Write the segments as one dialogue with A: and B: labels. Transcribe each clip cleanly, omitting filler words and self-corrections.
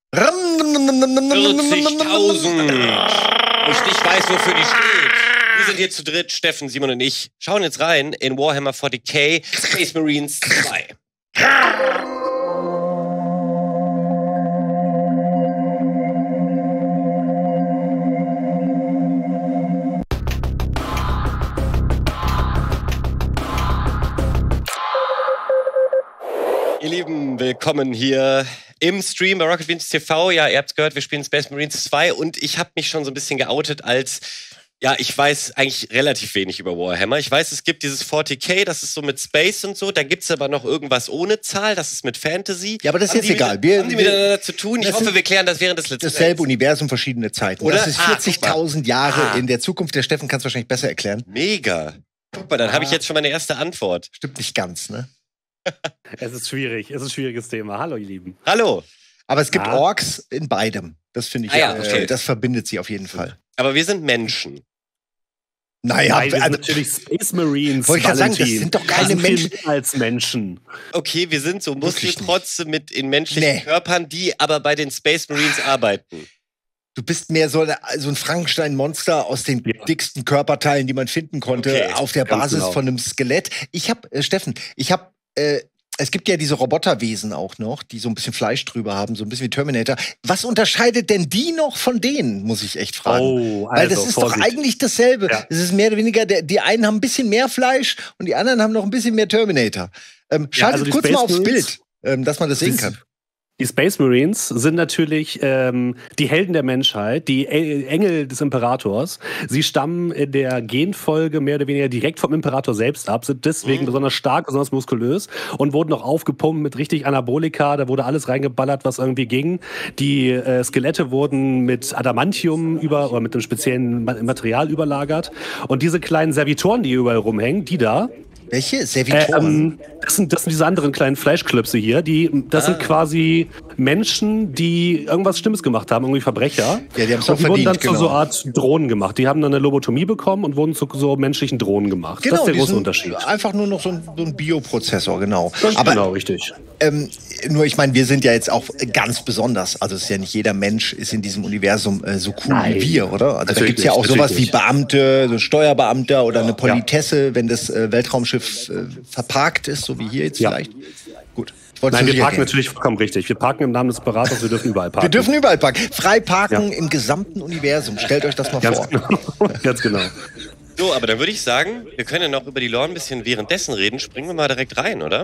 A: 40.000. Und ich nicht weiß, wofür die steht. Wir sind hier zu dritt, Steffen, Simon und ich, schauen jetzt rein in Warhammer 40k Space Marines 2. Ihr Lieben, willkommen hier im Stream bei Rocket Beans TV. Ja, ihr habt's gehört, wir spielen Space Marines 2 und ich habe mich schon so ein bisschen geoutet als, ja, ich weiß eigentlich relativ wenig über Warhammer. Ich weiß, es gibt dieses 40k, das ist so mit Space und so. Da gibt's aber noch irgendwas ohne Zahl, das ist mit Fantasy.
B: Ja, aber das ist jetzt egal.
A: Haben die miteinander zu tun? Ich hoffe, wir klären das während des letzten
B: dasselbe Universum, verschiedene Zeiten.
A: Oder?
B: Das ist 40.000 Jahre in der Zukunft. Der Steffen kann es wahrscheinlich besser erklären.
A: Mega. Guck mal, dann habe ich jetzt schon meine erste Antwort.
B: Stimmt nicht ganz, ne?
C: Es ist schwierig. Es ist ein schwieriges Thema. Hallo, ihr Lieben.
A: Hallo.
B: Aber es gibt Orks in beidem. Das finde ich,
A: okay.
B: Das verbindet sie auf jeden Fall.
A: Aber wir sind Menschen.
B: Naja,
C: Nein, wir sind natürlich Space Marines.
B: Wollte ich gerade sagen, das sind doch keine Menschen.
C: Als Menschen.
A: Okay, wir sind so Muskelprotze in menschlichen Körpern, die aber bei den Space Marines arbeiten.
B: Du bist mehr so ein Frankenstein-Monster aus den dicksten Körperteilen, die man finden konnte, auf der Basis von einem Skelett. Steffen, es gibt ja diese Roboterwesen auch noch, die so ein bisschen Fleisch drüber haben, so ein bisschen wie Terminator. Was unterscheidet denn die noch von denen, muss ich echt fragen?
C: Oh, also,
B: weil das ist doch eigentlich dasselbe. Ja. Es ist mehr oder weniger, die einen haben ein bisschen mehr Fleisch und die anderen haben noch ein bisschen mehr Terminator. Schaltet kurz mal aufs Bild, dass man das sehen kann.
C: Die Space Marines sind natürlich die Helden der Menschheit, die Engel des Imperators. Sie stammen in der Genfolge mehr oder weniger direkt vom Imperator selbst ab, sind deswegen besonders stark, besonders muskulös und wurden noch aufgepumpt mit richtig Anabolika. Da wurde alles reingeballert, was irgendwie ging. Die Skelette wurden mit Adamantium oder mit einem speziellen Material überlagert. Und diese kleinen Servitoren, die überall rumhängen, die da,
B: welche? Servitoren?
C: Das sind diese anderen kleinen Fleischklöpse hier. Das sind quasi Menschen, die irgendwas Schlimmes gemacht haben, irgendwie Verbrecher.
B: Ja, die haben es auch verdient.
C: Die wurden dann zu so einer Art Drohnen gemacht. Die haben dann eine Lobotomie bekommen und wurden zu so menschlichen Drohnen gemacht.
B: Genau,
C: das ist der große Unterschied.
B: Einfach nur noch so ein Bioprozessor, genau.
C: Genau, richtig.
B: Nur, ich meine, wir sind ja jetzt auch ganz besonders. Also es ist ja nicht jeder Mensch ist in diesem Universum so cool wie wir, oder? Also da gibt es ja auch sowas wie Beamte, so Steuerbeamter oder eine Politesse, wenn das Weltraumschiff verparkt ist, so wie hier jetzt vielleicht. Gut.
C: Nein, wir parken natürlich vollkommen richtig. Wir parken im Namen des Imperators, wir dürfen überall parken.
B: Wir dürfen überall parken. Frei parken im gesamten Universum. Stellt euch das mal vor.
C: Ganz genau.
A: So, aber dann würde ich sagen, wir können ja noch über die Lore ein bisschen währenddessen reden. Springen wir mal direkt rein, oder?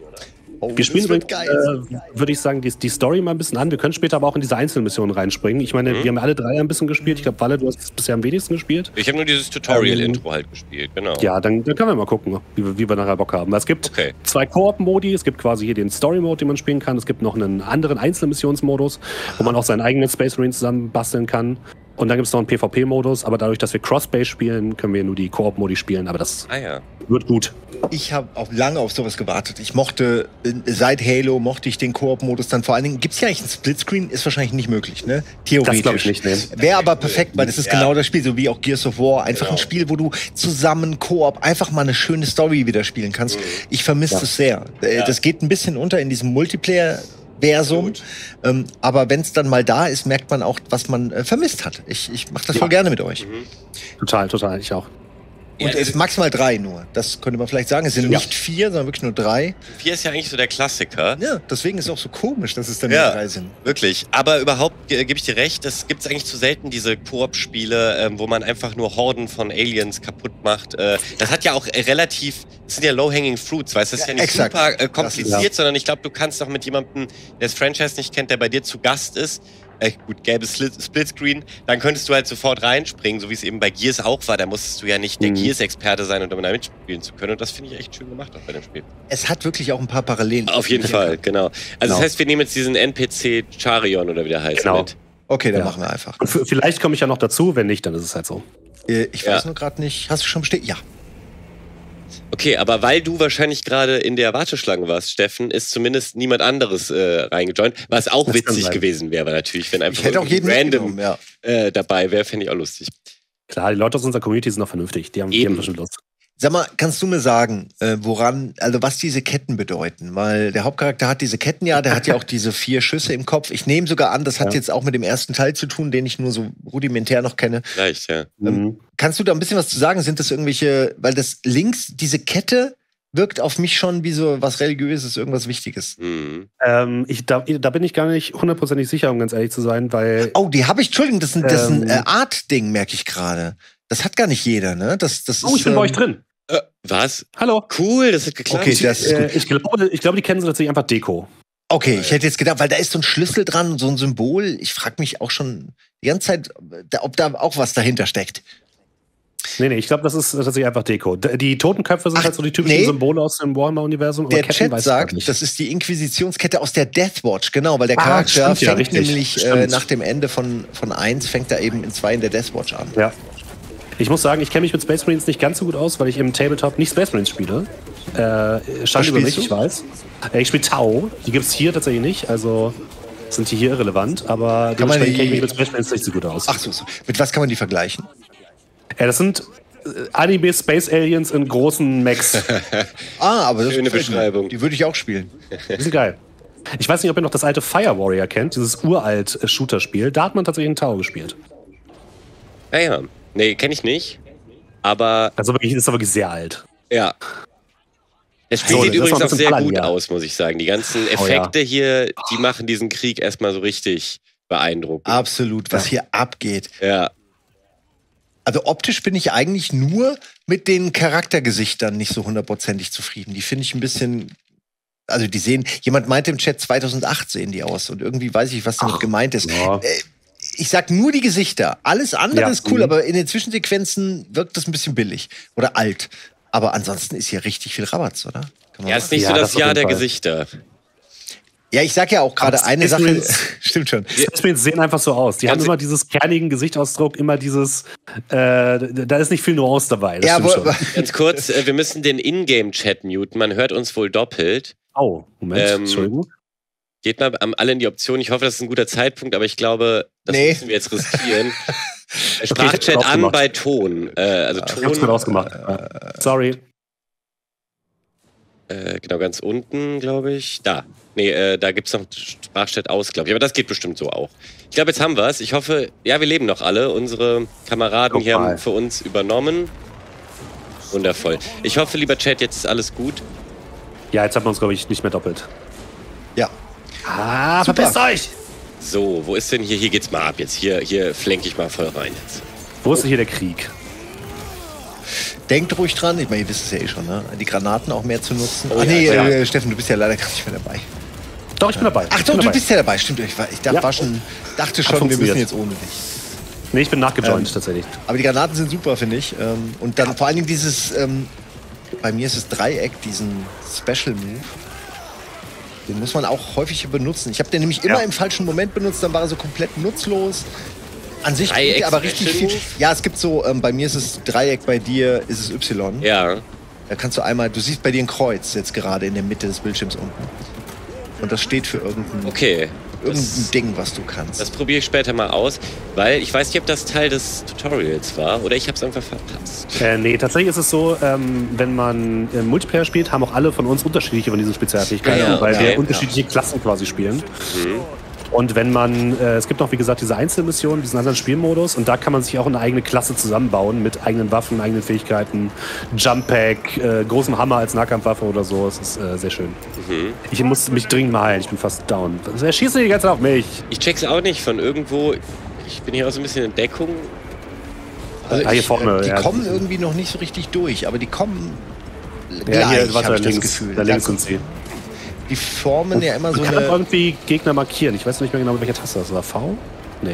C: Wir spielen übrigens, würde ich sagen, die Story mal ein bisschen an. Wir können später aber auch in diese Einzelmissionen reinspringen. Ich meine, wir haben alle drei ein bisschen gespielt. Ich glaube, Walle, du hast bisher am wenigsten gespielt.
A: Ich habe nur dieses Tutorial-Intro halt gespielt, genau.
C: Ja, dann können wir mal gucken, wie wir nachher Bock haben. Es gibt 2 Koop-Modi. Es gibt quasi hier den Story-Mode, den man spielen kann. Es gibt noch einen anderen Einzelmissionsmodus, wo man auch seinen eigenen Space Marine zusammen basteln kann. Und dann gibt es noch einen PvP-Modus, aber dadurch, dass wir Cross-Base spielen, können wir nur die Koop-Modi spielen, aber das wird gut.
B: Ich habe auch lange auf sowas gewartet. Ich mochte, seit Halo mochte ich den Koop-Modus dann vor allen Dingen. Gibt es ja eigentlich einen Splitscreen? Ist wahrscheinlich nicht möglich, ne? Theoretisch. Das
C: glaube ich nicht, ne?
B: Wäre aber perfekt, weil das ist genau das Spiel, so wie auch Gears of War. Einfach ein Spiel, wo du zusammen Koop einfach mal eine schöne Story wieder spielen kannst. Ich vermisse es sehr. Das geht ein bisschen unter in diesem Multiplayer-Versum. Aber wenn es dann mal da ist, merkt man auch, was man vermisst hat. Ich mache das voll gerne mit euch.
C: Total, ich auch.
B: Und es ist maximal 3 nur. Das könnte man vielleicht sagen. Es sind nicht 4, sondern wirklich nur 3.
A: 4 ist ja eigentlich so der Klassiker.
B: Ja, deswegen ist es auch so komisch, dass es dann nur 3 sind.
A: Wirklich. Aber überhaupt gebe ich dir recht, es gibt eigentlich zu selten diese Koop-Spiele, wo man einfach nur Horden von Aliens kaputt macht. Das hat ja auch das sind ja low-hanging fruits, weißt du? Das ist ja nicht super kompliziert, sondern ich glaube, du kannst auch mit jemandem, der das Franchise nicht kennt, der bei dir zu Gast ist, gut, gelbes Splitscreen, dann könntest du halt sofort reinspringen, so wie es eben bei Gears auch war. Da musstest du ja nicht der Gears-Experte sein, um da mitspielen zu können. Und das finde ich echt schön gemacht auch bei dem Spiel.
B: Es hat wirklich auch ein paar Parallelen.
A: Auf jeden Fall, genau. Also das heißt, wir nehmen jetzt diesen NPC Charion oder wie der heißt mit.
B: Okay, dann machen wir einfach.
C: Und vielleicht komme ich ja noch dazu, wenn nicht, dann ist es halt so.
B: Ich weiß nur gerade nicht, hast du schon bestätigt? Ja.
A: Okay, aber weil du wahrscheinlich gerade in der Warteschlange warst, Steffen, ist zumindest niemand anderes reingejoint, was auch witzig gewesen wäre, natürlich, wenn einfach random dabei wäre, fände ich auch lustig.
C: Klar, die Leute aus unserer Community sind noch vernünftig, die haben bestimmt Lust.
B: Sag mal, kannst du mir sagen, was diese Ketten bedeuten? Weil der Hauptcharakter hat diese Ketten der hat ja auch diese 4 Schüsse im Kopf. Ich nehme sogar an, das hat jetzt auch mit dem ersten Teil zu tun, den ich nur so rudimentär noch kenne.
A: Vielleicht, ja.
B: Kannst du da ein bisschen was zu sagen? Sind das irgendwelche, weil das links, diese Kette wirkt auf mich schon wie so was Religiöses, irgendwas Wichtiges.
C: Da bin ich gar nicht 100%ig sicher, um ganz ehrlich zu sein, weil...
B: Oh, die habe ich, Entschuldigung, das ist ein Art-Ding, merke ich gerade. Das hat gar nicht jeder, ne? Das
C: ich bin bei euch drin.
A: Was?
C: Hallo.
A: Cool, das hat geklappt.
B: Okay, das ist gut.
C: Ich glaube, die kennen sie tatsächlich einfach Deko.
B: Okay, ich hätte jetzt gedacht, weil da ist so ein Schlüssel dran, so ein Symbol. Ich frage mich auch schon die ganze Zeit, ob da auch was dahinter steckt.
C: Nee, ich glaube, das ist tatsächlich einfach Deko. Die Totenköpfe sind halt so die typischen Symbole aus dem Warhammer-Universum.
B: Der Chat sagt, das ist die Inquisitionskette aus der Deathwatch, genau, weil der Charakter fängt nämlich nach dem Ende von 1, fängt er eben in 2 in der Deathwatch an.
C: Ja. Ich muss sagen, ich kenne mich mit Space Marines nicht ganz so gut aus, weil ich im Tabletop nicht Space Marines spiele. Stand über mich, ich weiß. Ich spiele Tau. Die gibt es hier tatsächlich nicht, also sind die hier irrelevant. Aber dementsprechend kenne ich mich mit Space Marines nicht so gut aus.
B: Ach so. Mit was kann man die vergleichen?
C: Das sind Anime Space Aliens in großen Mechs.
B: Aber das
A: schöne Beschreibung.
B: Die würde ich auch spielen.
C: Die sind geil. Ich weiß nicht, ob ihr noch das alte Fire Warrior kennt, dieses uralt Shooter-Spiel. Da hat man tatsächlich einen Tau gespielt.
A: Ja. Nee, kenne ich nicht. Aber.
C: Das ist aber wirklich sehr alt.
A: Ja. Das Spiel sieht übrigens auch sehr gut aus, muss ich sagen. Die ganzen Effekte hier, die machen diesen Krieg erstmal so richtig beeindruckend.
B: Absolut, was hier abgeht.
A: Ja.
B: Also optisch bin ich eigentlich nur mit den Charaktergesichtern nicht so 100%ig zufrieden. Die finde ich ein bisschen... Also die sehen... Jemand meinte im Chat, 2008 sehen die aus. Und irgendwie weiß ich, was damit gemeint ist. Ja. Ich sag nur die Gesichter. Alles andere ist cool, aber in den Zwischensequenzen wirkt das ein bisschen billig. Oder alt. Aber ansonsten ist hier richtig viel Rabatz, oder?
A: Ja, ist nicht so das Jahr der Gesichter.
B: Ja, ich sag ja auch gerade eine Sache. Stimmt schon.
C: Die sehen einfach so aus. Die haben immer dieses kernigen Gesichtsausdruck, immer dieses, da ist nicht viel Nuance dabei. Das stimmt schon.
A: Ganz kurz, wir müssen den Ingame-Chat muten. Man hört uns wohl doppelt.
C: Oh, Moment, Entschuldigung.
A: Geht mal alle in die Option. Ich hoffe, das ist ein guter Zeitpunkt, aber ich glaube, das müssen wir jetzt riskieren. Sprachchat an bei Ton. Also Ton.
C: Ich hab's mir rausgemacht. Sorry.
A: Genau, ganz unten, glaube ich. Da. Nee, da gibt's noch Sprachchat aus, glaube ich. Aber das geht bestimmt so auch. Ich glaube, jetzt haben wir es. Ich hoffe, ja, wir leben noch alle. Unsere Kameraden hier haben für uns übernommen. Wundervoll. Ich hoffe, lieber Chat, jetzt ist alles gut.
C: Ja, jetzt haben wir uns, glaube ich, nicht mehr doppelt.
B: Ja.
C: Verpisst euch!
A: So, wo ist denn hier? Hier geht's mal ab jetzt. Hier flenke ich mal voll rein jetzt.
C: Wo ist denn hier der Krieg?
B: Denkt ruhig dran, ich meine, ihr wisst es ja eh schon, ne? Die Granaten auch mehr zu nutzen. Steffen, du bist ja leider gar nicht mehr dabei.
C: Doch, ich bin dabei.
B: Ach doch, du bist ja dabei, stimmt. Ich dachte schon, wir müssen jetzt ohne dich.
C: Nee, ich bin nachgejoint tatsächlich.
B: Aber die Granaten sind super, finde ich. Und dann vor allem dieses, bei mir ist es Dreieck, diesen Special Move. Den muss man auch häufig benutzen. Ich habe den nämlich immer im falschen Moment benutzt, dann war er so komplett nutzlos. An sich gut, aber richtig viel. Ja, es gibt so, bei mir ist es Dreieck, bei dir ist es Y.
A: Ja.
B: Da kannst du einmal, du siehst bei dir ein Kreuz jetzt gerade in der Mitte des Bildschirms unten. Und das steht für irgendein Ding, was du kannst. Das
A: probiere ich später mal aus, weil ich weiß nicht, ob das Teil des Tutorials war oder ich habe es einfach verpasst.
C: Nee, tatsächlich ist es so, wenn man Multiplayer spielt, haben auch alle von uns unterschiedliche von diesen Spezialfähigkeiten, weil wir unterschiedliche Klassen quasi spielen. Und wenn man, es gibt noch, wie gesagt, diese Einzelmissionen, diesen anderen Spielmodus, und da kann man sich auch eine eigene Klasse zusammenbauen mit eigenen Waffen, eigenen Fähigkeiten, Jump Pack, großem Hammer als Nahkampfwaffe oder so. Es ist sehr schön. Ich muss mich dringend mal heilen, ich bin fast down. Er schießt die ganze Zeit auf mich.
A: Ich check's auch nicht von irgendwo. Ich bin hier auch so ein bisschen in Deckung.
B: Also hier vorne, die kommen irgendwie noch nicht so richtig durch, aber die kommen gleich,
C: habe ich das Gefühl. Da links sind sie.
B: Die formen ja immer so
C: eine... Man kann irgendwie Gegner markieren. Ich weiß nicht mehr genau, mit welcher Taste das war. V? Nee.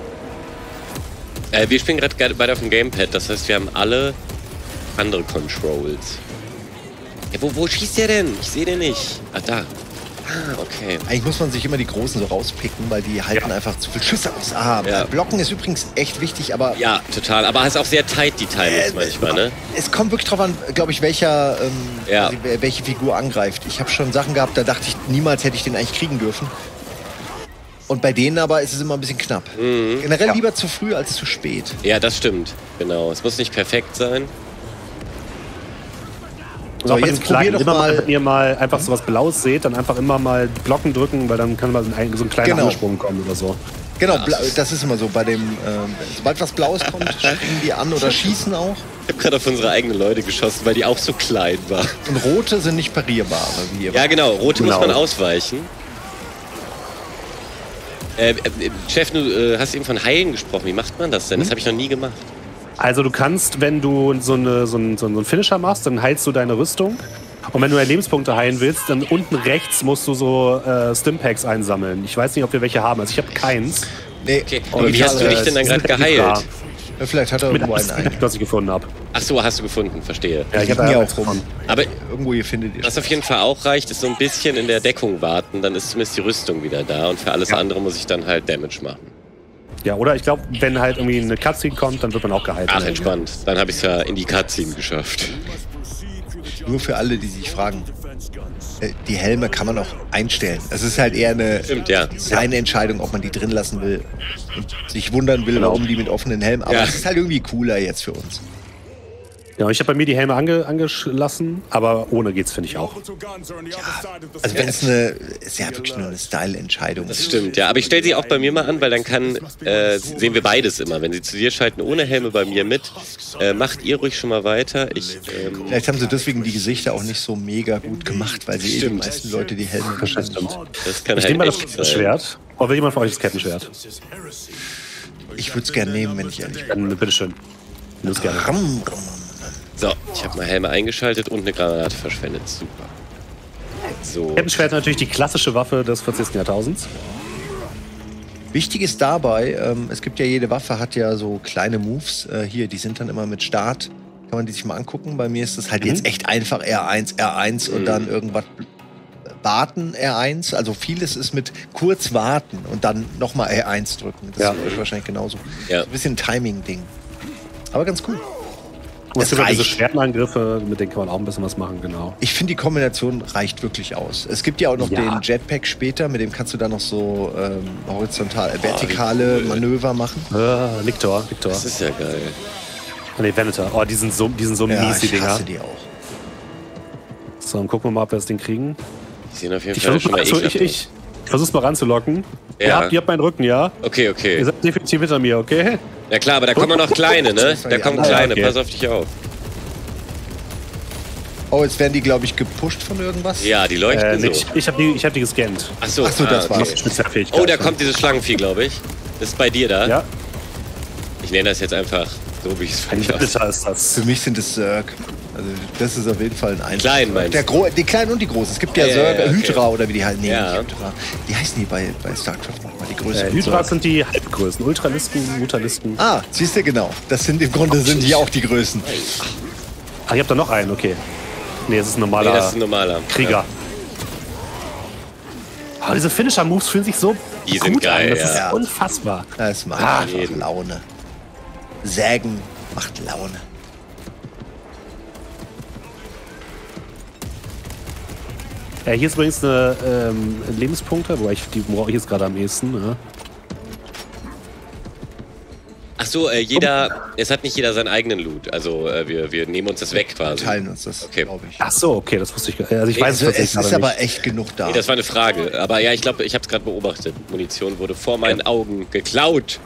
A: Wir spielen gerade beide auf dem Gamepad. Das heißt, wir haben alle andere Controls. Ja, wo schießt der denn? Ich sehe den nicht. Ah, da. Ah, okay.
B: Eigentlich muss man sich immer die Großen so rauspicken, weil die halten einfach zu viel Schüsse aus. Blocken ist übrigens echt wichtig, aber...
A: Ja, total. Aber es ist auch sehr tight, die Timings manchmal, ne?
B: Es kommt wirklich drauf an, glaube ich, welche Figur angreift. Ich habe schon Sachen gehabt, da dachte ich, niemals hätte ich den eigentlich kriegen dürfen. Und bei denen aber ist es immer ein bisschen knapp. Generell lieber zu früh als zu spät.
A: Ja, das stimmt. Genau. Es muss nicht perfekt sein.
B: So, jetzt probier doch mal.
C: Wenn ihr mal einfach so was Blaues seht, dann einfach immer mal Blocken drücken, weil dann kann mal so ein kleiner Ansprung kommen oder so.
B: Genau, das ist immer so. Bei dem, sobald was Blaues kommt, springen die an oder schießen auch.
A: Ich habe gerade auf unsere eigenen Leute geschossen, weil die auch so klein waren.
B: Und rote sind nicht parierbar.
A: Ja, genau. Rote muss man ausweichen. Chef, du hast eben von Heilen gesprochen. Wie macht man das denn? Das habe ich noch nie gemacht.
C: Also du kannst, wenn du so einen Finisher machst, dann heilst du deine Rüstung. Und wenn du deine Lebenspunkte heilen willst, dann unten rechts musst du so Stimpacks einsammeln. Ich weiß nicht, ob wir welche haben. Also ich habe keins.
A: Nee. Okay. Und wie hast du dich denn dann gerade geheilt?
B: Ja, vielleicht hat er irgendwo einen,
C: was ich gefunden habe.
A: Ach so, hast du gefunden, verstehe.
B: Ja, ich habe ja auch rum.
A: Aber
B: irgendwo hier findet ihr.
A: Was auf jeden Fall auch reicht, ist so ein bisschen in der Deckung warten, dann ist zumindest die Rüstung wieder da und für alles andere muss ich dann halt Damage machen.
C: Ja, oder ich glaube, wenn halt irgendwie eine Cutscene kommt, dann wird man auch geheilt.
A: Ach, entspannt. Dann habe ich es ja in die Cutscene geschafft.
B: Nur für alle, die sich fragen. Die Helme kann man auch einstellen. Es ist halt eher seine Entscheidung, ob man die drin lassen will und sich wundern will, warum die mit offenen Helmen. Aber es ist halt irgendwie cooler jetzt für uns.
C: Ja, ich habe bei mir die Helme angeschlossen, aber ohne geht's, finde ich auch.
B: Ja, also wenn es ist ja wirklich nur eine Style-Entscheidung.
A: Das stimmt, ja. Aber ich stelle sie auch bei mir mal an, weil dann sehen wir beides immer. Wenn sie zu dir schalten, ohne Helme bei mir mit, macht ihr ruhig schon mal weiter.
B: Vielleicht haben sie deswegen die Gesichter auch nicht so mega gut gemacht, weil sie die meisten Leute die Helme wahrscheinlich
C: stimmt.
A: Das kann
C: ich
A: halt
C: nehme mal das Kettenschwert. Oder will jemand von euch das Kettenschwert?
B: Ich würde es gerne nehmen, wenn ich ehrlich bin.
C: Dann bitteschön. Nimm es gerne.
A: So, ich habe mal Helme eingeschaltet und eine Granate verschwendet. Super. So.
C: Kettenschwert natürlich die klassische Waffe des 40. Jahrtausends.
B: Wichtig ist dabei, es gibt ja jede Waffe, hat ja so kleine Moves. Hier, die sind dann immer mit Start. Kann man die sich mal angucken. Bei mir ist das halt jetzt echt einfach R1 und dann irgendwas warten R1. Also vieles ist mit kurz warten und dann nochmal R1 drücken. Das ist wahrscheinlich genauso.
A: Ja.
B: So ein bisschen Timing-Ding. Aber ganz cool.
C: Und es gibt diese Schwertangriffe, mit denen kann man auch ein bisschen was machen, genau.
B: Ich finde, die Kombination reicht wirklich aus. Es gibt ja auch noch den Jetpack später, mit dem kannst du dann noch so vertikale Manöver machen.
C: Victor.
A: Das ist ja geil.
C: Nee, Venator. Oh, die sind so mies, die Dinger.
B: Ich hasse die auch.
C: So, dann gucken wir mal, ob wir das Ding kriegen.
A: Die sehen auf jeden Fall schon mal
C: Ich versuch's mal ranzulocken.
A: Ja.
C: Ihr habt meinen Rücken, ja?
A: Okay.
C: Ihr seid definitiv hinter mir, okay?
A: Ja klar, aber da kommen noch kleine, ne? Da kommen kleine, pass auf dich auf.
B: Oh, jetzt werden die, glaube ich, gepusht von irgendwas?
A: Ja, die leuchten so.
C: Ich hab die gescannt.
A: Ach so,
B: das war's.
A: Oh, da kommt dieses Schlangenvieh, glaube ich. Das ist bei dir da?
C: Ja.
A: Ich nenne das jetzt einfach so, wie ich es
C: verstehe. Ist das.
B: Für mich sind es Zerg. Also das ist auf jeden Fall ein Einzel.
A: Klein, meinst
B: du? Die kleinen und die großen. Es gibt ja Zerg, Hydra oder wie die heißen. Nee,
A: ja.
B: nicht Hydra. Wie heißen die bei StarCraft nochmal? Die größeren.
C: Hydra sind die Halbgrößen. Ultralisten, Mutalisten.
B: Ah, siehst du, genau. Das sind im Grunde sind die auch die Größen.
C: Ach, ihr habt da noch einen, okay. Nee, das ist ein normaler,
A: das ist ein normaler
C: Krieger. Ja. Oh, diese Finisher-Moves fühlen sich so
A: die
C: gut
A: sind geil,
C: an. Das ist unfassbar.
B: Das macht einfach Laune. Sägen macht Laune.
C: Hier ist übrigens eine Lebenspunkte, die brauche ich jetzt gerade am ehesten. Ja.
A: Ach so, es hat nicht jeder seinen eigenen Loot. Also wir nehmen uns das weg quasi.
B: Wir teilen uns das, glaube ich.
C: Ach so, okay, das wusste ich. Also ich weiß es
B: ist aber echt genug da.
A: Nee, das war eine Frage. Aber ja, ich glaube, ich habe es gerade beobachtet. Munition wurde vor meinen Augen geklaut.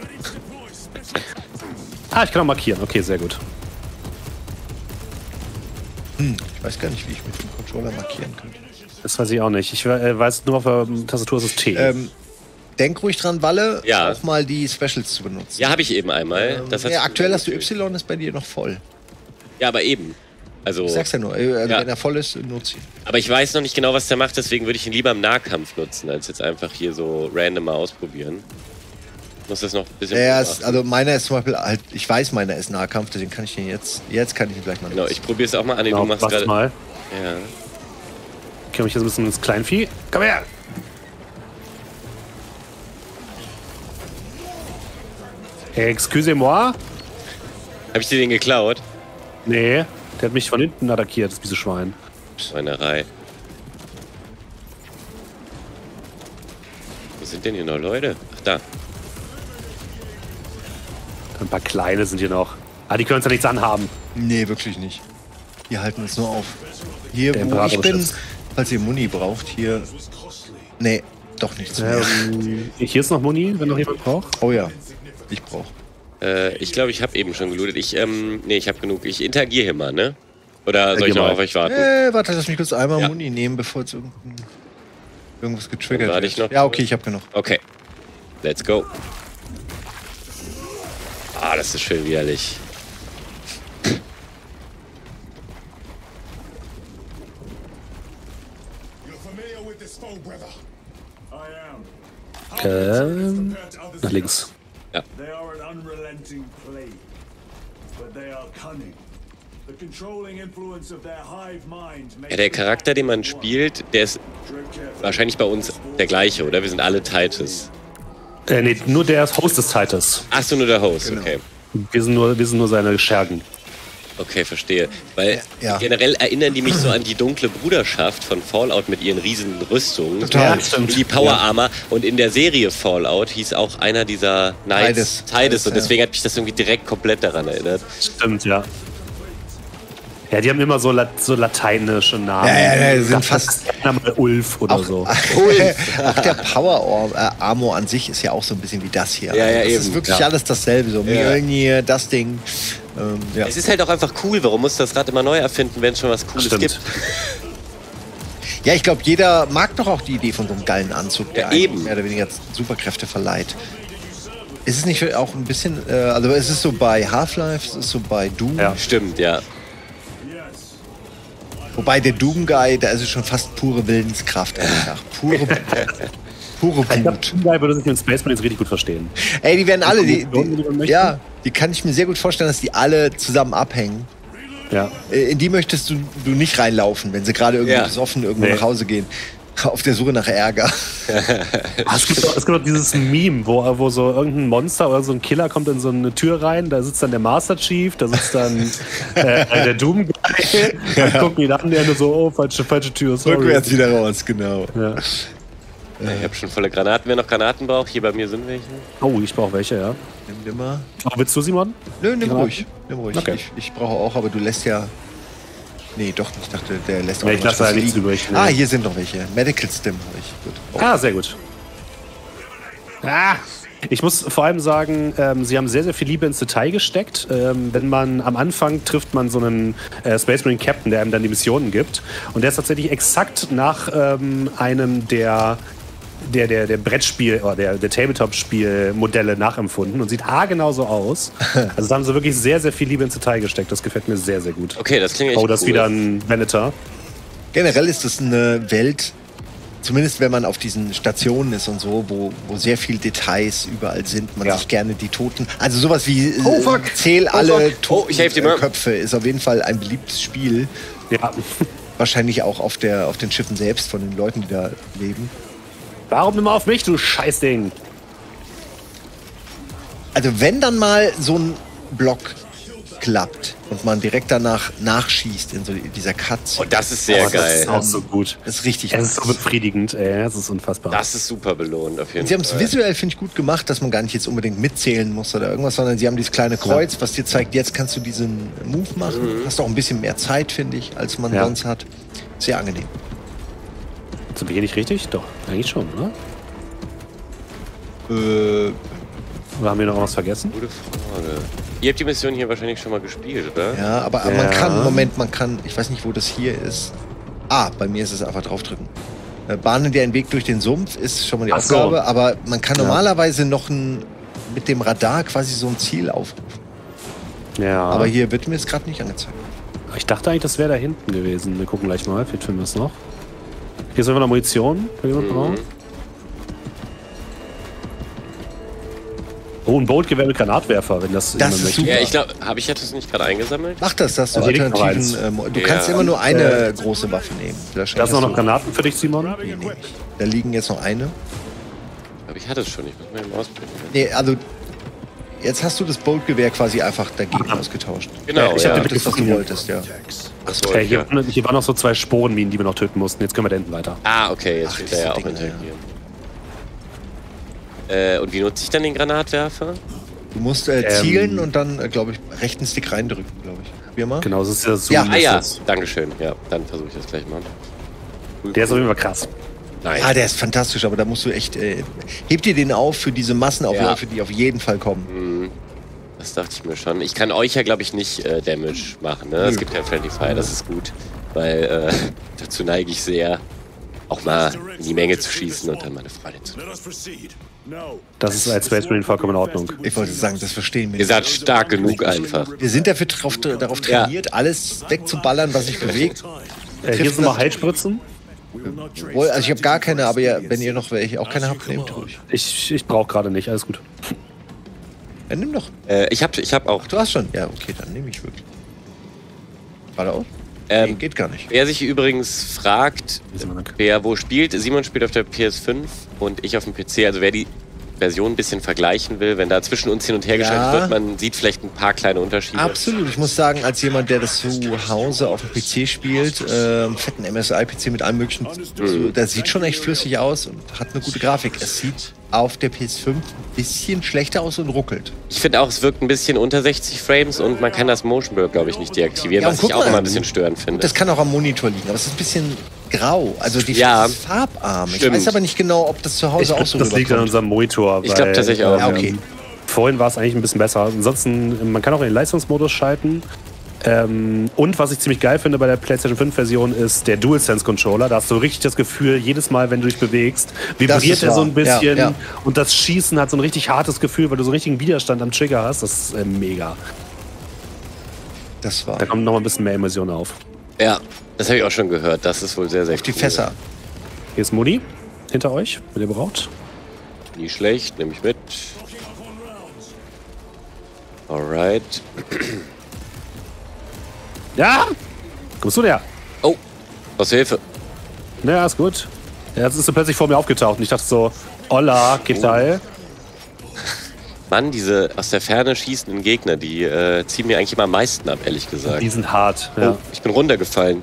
C: Ich kann auch markieren. Okay, sehr gut.
B: Ich weiß gar nicht, wie ich mit dem Controller markieren könnte.
C: Das weiß ich auch nicht. Ich weiß nur, auf der Tastatur ist es T.
B: Denk ruhig dran, Walle, auch mal die Specials zu benutzen.
A: Ja, habe ich eben einmal.
B: Aktuell hast du Y, ist bei dir noch voll.
A: Ja, aber eben. Also,
B: ich sag's ja nur, wenn er voll ist, nutze ihn.
A: Aber ich weiß noch nicht genau, was der macht, deswegen würde ich ihn lieber im Nahkampf nutzen, als jetzt einfach hier so random mal ausprobieren. Ich muss das noch ein bisschen
B: also meiner ist zum Beispiel halt, ich weiß, meiner ist Nahkampf, deswegen kann ich den jetzt kann ich ihn gleich mal nutzen.
A: Genau, ich probiere es auch mal an, du machst gerade.
C: Mal.
A: Ja.
C: Ich komme mich jetzt ein bisschen ins Kleinvieh. Komm her! Excusez-moi?
A: Hab ich dir den geklaut?
C: Nee, der hat mich von hinten attackiert, das miese Schwein.
A: Schweinerei. Wo sind denn hier noch Leute? Ach, da.
C: Ein paar kleine sind hier noch. Die können uns ja nichts anhaben.
B: Nee, wirklich nicht. Die halten uns nur auf. Hier, wo ich bin, falls ihr Muni braucht, hier... Nee, doch nichts mehr.
C: Hier ist noch Muni, wenn noch jemand braucht.
B: Oh ja, ich brauche.
A: Ich glaube, ich habe eben schon gelootet. Ich habe genug. Ich interagiere hier mal, ne? Oder soll ich noch auf euch warten?
B: Warte, lass mich kurz einmal Muni nehmen, bevor jetzt irgendwas getriggert wird.
A: Ich noch?
B: Ja, okay, ich habe genug.
A: Okay. Let's go. Ah, das ist schön widerlich.
C: Nach links.
A: Ja. Ja, der Charakter, den man spielt, der ist wahrscheinlich bei uns der gleiche, oder? Wir sind alle Titus.
C: Nee, nur der ist Host des Titus.
A: Ach so, nur der Host, genau. Okay.
C: Wir sind nur seine Schergen.
A: Okay, verstehe. Weil generell erinnern die mich so an die dunkle Bruderschaft von Fallout mit ihren riesen Rüstungen.
B: Total.
A: Und die Power Armor. Und in der Serie Fallout hieß auch einer dieser Knights Tidus. Und deswegen hat mich das irgendwie direkt komplett daran erinnert.
C: Stimmt, ja. Ja, die haben immer so lateinische Namen.
B: Ja, die sind fast...
C: Mal Ulf oder so.
B: Auch der Power Armor an sich ist ja auch so ein bisschen wie das hier.
A: Ja,
B: das
A: eben.
B: ist wirklich alles dasselbe. So Mjölnir, das Ding.
A: Es ist halt auch einfach cool. Warum muss das Rad immer neu erfinden, wenn es schon was Cooles gibt?
B: Ja, ich glaube, jeder mag doch auch die Idee von so einem geilen Anzug, der
A: eben
B: mehr oder weniger Superkräfte verleiht. Ist es nicht auch ein bisschen... also es ist so bei Half-Life, es ist so bei Doom.
A: Ja, stimmt, ja.
B: Wobei der Doom-Guy, da ist es schon fast pure Willenskraft. Pure Blut.
C: Doom-Guy würde sich den Space Marines richtig gut verstehen.
B: Ey, die werden alle, die kann ich mir sehr gut vorstellen, dass die alle zusammen abhängen.
C: Ja.
B: In die möchtest du nicht reinlaufen, wenn sie gerade irgendwie besoffen irgendwo nach Hause gehen. Auf der Suche nach Ärger.
C: Es gibt auch dieses Meme, wo so irgendein Monster oder so ein Killer kommt in so eine Tür rein, da sitzt dann der Master Chief, da sitzt dann der Doom-Guy, dann guckt ihn an, der nur so, oh, falsche Tür, sorry.
B: Rückwärts wieder raus, genau.
C: Ja.
A: Ich habe schon volle Granaten. Wer noch Granaten braucht, hier bei mir sind welche.
C: Oh, ich brauche welche, ja.
B: Nimm mal.
C: Oh, willst du, Simon?
B: Nö, nimm ruhig.
C: Okay.
B: Ich brauche auch, aber du lässt ja... Nee, doch nicht. Ich dachte, der lässt auch
C: ich lasse halt nichts übrig.
B: Nee. Ah, hier sind noch welche. Medical Stim habe ich. Gut.
C: Oh. Ah, sehr gut. Ich muss vor allem sagen, sie haben sehr, sehr viel Liebe ins Detail gesteckt. Wenn man am Anfang trifft man so einen Space Marine Captain, der einem dann die Missionen gibt. Und der ist tatsächlich exakt nach einem der Brettspiel- oder der Tabletop-Spiel-Modelle nachempfunden und sieht haargenau so aus. Also da haben sie wirklich sehr, sehr viel Liebe ins Detail gesteckt. Das gefällt mir sehr, sehr gut.
A: Okay, das klingt echt cool.
C: Oh, das ist wieder ein Venator.
B: Generell ist es eine Welt, zumindest wenn man auf diesen Stationen ist und so, wo sehr viel Details überall sind, man sich gerne die Toten... Also sowas wie zähl alle Totenköpfe ist auf jeden Fall ein beliebtes Spiel.
C: Ja.
B: Wahrscheinlich auch auf den Schiffen selbst von den Leuten, die da leben.
C: Warum immer auf mich, du Scheißding?
B: Also wenn dann mal so ein Block klappt und man direkt danach nachschießt in so dieser Cutscene.
A: Oh, das ist sehr geil.
C: Das ist auch so gut.
B: Das ist richtig
C: gut.
B: gut.
C: Das ist so befriedigend, ey. Das ist unfassbar.
A: Das ist super belohnt auf jeden
B: und sie haben es visuell, finde ich, gut gemacht, dass man gar nicht jetzt unbedingt mitzählen muss oder irgendwas, sondern sie haben dieses kleine Kreuz, was dir zeigt, jetzt kannst du diesen Move machen. Hast auch ein bisschen mehr Zeit, finde ich, als man sonst hat. Sehr angenehm.
C: Sind wir hier nicht richtig? Doch, eigentlich schon, oder? Oder haben wir noch was vergessen?
A: Gute Frage. Ihr habt die Mission hier wahrscheinlich schon mal gespielt, oder?
B: Ja, aber man kann, ich weiß nicht, wo das hier ist. Ah, bei mir ist es einfach draufdrücken. Bahnen dir einen Weg durch den Sumpf ist schon mal die Aufgabe, aber man kann normalerweise noch mit dem Radar quasi so ein Ziel aufrufen. Ja. Aber hier wird mir jetzt gerade nicht angezeigt.
C: Ich dachte eigentlich, das wäre da hinten gewesen. Wir gucken gleich mal, vielleicht finden wir es noch. Hier ist einfach noch Munition. Oh, ein Boltgewehr mit Granatwerfer, wenn das
B: ist super.
A: Ja, ich glaube, habe ich das nicht gerade eingesammelt?
B: Mach das du Alternativen. Du kannst immer nur eine große Waffe nehmen.
C: Da sind noch Granaten für dich, Simon?
B: Nee. Da liegen jetzt noch eine.
A: Aber ich hatte es schon, ich muss mal eben ausprobieren.
B: Nee, also jetzt hast du das Boltgewehr quasi einfach dagegen ausgetauscht.
A: Genau,
B: ich habe das, was du wolltest, ja.
A: Achso,
C: hier waren noch so 2 Sporenminen, die wir noch töten mussten. Jetzt können wir da hinten weiter.
A: Ah, okay, jetzt steht er ja auch interagieren. Und wie nutze ich dann den Granatwerfer?
B: Du musst zielen und dann, glaube ich, rechten Stick reindrücken, glaube ich. Probier mal.
C: Genau, das ist ja so.
A: Ja, dankeschön. Ja, dann versuche ich das gleich mal.
C: Der ist auf jeden Fall krass.
B: Nein. Ja, der ist fantastisch, aber da musst du echt. Heb dir den auf für diese Massenaufläufe, die auf jeden Fall kommen.
A: Das dachte ich mir schon. Ich kann euch ja, glaube ich, nicht Damage machen. Ne? Es gibt ja Friendly Fire, das ist gut. Weil dazu neige ich sehr, auch mal in die Menge zu schießen und dann meine Freunde zu.
C: Das ist als Space Marine vollkommen in Ordnung.
B: Ich wollte sagen, das verstehen wir.
A: Ihr seid stark genug einfach.
B: Wir sind dafür darauf trainiert, alles wegzuballern, was sich bewegt.
C: Hier sind noch Heilspritzen.
B: Also ich habe gar keine, aber wenn ihr noch welche auch keine habt, nehmt ruhig.
C: Ich brauche gerade nicht, alles gut.
B: Ja, nimm doch.
A: Ich hab auch.
B: Du hast schon? Ja, okay, dann nehme ich wirklich. Geradeaus? Geht gar nicht.
A: Wer sich übrigens fragt, wer wo spielt, Simon spielt auf der PS5 und ich auf dem PC, also wer die Version ein bisschen vergleichen will, wenn da zwischen uns hin und her geschaltet wird, man sieht vielleicht ein paar kleine Unterschiede.
B: Absolut, ich muss sagen, als jemand, der das zu Hause auf dem PC spielt, fetten MSI-PC mit allem möglichen, der sieht schon echt flüssig aus und hat eine gute Grafik. Es sieht auf der PS5 ein bisschen schlechter aus und ruckelt.
A: Ich finde auch, es wirkt ein bisschen unter 60 Frames und man kann das Motion Blur, glaube ich, nicht deaktivieren, was ich auch immer ein bisschen störend finde.
B: Das kann auch am Monitor liegen, aber es ist ein bisschen grau, also die ist farbarm. Stimmt. Ich weiß aber nicht genau, ob das zu Hause auch so
C: rüberkommt. Das liegt an unserem Monitor.
A: Ich glaube tatsächlich auch.
B: Ja, okay.
C: Vorhin war es eigentlich ein bisschen besser. Ansonsten, man kann auch in den Leistungsmodus schalten. Und was ich ziemlich geil finde bei der PlayStation 5 Version ist der DualSense Controller. Da hast du richtig das Gefühl, jedes Mal, wenn du dich bewegst, vibriert er so ein bisschen. Ja. Und das Schießen hat so ein richtig hartes Gefühl, weil du so einen richtigen Widerstand am Trigger hast. Das ist mega.
B: Das war.
C: Da kommt noch mal ein bisschen mehr Immersion auf.
A: Ja, das habe ich auch schon gehört. Das ist wohl sehr, sehr
B: cool. Auf die Fässer.
C: Hier ist Moni hinter euch, wenn ihr braucht.
A: Nie schlecht, nehme ich mit. Alright.
C: Ja! Kommst du der?
A: Oh, was Hilfe.
C: Naja, ist gut. Ja, jetzt ist er plötzlich vor mir aufgetaucht und ich dachte so, hola, ¿qué tal?
A: Mann, diese aus der Ferne schießenden Gegner, die ziehen mir eigentlich immer am meisten ab, ehrlich gesagt.
C: Die sind hart, ja.
A: Oh, ich bin runtergefallen.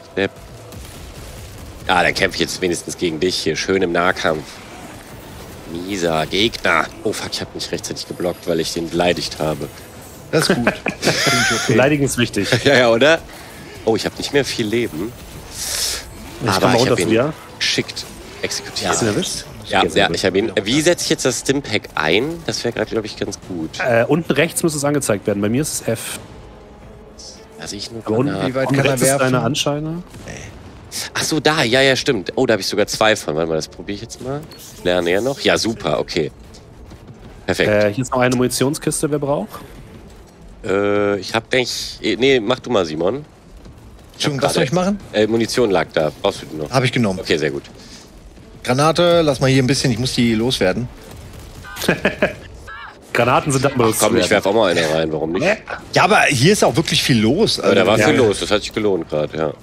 A: Dann kämpfe ich jetzt wenigstens gegen dich hier, schön im Nahkampf. Mieser Gegner. Oh fuck, ich habe nicht rechtzeitig geblockt, weil ich den beleidigt habe.
B: Das ist gut.
C: Beleidigen ist wichtig.
A: Ja, oder? Oh, ich habe nicht mehr viel Leben. Aber ich habe ihn geschickt exekutiert.
B: Hast du erwischt?
A: Ja, ich habe ihn. Wie setze ich jetzt das Stimpack ein? Das wäre gerade, glaube ich, ganz gut.
C: Unten rechts muss es angezeigt werden. Bei mir ist es F.
A: Also ich nur
B: wie weit kann er werfen?
C: Deine Anscheine?
A: Ach so, da. Ja, stimmt. Oh, da habe ich sogar 2 von. Warte mal, das probiere ich jetzt mal. Lerne ja noch. Ja, super, okay. Perfekt.
C: Hier ist noch eine Munitionskiste, wer braucht?
A: Ich habe eigentlich... Nee, mach du mal, Simon.
B: Entschuldigung, was soll ich machen?
A: Munition lag da. Brauchst du die noch?
B: Habe ich genommen.
A: Okay, sehr gut.
B: Granate, lass mal hier ein bisschen, ich muss die loswerden.
C: Granaten sind dann benutzt.
A: Komm, ich werf auch mal eine rein, warum nicht?
B: Ja, aber hier ist auch wirklich viel los.
A: Also, da war viel los, das hat sich gelohnt gerade, ja.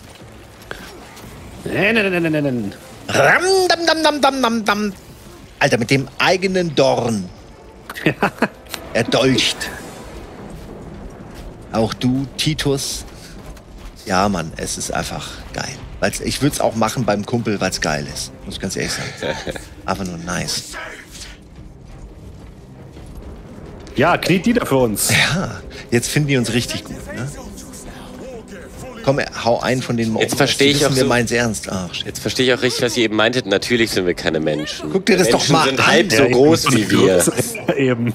B: Alter, mit dem eigenen Dorn. Er dolcht. Auch du, Titus. Ja, Mann, es ist einfach geil. Ich würde es auch machen beim Kumpel, weil es geil ist. Muss ich ganz ehrlich sagen. Einfach nur nice.
C: Ja, kniet die da für uns.
B: Ja, jetzt finden die uns richtig gut, ne? Komm, hau einen von den Morden.
A: Jetzt verstehe ich auch
B: so, meins ernst. Ach,
A: jetzt verstehe ich auch richtig, was ihr eben meintet. Natürlich sind wir keine Menschen.
B: Guck dir das doch mal an.
A: Menschen sind halb so groß wie wir.
C: Eben.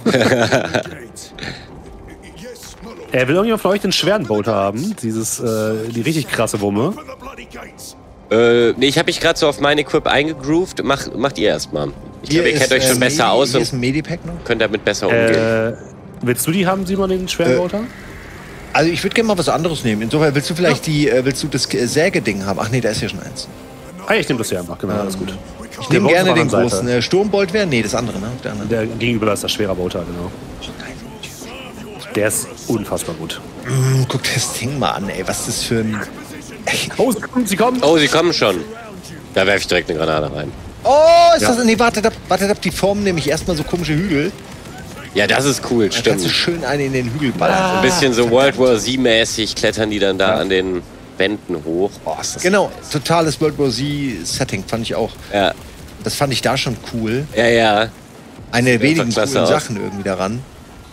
C: Will irgendjemand von euch den schweren Boat haben? Die richtig krasse Wumme.
A: Nee, ich habe mich gerade so auf mein Equip eingegroovt. Macht ihr erstmal. Ich glaube, ihr kennt euch schon besser aus und könnt damit besser umgehen.
C: Willst du die haben, Simon, den schweren Boat haben?
B: Also ich würde gerne mal was anderes nehmen. Insofern willst du vielleicht willst du das Sägeding haben? Ach nee, da ist ja schon eins.
C: Ich nehme das hier einfach, genau, alles gut.
B: Ich nehme gerne den großen. Sturmbolt wäre? Nee, das andere, ne?
C: Der gegenüber ist das schwerer Boater, genau. Der ist unfassbar gut.
B: Guck das Ding mal an, ey. Was ist das für ein...
C: Oh, sie kommen.
A: Oh, sie kommen schon. Da werfe ich direkt eine Granate rein.
B: Oh, ist das... Nee, wartet ab. Die formen nämlich erstmal so komische Hügel.
A: Ja, das ist cool,
B: da
A: stimmt.
B: kannst du schön einen in den Hügel ballern.
A: Ein bisschen so World War Z-mäßig klettern die dann da an den Wänden hoch.
B: Oh, ist das genau, totales World War Z-Setting fand ich auch.
A: Ja.
B: Das fand ich da schon cool.
A: Ja.
B: Eine der wenigen coolen Sachen irgendwie daran.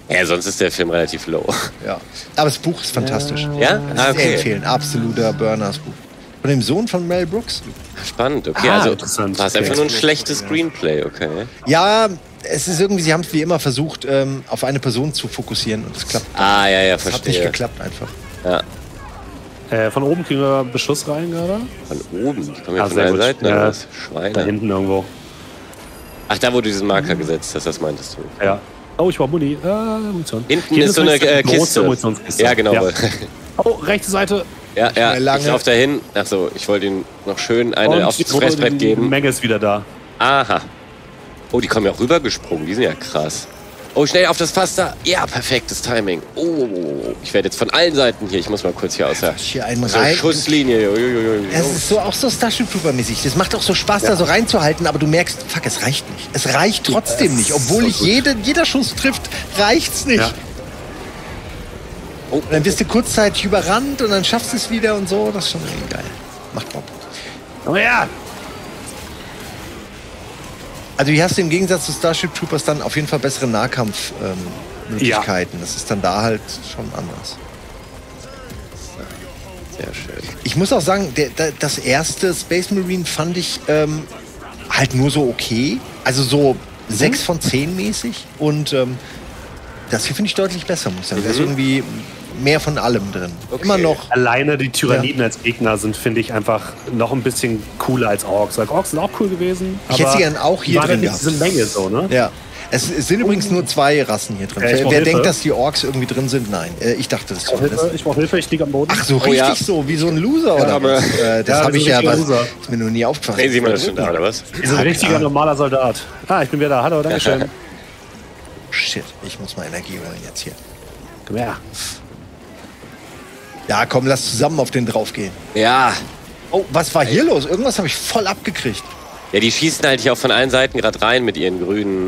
A: Ja, sonst ist der Film relativ low.
B: Ja. Aber das Buch ist fantastisch.
A: Ja?
B: Das ist sehr empfehlen. Absoluter Burners Buch. Von dem Sohn von Mel Brooks.
A: Spannend, okay. Also war es einfach nur ein schlechtes Screenplay, okay.
B: Ja, es ist irgendwie, sie haben es wie immer versucht, auf eine Person zu fokussieren und es klappt.
A: Ja,
B: verstehe.
A: verstehe.
B: Hat nicht geklappt einfach.
C: Ja. Von oben kriegen wir Beschuss rein gerade.
A: Von oben? Ich komme ja von der Seite.
C: Ja.
A: Schweine.
C: Da hinten irgendwo.
A: Ach, da wo du diesen Marker gesetzt hast, das meintest du.
C: Ja. Oh, ich war Muni. Munition.
A: Hinten ist so eine Kiste.
C: Munitionskiste.
A: Ja, genau.
C: Ja. Oh, rechte Seite.
A: Ja, ich lauf dahin. Achso, ich wollte ihm noch schön eine aufs Fressbrett geben.
C: Die Menge ist wieder da.
A: Aha. Oh, die kommen ja auch rübergesprungen. Die sind ja krass. Oh, schnell auf das Fass da. Ja, perfektes Timing. Oh, ich werde jetzt von allen Seiten hier. Ich muss mal kurz hier aus der Schusslinie.
B: Es ist so, auch so Starship Trooper-mäßig. Das macht auch so Spaß, da so reinzuhalten, aber du merkst, fuck, es reicht nicht. Es reicht trotzdem nicht. Obwohl jeder Schuss trifft, reicht's nicht. Ja. Und dann wirst du kurzzeitig überrannt und dann schaffst du es wieder und so. Das ist schon irgendwie geil. Macht Bock.
C: Oh ja!
B: Also hier hast du im Gegensatz zu Starship Troopers dann auf jeden Fall bessere Nahkampfmöglichkeiten. Das ist dann da halt schon anders.
A: Sehr schön.
B: Ich muss auch sagen, das erste Space Marine fand ich halt nur so okay. Also so 6 von 10 mäßig. Und das hier finde ich deutlich besser, muss ich sagen. Da ist irgendwie mehr von allem drin.
A: Okay.
B: Immer noch.
C: Alleine die Tyranniden als Gegner sind, finde ich, einfach noch ein bisschen cooler als Orks. Weil Orks sind auch cool gewesen.
B: Ich hätte sie gern auch hier drin
C: gehabt. Diese Menge so, ne?
B: Ja. Es sind übrigens nur 2 Rassen hier drin. Wer denkt, dass die Orks irgendwie drin sind? Nein. Ich dachte, das
C: Ich brauche Hilfe, ich liege am Boden.
B: Ach so, richtig so, wie so ein Loser, oder was? Das habe ich ja, ist mir noch nie aufgefallen.
A: Sehen Sie mal das schon da, oder was?
C: Wie so ein richtiger, normaler Soldat. Ich bin wieder da. Hallo, dankeschön.
B: Shit, ich muss mal Energie holen jetzt hier.
C: Komm her.
B: Ja, komm, lass zusammen auf den draufgehen.
A: Ja.
B: Oh, was war hier los? Irgendwas habe ich voll abgekriegt.
A: Ja, die schießen halt hier auch von allen Seiten gerade rein mit ihren grünen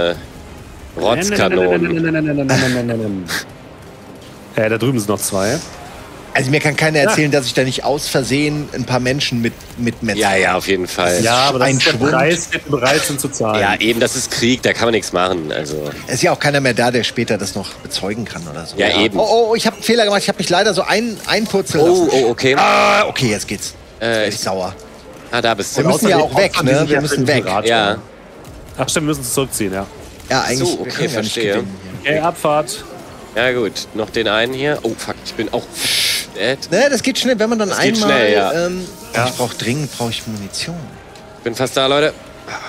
A: Rotzkanonen.
C: Da drüben sind noch 2.
B: Also mir kann keiner erzählen, dass ich da nicht aus Versehen ein paar Menschen mitmetze.
A: Ja, auf jeden Fall.
C: Ja, aber das ist der Preis, den wir bereit sind zu zahlen.
A: Ja, eben, das ist Krieg, da kann man nichts machen. Also.
B: Es ist ja auch keiner mehr da, der später das noch bezeugen kann oder so.
A: Ja, eben.
B: Oh, ich habe einen Fehler gemacht. Ich habe mich leider so einpurzeln lassen.
A: Oh, okay.
B: Okay, jetzt geht's. Ich bin sauer.
A: Da bist du.
B: Wir müssen ja auch weg, ne? Wir müssen weg.
A: Ja.
C: Ach stimmt, wir müssen es zurückziehen, ja.
B: Ja, eigentlich.
A: So, okay, verstehe.
C: Okay, Abfahrt.
A: Ja gut, noch den einen hier. Oh fuck, ich bin auch dead.
B: Ne, das geht schnell, wenn man dann
A: das
B: einmal...
A: Schnell, ja.
B: Ich brauche dringend Munition.
A: Bin fast da, Leute.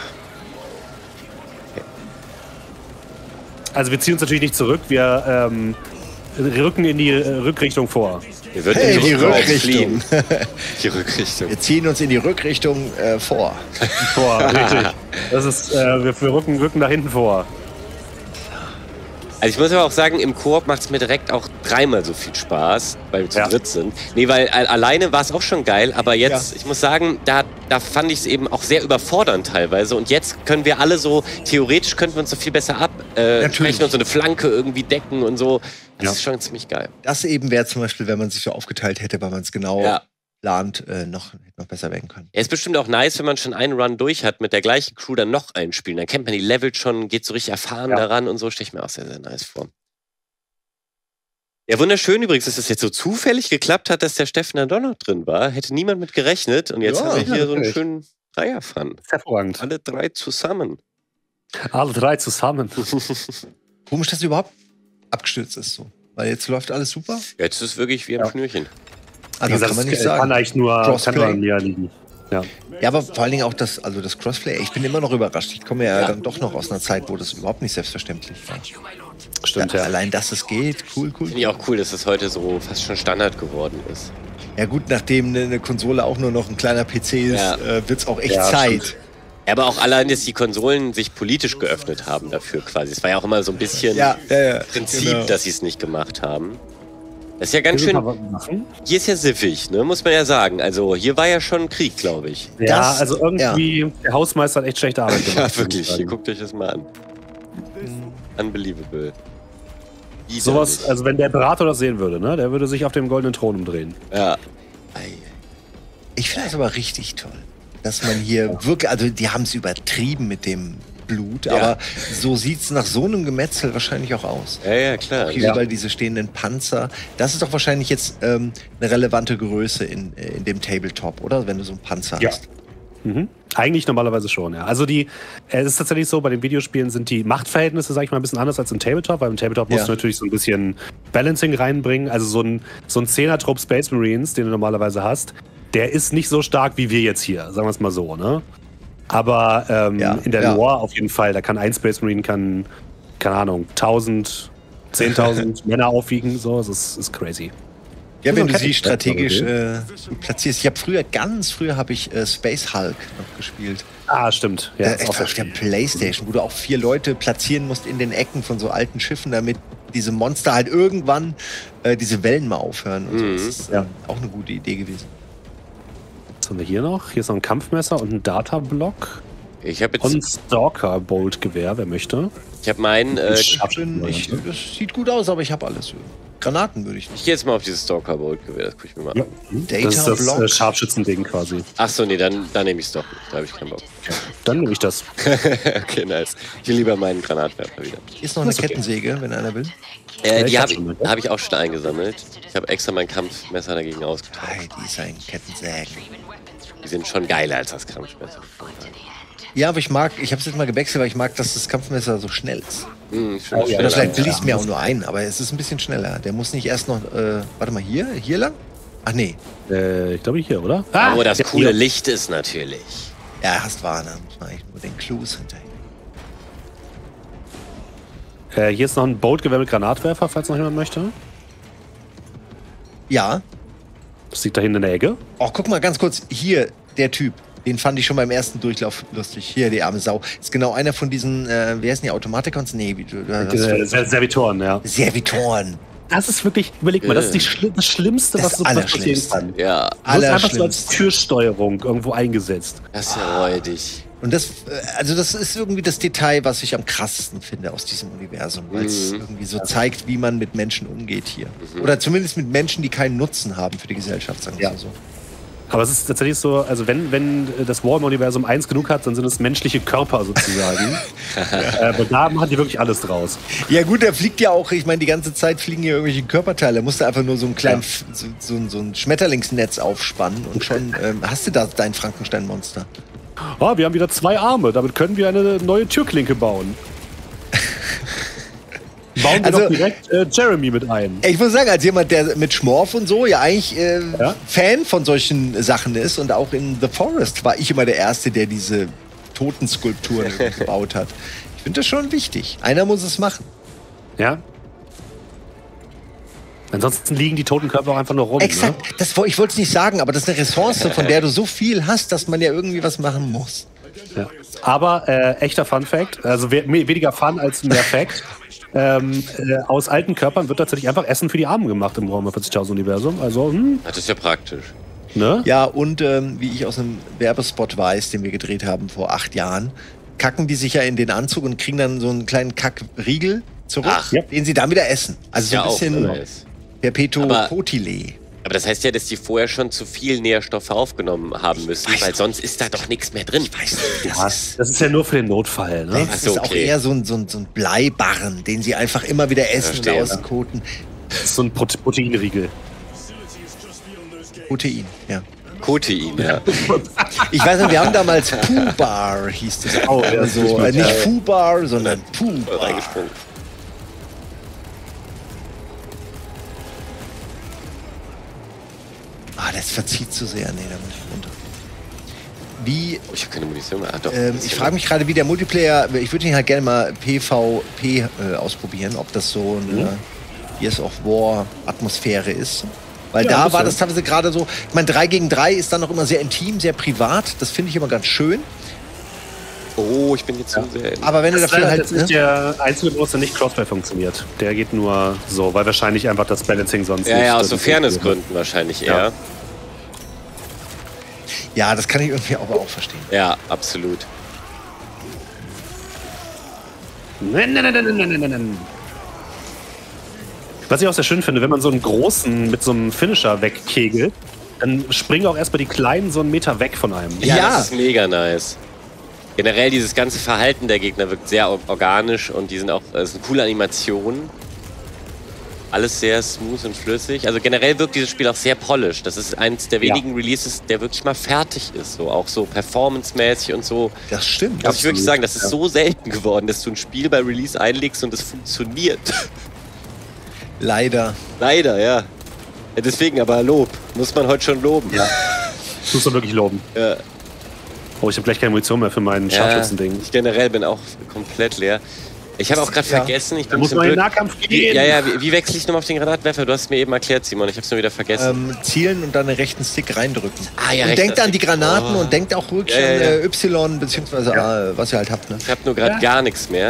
C: Okay. Also wir ziehen uns natürlich nicht zurück, wir rücken in die Rückrichtung vor.
B: Die Rückrichtung.
A: Die Rückrichtung.
B: Wir ziehen uns in die Rückrichtung vor.
C: Richtig. Das ist, wir rücken nach hinten vor.
A: Also ich muss aber auch sagen, im Koop macht es mir direkt auch 3-mal so viel Spaß, weil wir zu dritt sind. Nee, weil alleine war es auch schon geil, aber jetzt, ich muss sagen, da fand ich es eben auch sehr überfordernd teilweise. Und jetzt können wir alle so, theoretisch könnten wir uns so viel besser absprechen und so eine Flanke irgendwie decken und so. Das ist schon ziemlich geil.
B: Das eben wäre zum Beispiel, wenn man sich so aufgeteilt hätte, weil man es genau plant, noch besser werden können.
A: Ja, ist bestimmt auch nice, wenn man schon einen Run durch hat, mit der gleichen Crew dann noch einspielen. Dann kennt man die Level schon, geht so richtig erfahren daran und so, stelle ich mir auch sehr, sehr nice vor. Ja, wunderschön übrigens, dass das jetzt so zufällig geklappt hat, dass der Steffen dann doch noch drin war. Hätte niemand mit gerechnet und jetzt haben wir hier so einen schönen Dreier-Fun.
C: Hervorragend.
A: Alle 3 zusammen.
C: Alle 3 zusammen.
B: Komisch, dass überhaupt abgestürzt ist so. Weil jetzt läuft alles super.
A: Jetzt ist es wirklich wie am Schnürchen.
B: Also das kann man nicht sagen.
C: Kann eigentlich nur mir liegen. Ja,
B: aber vor allen Dingen auch das Crossplay. Ich bin immer noch überrascht. Ich komme ja dann doch noch aus einer Zeit, wo das überhaupt nicht selbstverständlich war.
C: Stimmt,
B: Allein, dass es geht. Cool.
A: Finde ich auch cool, dass es heute so fast schon Standard geworden ist.
B: Ja gut, nachdem eine Konsole auch nur noch ein kleiner PC ist, wird es auch echt Zeit.
A: Stimmt. Ja, aber auch allein, dass die Konsolen sich politisch geöffnet haben dafür quasi. Es war ja auch immer so ein bisschen Prinzip, dass sie es nicht gemacht haben. Das ist ja ganz schön. Hier ist ja siffig, ne? Muss man ja sagen. Also hier war ja schon Krieg, glaube ich.
C: Ja, also irgendwie, der Hausmeister hat echt schlechte Arbeit gemacht.
A: Ja, wirklich. Hier, guckt euch das mal an. Unbelievable.
C: Sowas, also wenn der Imperator das sehen würde, ne? Der würde sich auf dem goldenen Thron umdrehen.
A: Ja.
B: Ich finde das aber richtig toll. Dass man hier wirklich, also die haben es übertrieben mit dem Blut, aber so sieht es nach so einem Gemetzel wahrscheinlich auch aus.
A: Ja, klar.
B: Auch hier überall diese stehenden Panzer. Das ist doch wahrscheinlich jetzt eine relevante Größe in dem Tabletop, oder? Wenn du so einen Panzer hast.
C: Mhm. Eigentlich normalerweise schon, ja. Also es ist tatsächlich so, bei den Videospielen sind die Machtverhältnisse, sag ich mal, ein bisschen anders als im Tabletop, weil im Tabletop musst du natürlich so ein bisschen Balancing reinbringen. Also so ein 10er-Trupp Space Marines, den du normalerweise hast, der ist nicht so stark wie wir jetzt hier, sagen wir es mal so, ne? Aber in der Lore auf jeden Fall, da kann ein Space Marine, keine Ahnung, 1000, 10.000 Männer aufwiegen, so, das ist crazy.
B: Ja, wenn du sie strategisch platzierst. Ganz früher habe ich Space Hulk noch gespielt.
C: Ah, stimmt. Ja,
B: auf der Playstation, wo du auch 4 Leute platzieren musst in den Ecken von so alten Schiffen, damit diese Monster halt irgendwann diese Wellen mal aufhören. Und so. Das ist auch eine gute Idee gewesen.
C: Was haben wir hier noch? Hier ist noch ein Kampfmesser und ein Datablock.
A: Ich habe jetzt
C: und ein Stalker-Bolt-Gewehr, wer möchte.
A: Ich habe meinen.
B: Das sieht gut aus, aber ich habe alles. Granaten würde ich nicht.
A: Ich gehe jetzt mal auf dieses Stalker-Bolt-Gewehr, das gucke ich mir mal an.
C: Das ist das Scharfschützending quasi.
A: Achso, nee, dann nehme ich es doch nicht. Da habe ich keinen Bock.
C: Dann nehme ich das.
A: Okay, nice. Ich will lieber meinen Granatwerfer wieder.
B: Ist noch eine Kettensäge, wenn einer will?
A: Die habe ich auch schon eingesammelt. Ich habe extra mein Kampfmesser dagegen ausgetauscht.
B: Hey, die ist ein Kettensägen.
A: Die sind schon geiler als das Kampfmesser.
B: Ja, aber ich habe es jetzt mal gewechselt, weil ich mag, dass das Kampfmesser so schnell ist.
A: Vielleicht
B: will ich es mir auch nur ein, aber es ist ein bisschen schneller. Der muss nicht erst noch, warte mal, hier lang? Ach nee.
C: Ich glaube hier, oder?
A: Wo das coole Licht ist natürlich.
B: Ja, hast wahr, da muss man eigentlich nur den Clues hinterher.
C: Hier ist noch ein Boltgewehr mit Granatwerfer, falls noch jemand möchte.
B: Ja.
C: Das liegt da hinten in der Ecke.
B: Oh, guck mal ganz kurz, hier, der Typ. Den fand ich schon beim ersten Durchlauf lustig. Hier, die arme Sau. Ist genau einer von diesen, wie heißen die, Automatikons? Nee,
C: Servitoren, ja.
B: Servitoren.
C: Das ist wirklich, überleg mal, das ist das Schlimmste, was so passieren kann.
A: Ja.
C: Du hast einfach so als Türsteuerung irgendwo eingesetzt.
A: Das ist ja räudig.
B: Und das ist irgendwie das Detail, was ich am krassesten finde aus diesem Universum, weil es irgendwie so zeigt, wie man mit Menschen umgeht hier. Oder zumindest mit Menschen, die keinen Nutzen haben für die Gesellschaft, sagen wir so.
C: Aber es ist tatsächlich so, also wenn das War-Universum eins genug hat, dann sind es menschliche Körper sozusagen. Aber da machen die wirklich alles draus.
B: Ja gut, da fliegt ja auch, ich meine, die ganze Zeit fliegen hier irgendwelche Körperteile. Da musst du einfach nur so einen kleinen, so ein Schmetterlingsnetz aufspannen und schon hast du da dein Frankenstein-Monster.
C: Oh, wir haben wieder 2 Arme, damit können wir eine neue Türklinke bauen. Bauen wir doch direkt Jeremy mit ein.
B: Ich muss sagen, als jemand, der mit Schmorf und so ja eigentlich Fan von solchen Sachen ist und auch in The Forest war ich immer der Erste, der diese Totenskulpturen gebaut hat. Ich finde das schon wichtig. Einer muss es machen.
C: Ja. Ansonsten liegen die toten Körper auch einfach nur rum.
B: Exakt. Ne? Ich wollte es nicht sagen, aber das ist eine Ressource, von der du so viel hast, dass man ja irgendwie was machen muss.
C: Ja. Aber echter Fun-Fact, also weniger Fun als mehr Fact. Aus alten Körpern wird tatsächlich einfach Essen für die Armen gemacht im Warhammer 40.000 Universum. Also,
A: das ist ja praktisch.
C: Ne?
B: Ja, und wie ich aus einem Werbespot weiß, den wir gedreht haben vor 8 Jahren, kacken die sich ja in den Anzug und kriegen dann so einen kleinen Kackriegel zurück, den sie dann wieder essen. Also so ein bisschen Perpetuum mobile.
A: Aber das heißt ja, dass die vorher schon zu viel Nährstoffe aufgenommen haben müssen, weil sonst ist da doch nichts mehr drin.
B: Ich weiß nicht.
C: Das ist ja nur für den Notfall. Ne?
B: Das ist auch eher so ein Bleibarren, den sie einfach immer wieder essen und auskoten.
C: Das ist so ein Proteinriegel.
B: Protein, ja.
A: Protein, ja.
B: Ich weiß nicht, wir haben damals Pooh-Bar, hieß das auch. Also, nicht Foo-Bar, sondern Pooh-Bar. Das verzieht zu sehr. Nee, da muss ich runter.
A: Ich habe keine Munition mehr.
B: Ich frage mich gerade, wie der Multiplayer. Ich würde ihn halt gerne mal PvP ausprobieren, ob das so eine Gears of War Atmosphäre ist. Weil da war das teilweise gerade so. Ich meine, 3 gegen 3 ist dann noch immer sehr intim, sehr privat. Das finde ich immer ganz schön.
A: Oh, ich bin jetzt so sehr.
B: Aber wenn du dafür halt.
C: Das ist der einzige Modus, der nicht Crossplay funktioniert. Der geht nur so, weil wahrscheinlich einfach das Balancing sonst nicht.
A: Ja, aus so Fairnessgründen wahrscheinlich eher.
B: Ja, das kann ich irgendwie aber auch verstehen.
A: Ja, absolut.
C: Was ich auch sehr schön finde, wenn man so einen großen mit so einem Finisher wegkegelt, dann springen auch erstmal die Kleinen so einen Meter weg von einem.
A: Ja, das ist mega nice. Generell dieses ganze Verhalten der Gegner wirkt sehr organisch und die sind auch, es sind coole Animationen. Alles sehr smooth und flüssig. Also generell wirkt dieses Spiel auch sehr polished. Das ist eins der wenigen Releases, der wirklich mal fertig ist. So, auch so performancemäßig und so.
B: Das stimmt.
A: Muss ich wirklich sagen, das ist so selten geworden, dass du ein Spiel bei Release einlegst und es funktioniert.
B: Leider.
A: Leider, ja. Deswegen aber Lob. Muss man heute schon loben.
C: Ja. Musst du wirklich loben.
A: Ja.
C: Oh, ich habe gleich keine Munition mehr für mein Scharfschützen-Ding.
A: Ich generell bin auch komplett leer. Ich habe auch gerade vergessen, ich bin
C: muss mal in den Nahkampf gehen.
A: Ja, wie wechsle ich nochmal auf den Granatwerfer? Du hast es mir eben erklärt, Simon. Ich habe es nur wieder vergessen.
B: Zielen und dann den rechten Stick reindrücken.
A: Ja,
B: und denkt an die Granaten und denkt auch ruhig an Y bzw. A, was ihr halt habt. Ne?
A: Ich habe nur gerade gar nichts mehr.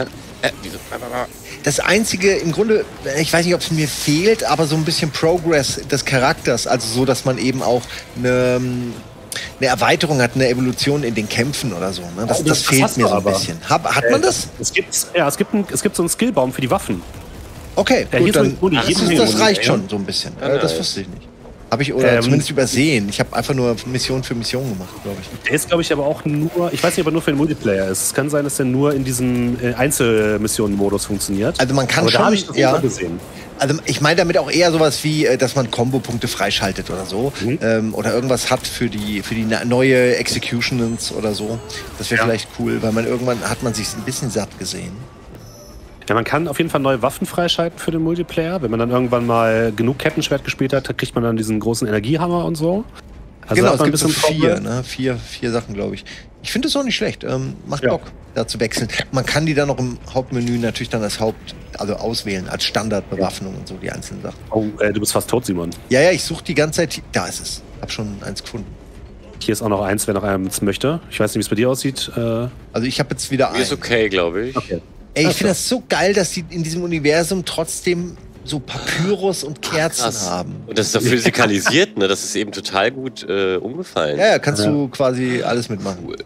B: Das Einzige, im Grunde, ich weiß nicht, ob es mir fehlt, aber so ein bisschen Progress des Charakters. Also so, dass man eben auch eine Erweiterung hat, eine Evolution in den Kämpfen oder so. Ne? Das fehlt mir so ein bisschen. Hat man das?
C: Es gibt so einen Skillbaum für die Waffen.
B: Okay, gut, dann das reicht schon so ein bisschen. Das wusste ich nicht. Habe ich zumindest übersehen. Ich habe einfach nur Mission für Mission gemacht, glaube ich.
C: Der ist, glaube ich, aber auch nur, ich weiß nicht, ob er nur für den Multiplayer ist. Es kann sein, dass der nur in diesem Einzelmissionen-Modus funktioniert.
B: Also man kann
C: aber
B: schon,
C: da habe ich das immer gesehen.
B: Also ich meine damit auch eher sowas wie, dass man Kombo-Punkte freischaltet oder so. Oder irgendwas hat für die neue Executions oder so. Das wäre vielleicht cool, weil irgendwann hat man sich ein bisschen satt gesehen.
C: Ja, man kann auf jeden Fall neue Waffen freischalten für den Multiplayer. Wenn man dann irgendwann mal genug Kettenschwert gespielt hat, kriegt man dann diesen großen Energiehammer und so. Also
B: genau, es gibt so vier Sachen, glaube ich. Ich finde das auch nicht schlecht. Macht Bock, da zu wechseln. Man kann die dann noch im Hauptmenü natürlich dann als auswählen, als Standardbewaffnung und so, die einzelnen Sachen.
C: Oh, du bist fast tot, Simon.
B: Ja, ich suche die ganze Zeit. Da ist es. Hab schon eins gefunden.
C: Hier ist auch noch eins, wer noch eins möchte. Ich weiß nicht, wie es bei dir aussieht.
B: Also ich habe jetzt wieder
A: eins. Ist okay, glaube ich.
C: Okay.
B: Ey, ich finde das so geil, dass die in diesem Universum trotzdem so Papyrus und Kerzen haben.
A: Und das ist doch physikalisiert, ne? Das ist eben total gut umgefallen.
B: Ja, kannst du quasi alles mitmachen.
A: Cool.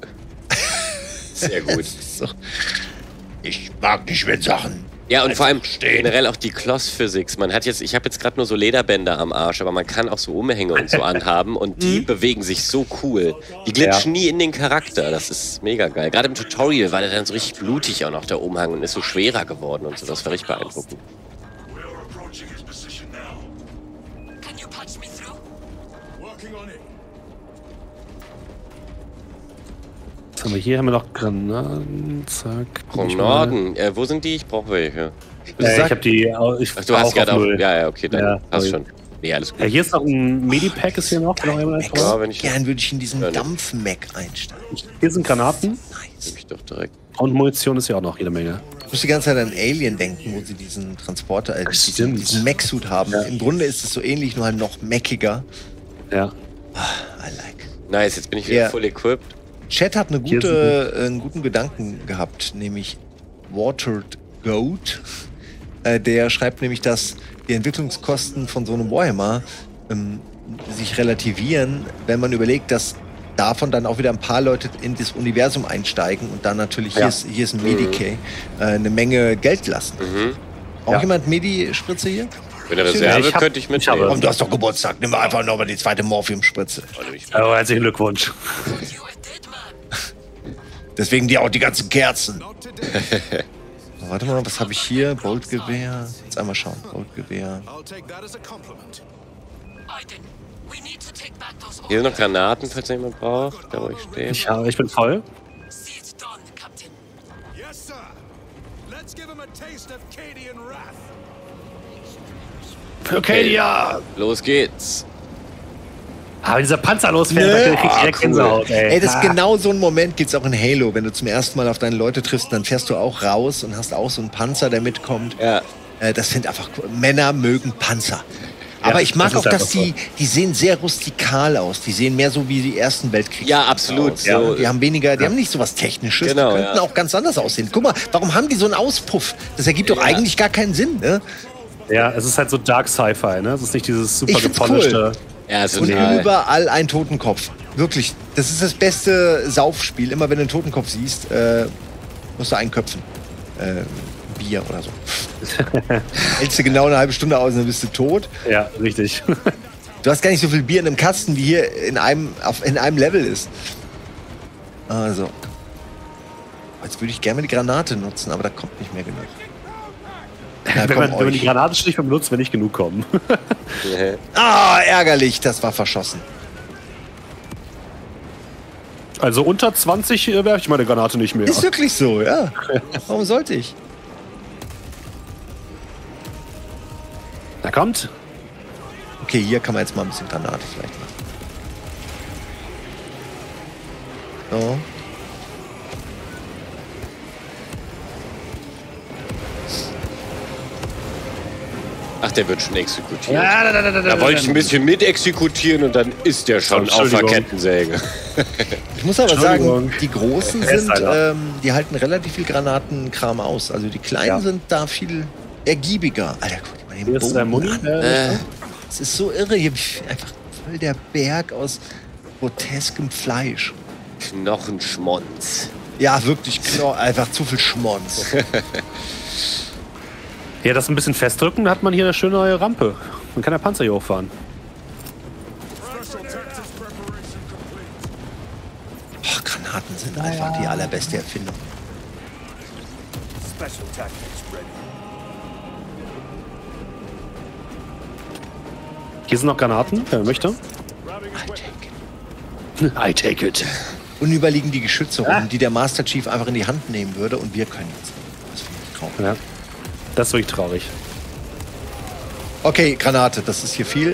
A: Sehr gut.
B: Ich mag nicht, wenn Sachen.
A: Ja, und vor allem generell auch die Cloth-Physics. Ich habe jetzt gerade nur so Lederbänder am Arsch, aber man kann auch so Umhänge und so anhaben und die bewegen sich so cool. Die glitschen nie in den Charakter. Das ist mega geil. Gerade im Tutorial war der dann so richtig blutig auch noch, der Umhang, und ist so schwerer geworden und so. Das war richtig beeindruckend.
C: Was haben wir hier? Haben wir noch Granaten? Zack.
A: Granaten? Wo sind die? Ich brauche welche.
C: Ich habe die.
A: Ach, du hast gerade auch. Ja, okay, dann hast schon. Nee, alles gut.
C: Hier ist noch ein Medipack, ist hier noch.
B: Gern würde ich in diesen Dampf-Mac einsteigen.
C: Hier sind Granaten.
A: Nice. Ich doch direkt.
C: Und Munition ist ja auch noch jede Menge.
B: Ich muss die ganze Zeit an Alien denken, wo sie diesen Transporter, diesen Mech-Suit haben. Ja. Im Grunde ist es so ähnlich, nur halt noch meckiger.
C: Ja.
B: I like.
A: Nice, jetzt bin ich wieder full equipped.
B: Chat hat einen guten Gedanken gehabt, nämlich Watered Goat. Der schreibt nämlich, dass die Entwicklungskosten von so einem Warhammer sich relativieren, wenn man überlegt, dass davon dann auch wieder ein paar Leute in das Universum einsteigen und dann natürlich, hier ist ein Medikay, eine Menge Geld lassen. Auch jemand Medi-Spritze hier?
A: Wenn eine Reserve könnte ich mitnehmen.
B: Komm, du hast doch Geburtstag, nimm einfach nochmal die zweite Morphium-Spritze.
C: Oh, herzlichen Glückwunsch.
B: Deswegen auch die ganzen Kerzen. Warte mal, was habe ich hier? Boltgewehr. Jetzt einmal schauen. Boltgewehr.
A: Hier sind noch Granaten, falls jemand braucht. Da wo ich stehe.
C: Ich bin voll. Okay, ja.
A: Los geht's.
C: Aber dieser Panzer losfährt, da krieg ich direkt Gänsehaut, ey.
B: Das ist genau so ein Moment, gibt's auch in Halo. Wenn du zum ersten Mal auf deine Leute triffst, dann fährst du auch raus und hast auch so einen Panzer, der mitkommt.
A: Ja.
B: Das sind einfach cool. Männer mögen Panzer. Aber ich mag auch, dass die sehen sehr rustikal aus. Die sehen mehr so wie die ersten Weltkriege.
A: Ja, absolut.
B: Aus. Ja, die haben weniger, die haben nicht so was Technisches.
A: Genau,
B: die könnten auch ganz anders aussehen. Guck mal, warum haben die so einen Auspuff? Das ergibt doch eigentlich gar keinen Sinn, ne?
C: Ja, es ist halt so Dark Sci-Fi, ne? Es ist nicht dieses super gepolischte.
B: Cool. Ja, und überall ein Totenkopf. Wirklich, das ist das beste Saufspiel. Immer wenn du einen Totenkopf siehst, musst du einköpfen. Bier oder so. Hältst du genau eine halbe Stunde aus und dann bist du tot.
C: Ja, richtig.
B: Du hast gar nicht so viel Bier in einem Kasten, wie hier in einem Level ist. Also. Jetzt würde ich gerne die Granate nutzen, aber da kommt nicht mehr genug.
C: Ja, wenn man die Granate schlicht benutzt, wenn nicht genug kommen.
B: Ärgerlich, das war verschossen.
C: Also unter 20 werfe ich meine Granate nicht mehr.
B: Ist wirklich so, ja. Warum sollte ich?
C: Da kommt.
B: Okay, hier kann man jetzt mal ein bisschen Granate vielleicht machen. So.
A: Ach, der wird schon exekutiert. Da wollte ich ein bisschen mit exekutieren und dann ist der schon auf der Kettensäge.
B: Ich muss aber sagen, die Großen sind, die halten relativ viel Granatenkram aus. Also die Kleinen sind da viel ergiebiger. Alter, guck mal den Bogen an. Das ist so irre. Hier einfach voll der Berg aus groteskem Fleisch.
A: Knochenschmonz.
B: Ja, wirklich, einfach zu viel Schmonz.
C: Ja, das ein bisschen festdrücken, da hat man hier eine schöne neue Rampe. Man kann der Panzer hier hochfahren.
B: Granaten sind einfach die allerbeste Erfindung.
C: Hier sind noch Granaten, wer möchte.
B: I take it. Und überliegen die Geschütze rum, die der Master Chief einfach in die Hand nehmen würde und wir können jetzt. Das finde ich traurig.
C: Ja. Das ist wirklich traurig.
B: Okay, Granate, das ist hier viel.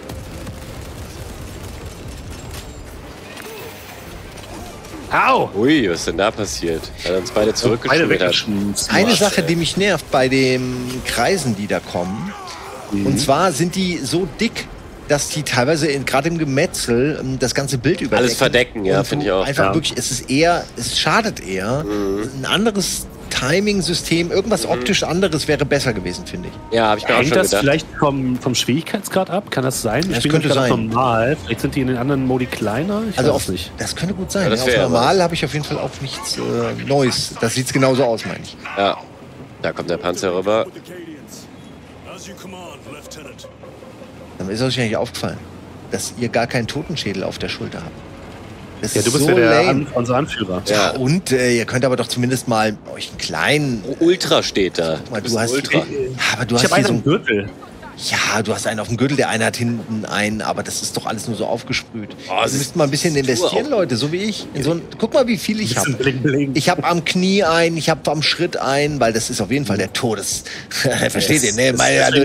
C: Au!
A: Ui, was ist denn da passiert? Hat uns beide zurückgeschmissen.
B: Eine Sache, die mich nervt bei den Kreisen, die da kommen. Und zwar sind die so dick, dass die teilweise gerade im Gemetzel das ganze Bild überdecken.
A: Alles verdecken, ja, finde ich auch.
B: Einfach wirklich, es schadet eher. Ein anderes Timing-System, irgendwas optisch anderes wäre besser gewesen, finde ich.
A: Ja, habe ich mir auch schon gedacht.
C: Hängt das vielleicht vom Schwierigkeitsgrad ab? Kann das sein?
B: Das könnte sein.
C: Normal. Vielleicht sind die in den anderen Modi kleiner? Ich weiß nicht.
B: Das könnte gut sein.
A: Ja,
B: auf normal habe ich auf jeden Fall auch nichts Neues. Das sieht genauso aus, meine ich.
A: Ja, da kommt der Panzer rüber.
B: Dann ist euch wahrscheinlich aufgefallen, dass ihr gar keinen Totenschädel auf der Schulter habt. Das
C: ja, du bist
B: so
C: ja unser Anführer.
B: Ja, und ihr könnt aber doch zumindest mal euch einen kleinen...
A: Ultra steht da.
B: Mal, du hast
A: Ultra.
B: Aber du
C: ich
B: hast
C: habe einen
B: so
C: am Gürtel.
B: Ja, du hast einen auf dem Gürtel, der eine hat hinten einen, aber das ist doch alles nur so aufgesprüht.
A: Oh,
B: ihr müsst mal ein bisschen investieren, Leute, so wie ich. Guck mal, wie viel ich habe. Ich habe am Knie einen, ich habe am Schritt einen, weil das ist auf jeden Fall der Todes... Versteht ihr, ne?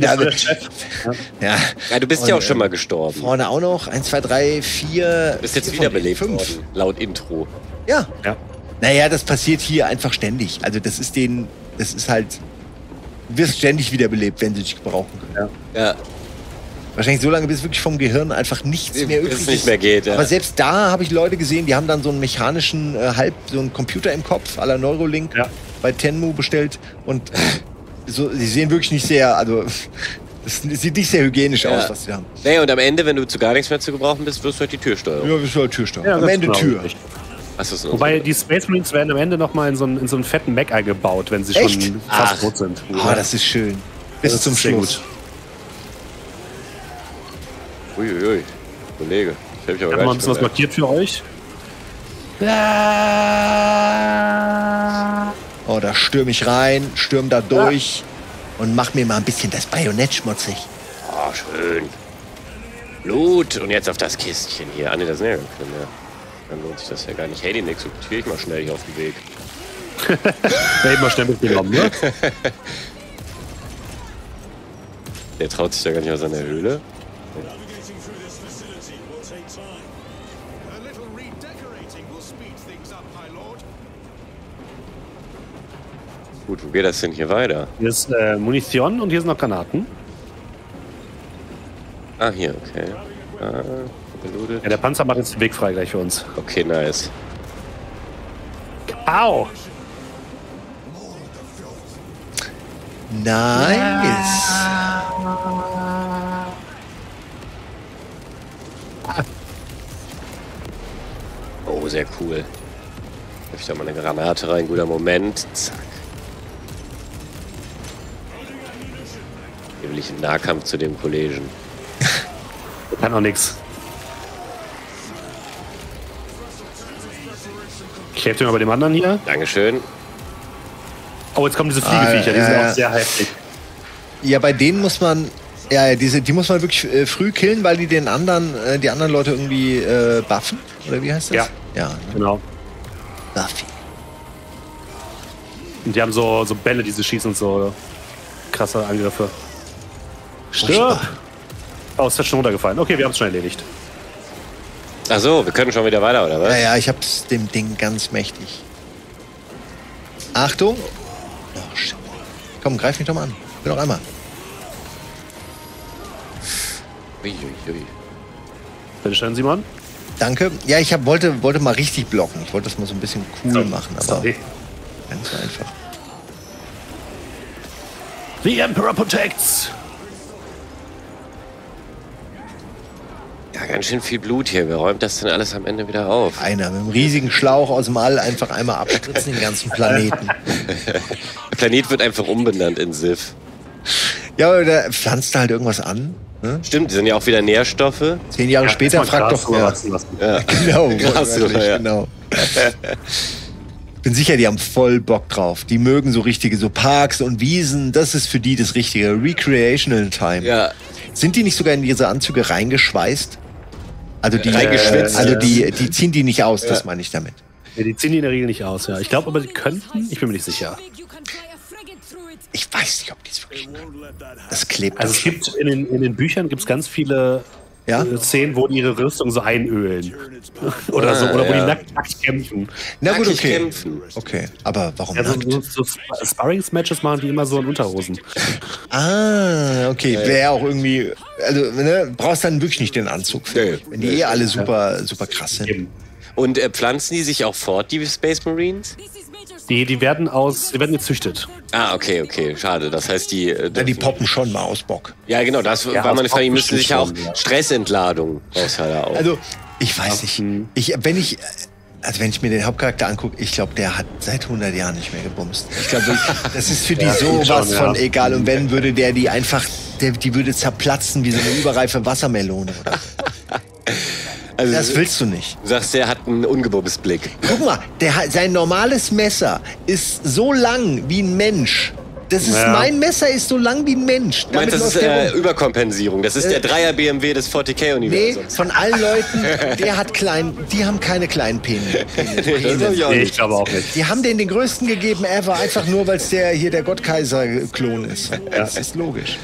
A: Ja, du bist ja auch schon mal gestorben.
B: Vorne auch noch. 1, 2, 3, 4...
A: Du bist jetzt wiederbelebt worden, laut Intro.
B: Ja. Naja, das passiert hier einfach ständig. Also das ist halt... Du wirst ständig wiederbelebt, wenn sie dich brauchen können.
A: Ja.
B: Wahrscheinlich so lange, bis wirklich vom Gehirn einfach nichts mehr übrig ist.
A: Nicht mehr geht, ja.
B: Aber selbst da habe ich Leute gesehen, die haben dann so einen mechanischen, so einen Computer im Kopf, à la Neurolink, bei Tenmu bestellt. Und so, die sehen wirklich nicht sehr, also es sieht nicht sehr hygienisch aus, was sie haben.
A: Naja, und am Ende, wenn du zu gar nichts mehr zu gebrauchen bist, wirst du halt die Türsteuerung.
B: Ja, wirst du halt Türsteuerung.
C: Ja,
B: am Ende Tür.
C: Wobei die Space Marines werden am Ende noch mal in so einen fetten Mech eingebaut, wenn sie schon fast tot sind.
B: Oh, das ist schön. Bis zum Schluss.
A: Uiuiui, Kollege. Ich habe
C: mal ein bisschen was markiert für euch.
B: Oh, da stürm ich rein, stürm da durch und mach mir mal ein bisschen das Bajonett schmutzig.
A: Oh, schön. Blut. Und jetzt auf das Kistchen hier. Ah, ne, das sind ja keine mehr. Dann lohnt sich das ja gar nicht. Hey, den exekutiere ich mal schnell hier auf dem Weg.
C: Eben mal schnell mitgenommen, ne?
A: Der traut sich ja gar nicht aus seiner Höhle. Gut, wo geht das denn hier weiter?
C: Hier ist Munition und hier sind noch Granaten.
A: Ah, hier, okay.
C: Ja, der Panzer macht jetzt den Weg frei gleich für uns.
A: Okay, nice.
C: Au!
B: Nice!
A: Oh, sehr cool. Werfe ich da mal eine Granate rein, guter Moment. Zack. Hier will ich einen Nahkampf zu dem Kollegen.
C: Kann auch nix. Ich helfe dir mal bei dem anderen hier.
A: Dankeschön.
C: Oh, jetzt kommen diese Fliegeviecher, die sind auch sehr heftig.
B: Ja, bei denen muss man... Ja, die muss man wirklich früh killen, weil die die anderen Leute irgendwie buffen? Oder wie heißt das?
C: Ja, genau.
B: Buffy.
C: Und die haben so Bälle, die sie schießen und so krasse Angriffe. Stirb! Oh, ist jetzt schon runtergefallen. Okay, wir haben es schon erledigt.
A: Ach so, wir können schon wieder weiter, oder was?
B: Ja, ich hab's dem Ding ganz mächtig. Achtung! Oh, shit. Komm, greif mich doch mal an. Noch einmal.
A: Uiuiui.
C: Bitte schön, Simon.
B: Danke. Ja, ich wollte mal richtig blocken. Ich wollte das mal so ein bisschen cool machen, aber ganz so einfach.
C: The Emperor protects!
A: Ja, ganz schön viel Blut hier. Wer räumt das denn alles am Ende wieder auf?
B: Einer mit einem riesigen Schlauch aus dem All einfach einmal abspritzen den ganzen Planeten.
A: Der Planet wird einfach umbenannt in Sif.
B: Ja, aber da pflanzt halt irgendwas an. Ne?
A: Stimmt, die sind ja auch wieder Nährstoffe.
B: 10 Jahre später fragt doch...
A: Ja.
B: Genau,
A: Ja.
B: genau. Bin sicher, die haben voll Bock drauf. Die mögen so richtige so Parks und Wiesen. Das ist für die das richtige Recreational Time.
A: Ja.
B: Sind die nicht sogar in diese Anzüge reingeschweißt? Also
A: reingeschwitzt.
B: Also die ziehen die nicht aus, das meine ich damit.
C: Ja, die ziehen die in der Regel nicht aus, ja. Ich glaube aber, die könnten, ich bin mir nicht sicher.
B: Ich weiß nicht, ob die es wirklich können. Das klebt.
C: Also es gibt in den Büchern gibt's ganz viele Szenen, wo die ihre Rüstung so einölen. Oder so, oder wo die nackt kämpfen.
B: Na gut, okay.
A: Kämpfen.
B: Okay, aber warum
C: Also
B: nackt?
C: so Sparrings-Matches machen die immer so in Unterhosen.
B: Ah, okay. Wäre auch irgendwie, also ne, brauchst dann wirklich nicht den Anzug für. Wenn die alle super krass sind.
C: Eben.
A: Und pflanzen die sich auch fort, die Space Marines?
C: Die werden gezüchtet.
A: Ah, okay. Schade. Das heißt, die
B: poppen schon mal aus Bock.
A: Ja, genau. Das war meine Frage. Die müssen sich ja auch Stressentladung aushalten.
B: Also, ich weiß nicht. Wenn ich mir den Hauptcharakter angucke, ich glaube, der hat seit 100 Jahren nicht mehr gebumst. Ich glaube, das ist für die sowas von egal. Und wenn, würde der die einfach, die würde zerplatzen wie so eine überreife Wassermelone. Oder? Also, das willst du nicht.
A: Du sagst, der hat einen ungebumsten Blick.
B: Guck mal, sein normales Messer ist so lang wie ein Mensch. Mein Messer ist so lang wie ein Mensch.
A: Du meinst, das ist Überkompensierung. Das ist der 3er BMW des 40k-Universums.
B: Nee, von allen Leuten, die haben keine kleinen Penisse.
C: Ich glaube auch nicht.
B: Die haben den größten gegeben ever, einfach nur, weil es der Gottkaiser-Klon ist. Ja. Das ist logisch.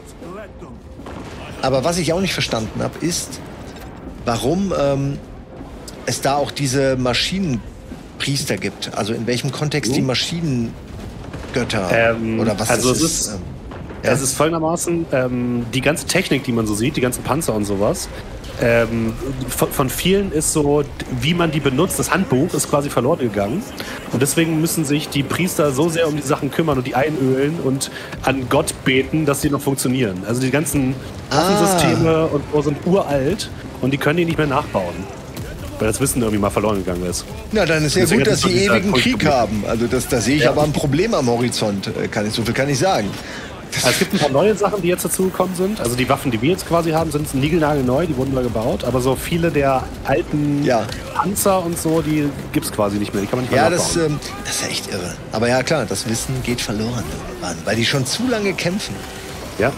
B: Aber was ich auch nicht verstanden habe, ist, warum es da auch diese Maschinenpriester gibt. Also in welchem Kontext die Maschinengötter oder was
C: also
B: das ist.
C: Es ist folgendermaßen, die ganze Technik, die man so sieht, die ganzen Panzer und sowas, von vielen ist so, wie man die benutzt, das Handbuch ist quasi verloren gegangen. Und deswegen müssen sich die Priester so sehr um die Sachen kümmern und die einölen und an Gott beten, dass die noch funktionieren. Also die ganzen Waffensysteme und so sind uralt und die können die nicht mehr nachbauen. Weil das Wissen irgendwie mal verloren gegangen ist.
B: Na, dann ist ja gut, dass sie ewigen Krieg haben. Also da sehe ich aber ein Problem am Horizont. So viel kann ich sagen.
C: Also es gibt ein paar neue Sachen, die jetzt dazugekommen sind. Also die Waffen, die wir jetzt quasi haben, sind niegelnagelneu, die wurden neu gebaut. Aber so viele der alten Panzer und so, die gibt es quasi nicht mehr. Die kann man nicht mehr nachbauen.
B: Das ist ja echt irre. Aber ja klar, das Wissen geht verloren irgendwann, weil die schon zu lange kämpfen.
C: Ja.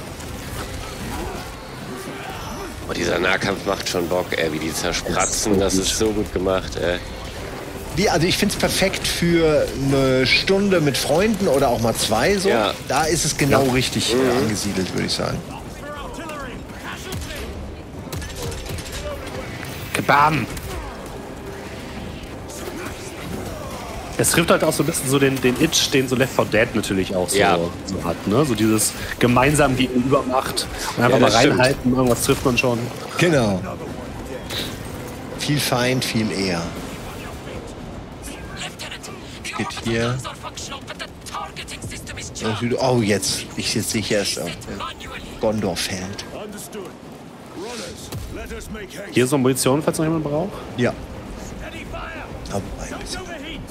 A: Oh, dieser Nahkampf macht schon Bock, wie die zerspratzen, das ist so gut gemacht,
B: Also ich finde es perfekt für eine Stunde mit Freunden oder auch mal 2 so. Ja. Da ist es genau richtig angesiedelt, würde ich sagen.
C: Kabam! Es trifft halt auch so ein bisschen so den Itch, den so Left 4 Dead natürlich auch so hat. Ne? So dieses gemeinsam Gegenübermacht. Und einfach mal reinhalten, stimmt. Irgendwas trifft man schon.
B: Genau. Viel Feind, viel eher. Geht hier. Oh, jetzt. Ich sehe hier erst auf Gondor-Feld.
C: Hier ist so Munition, falls noch jemand braucht?
B: Ja. Aber ein bisschen.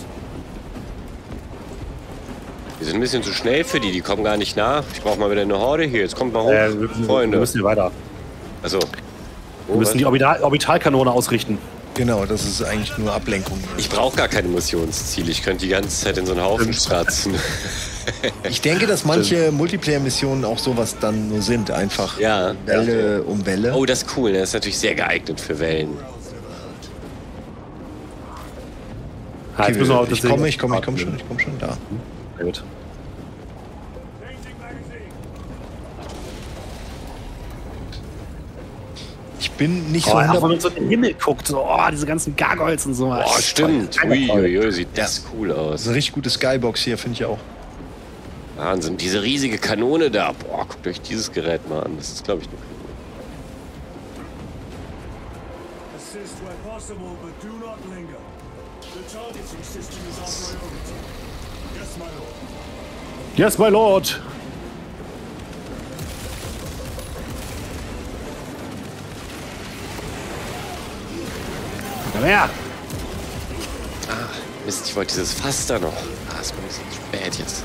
A: Wir sind ein bisschen zu schnell für die kommen gar nicht nach. Ich brauche mal wieder eine Horde hier. Jetzt kommt mal hoch, Freunde.
C: Wir müssen hier weiter.
A: Achso.
C: Wir müssen die Orbitalkanone ausrichten.
B: Genau, das ist eigentlich nur Ablenkung.
A: Ich brauche gar keine Missionsziele. Ich könnte die ganze Zeit in so einen Haufen stratzen.
B: Ich denke, dass manche Multiplayer-Missionen auch sowas dann nur sind. Einfach Welle um Welle.
A: Oh, das ist cool. Das ist natürlich sehr geeignet für Wellen.
B: Okay, ich komme schon da.
C: Sehr gut.
B: Ich bin nicht so
C: wenn man so in den Himmel guckt, so, diese ganzen Gargoyles und so.
A: Oh, stimmt. Uiuiui, sieht das cool aus.
B: Das ist eine richtig gute Skybox hier, finde ich auch.
A: Wahnsinn, diese riesige Kanone da. Boah, guckt euch dieses Gerät mal an. Das ist, glaube ich, eine Kanone.
C: Yes, my lord. Komm her.
A: Mist, ich wollte dieses Fass da noch. Ist mir ein bisschen spät jetzt.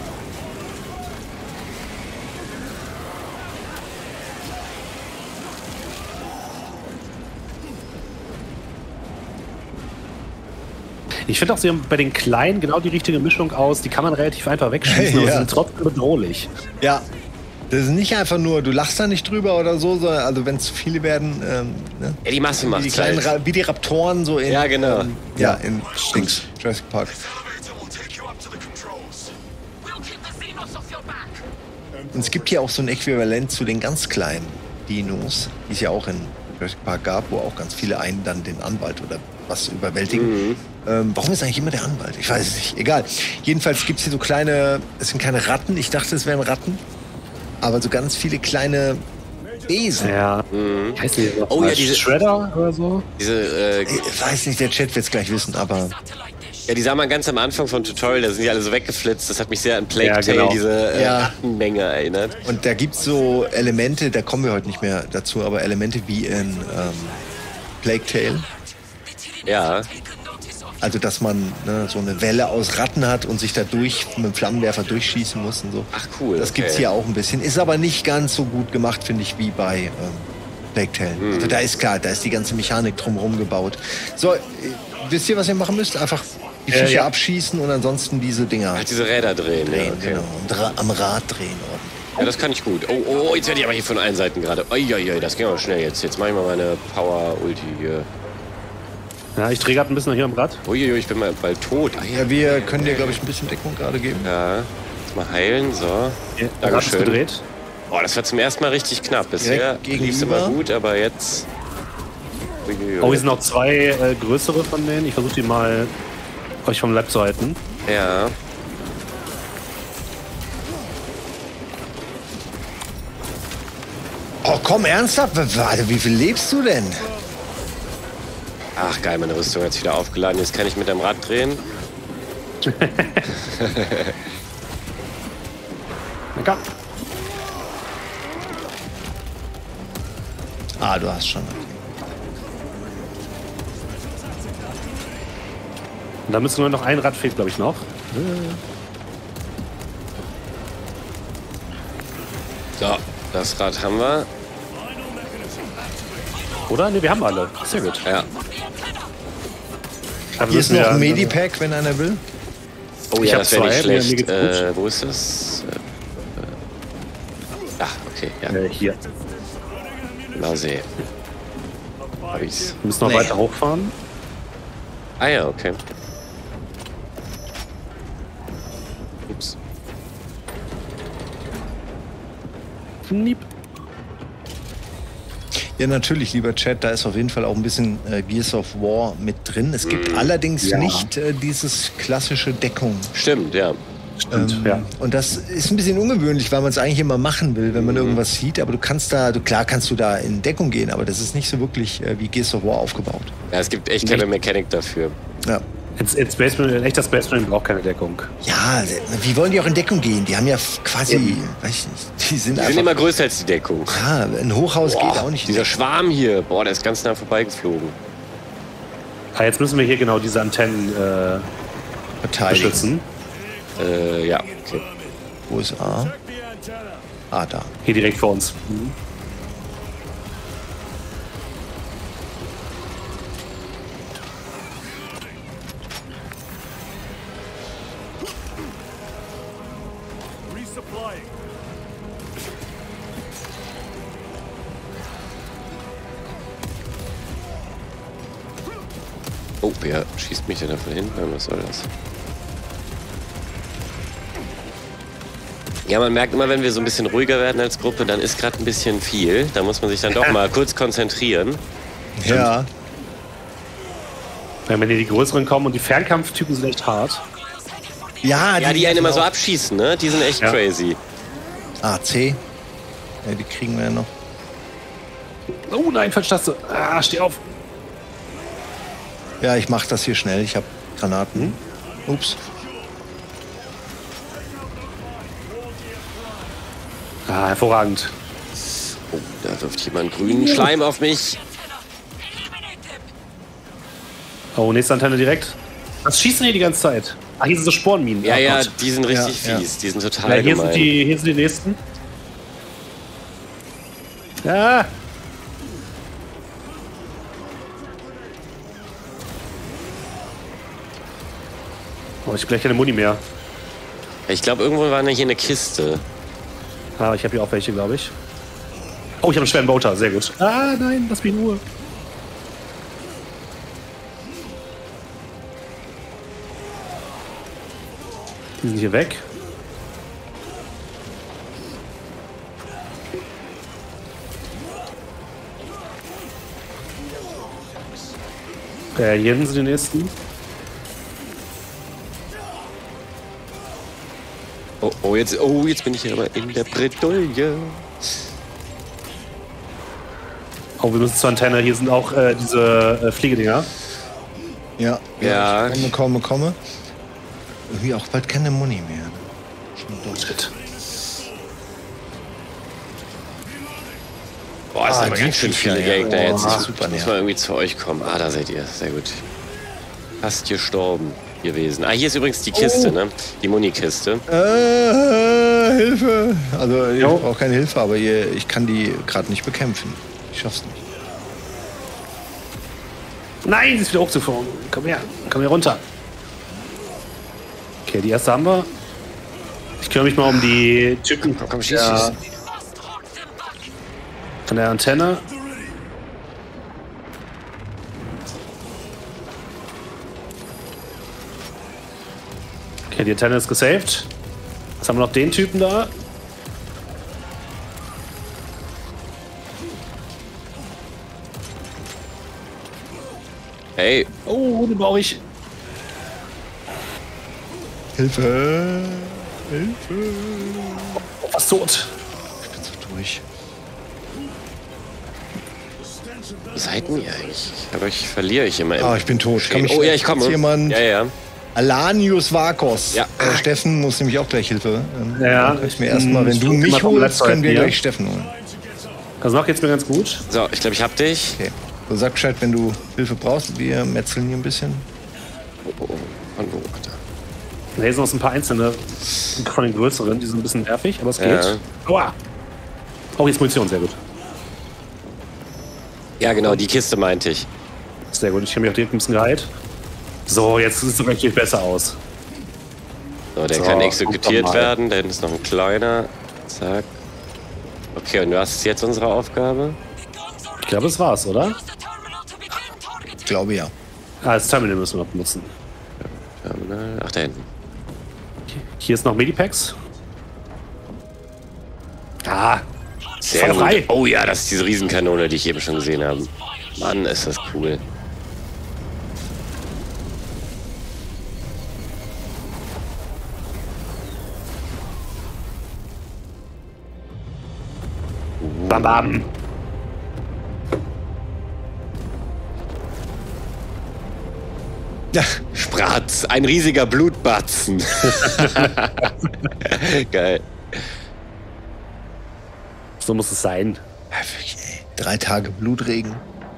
C: Ich finde auch, sie haben bei den Kleinen genau die richtige Mischung aus. Die kann man relativ einfach wegschießen, aber sie sind trotzdem bedrohlich.
B: Ja, das ist nicht einfach nur, du lachst da nicht drüber oder so, sondern also wenn es zu viele werden,
A: ja, die Masse macht
B: die kleinen wie die Raptoren so in
A: genau.
B: In Jurassic Park. Und es gibt hier auch so ein Äquivalent zu den ganz kleinen Dinos, die es ja auch in Jurassic Park gab, wo auch ganz viele einen dann den Anwalt oder was überwältigen. Warum ist eigentlich immer der Anwalt? Ich weiß es nicht. Egal. Jedenfalls gibt es hier so kleine, es sind keine Ratten, ich dachte, es wären Ratten, aber so ganz viele kleine Besen.
C: Ja. Heißt die diese Shredder oder so?
B: Ich weiß nicht, der Chat wird es gleich wissen, aber...
A: Ja, die sah man ganz am Anfang vom Tutorial, da sind die alle so weggeflitzt. Das hat mich sehr an Plague Tale, diese Rattenmenge erinnert.
B: Und da gibt es so Elemente, da kommen wir heute nicht mehr dazu, aber Elemente wie in Plague Tale.
A: Ja.
B: Also, dass man so eine Welle aus Ratten hat und sich da mit dem Flammenwerfer durchschießen muss und so.
A: Ach cool.
B: Das gibt's hier auch ein bisschen. Ist aber nicht ganz so gut gemacht, finde ich, wie bei Plague Tale. Also da ist klar, da ist die ganze Mechanik drumherum gebaut. So, wisst ihr, was ihr machen müsst? Einfach die Viecher abschießen und ansonsten diese Dinger.
A: Halt diese Räder drehen. Ja, okay.
B: Genau. Und am Rad drehen.
A: Ja, das kann ich gut. Oh, jetzt werde ich aber hier von allen Seiten gerade. Uiuiui, das ging aber schnell jetzt. Jetzt mache ich mal meine Power-Ulti hier.
C: Ja, ich drehe gerade ein bisschen hier am Rad.
A: Uiuiui, ich bin mal bald tot.
B: Ja, wir können dir, glaube ich, ein bisschen Deckung gerade geben.
A: Ja, jetzt mal heilen, so.
C: Ja, Dankeschön. Gedreht.
A: Boah, das war zum ersten Mal richtig knapp. Bisher lief es immer gut, aber jetzt... Uiuiui.
C: Oh, hier sind noch zwei größere von denen. Ich versuche die mal euch vom Leib zu halten.
A: Ja.
B: Oh, komm, ernsthaft? Warte, wie viel lebst du denn?
A: Ach geil, meine Rüstung hat sich wieder aufgeladen. Jetzt kann ich mit dem Rad drehen.
C: Lecker.
B: Du hast schon.
C: Und da müssen wir noch ein Rad fehlt, glaube ich, noch.
A: So, das Rad haben wir.
C: Oder? Ne, wir haben alle. Sehr gut.
A: Ja.
B: Hier ist noch ein Medipack, wenn einer will.
A: Oh ja, das wäre nicht schlecht. Wo ist das? Okay. Ja.
C: Hier.
A: Lausee. Hab ich's.
C: Wir müssen noch weiter hochfahren.
A: Ah ja, okay. Ups.
C: Niep.
B: Ja, natürlich, lieber Chat, da ist auf jeden Fall auch ein bisschen Gears of War mit drin. Es gibt allerdings nicht dieses klassische Deckung.
A: Stimmt, ja.
B: Und das ist ein bisschen ungewöhnlich, weil man es eigentlich immer machen will, wenn man irgendwas sieht. Aber du kannst kannst du da in Deckung gehen, aber das ist nicht so wirklich wie Gears of War aufgebaut.
A: Ja, es gibt echt keine Mechanik dafür.
B: Ja.
C: Ein echter Space Marine braucht keine Deckung.
B: Ja, wie wollen die auch in Deckung gehen? Die haben ja quasi, weiß ich nicht, die sind
A: immer größer als die Deckung.
B: Ja, ein Hochhaus geht auch nicht.
A: Dieser Schwarm hier, der ist ganz nah vorbeigeflogen.
C: Jetzt müssen wir hier genau diese Antennen beschützen.
A: Ja, okay.
B: Wo ist A? Da.
C: Hier direkt vor uns.
A: wer schießt mich denn da von hinten? Was soll das? Ja, man merkt immer, wenn wir so ein bisschen ruhiger werden als Gruppe, dann ist gerade ein bisschen viel. Da muss man sich dann doch mal kurz konzentrieren.
B: Ja.
C: Wenn hier die größeren kommen und die Fernkampftypen sind echt hart.
B: Ja,
A: die einen immer so abschießen, ne? Die sind echt crazy.
B: C. Ja, die kriegen wir ja noch.
C: Oh nein, Falschtaste. Ah, steh auf.
B: Ja, ich mach das hier schnell. Ich habe Granaten. Ups.
C: Ah, hervorragend.
A: Oh, da wirft jemand grünen Schleim auf mich.
C: Oh, nächste Antenne direkt. Was schießen hier die ganze Zeit? Ah, hier sind so Spornminen.
A: Ja,
C: oh,
A: ja,
C: Gott.
A: die sind richtig fies. Die sind total
C: Ja, hier
A: gemein.
C: hier sind die nächsten. Ja. Oh, ich hab gleich keine Muni mehr.
A: Ich glaube, irgendwo war hier eine Kiste.
C: Ah, ich habe hier auch welche, glaube ich. Oh, ich habe einen schweren Boater. Sehr gut. Ah, nein, lass mich in Ruhe. Die sind hier weg. Hier hinten sind die nächsten.
A: Oh, jetzt bin ich hier aber in der Bredouille.
C: Oh, wir müssen zur Antenne. Hier sind auch diese Fliegedinger.
B: Ja. Komme. Irgendwie auch bald keine Muni mehr.
C: Shit.
A: Boah, ist aber
B: die
A: ganz schön viele
B: Viecher,
A: Gegner jetzt. Ich
B: super
A: muss mal irgendwie zu euch kommen. Ah, da seid ihr. Sehr gut. Fast gestorben gewesen. Ah, hier ist übrigens die Kiste, ne? Die Muni-Kiste.
B: Hilfe! Also ich brauche keine Hilfe, aber ich kann die gerade nicht bekämpfen. Ich schaff's nicht.
C: Nein, sie ist wieder hochzuflogen. Komm her runter. Okay, die erste haben wir. Ich kümmere mich mal um die Typen.
A: Komm, schieß.
C: Von der Antenne. Okay, die Antenne ist gesaved. Jetzt haben wir noch den Typen da.
A: Hey.
C: Oh, den brauche ich.
B: Hilfe!
C: Oh, fast tot.
B: Ich bin so durch.
A: Wo seid ihr eigentlich? Ich verliere ich immer.
B: Ich bin tot.
A: Oh ja, ich komme.
B: Jemand?
A: Ja.
B: Alanius Vakos.
A: Ja.
B: Steffen muss nämlich auch gleich Hilfe.
C: Ja.
B: Ich mir erstmal, wenn du mich holst, können wir gleich Steffen holen.
C: Das macht jetzt mir ganz gut.
A: So, ich glaube, ich hab dich.
B: Okay. So, sag Bescheid, wenn du Hilfe brauchst. Wir metzeln hier ein bisschen.
A: Oh. Von wo? Warte.
C: Hier sind noch so ein paar einzelne von den größeren, die sind ein bisschen nervig, aber es geht.
A: Ja.
C: Aua. Oh, jetzt Munition, sehr gut.
A: Ja, genau, die Kiste meinte ich.
C: Sehr gut, ich habe mich auch direkt ein bisschen geheilt. So, jetzt sieht es wirklich besser aus.
A: So, der kann exekutiert werden, da hinten ist noch ein kleiner. Zack. Okay, und was ist jetzt unsere Aufgabe?
C: Ich glaube, das war's, oder?
B: Ich glaube ja.
C: Das Terminal müssen wir noch benutzen.
A: Terminal. Ach, da hinten.
C: Hier ist noch Medipacks.
A: Sehr gut.
C: Frei.
A: Oh ja, das ist diese Riesenkanone, die ich eben schon gesehen habe. Mann, ist das cool.
C: Bam, bam.
B: Ja.
A: Spratz, ein riesiger Blutbatzen. Geil.
C: So muss es sein.
B: Ja, wirklich, ey. 3 Tage Blutregen.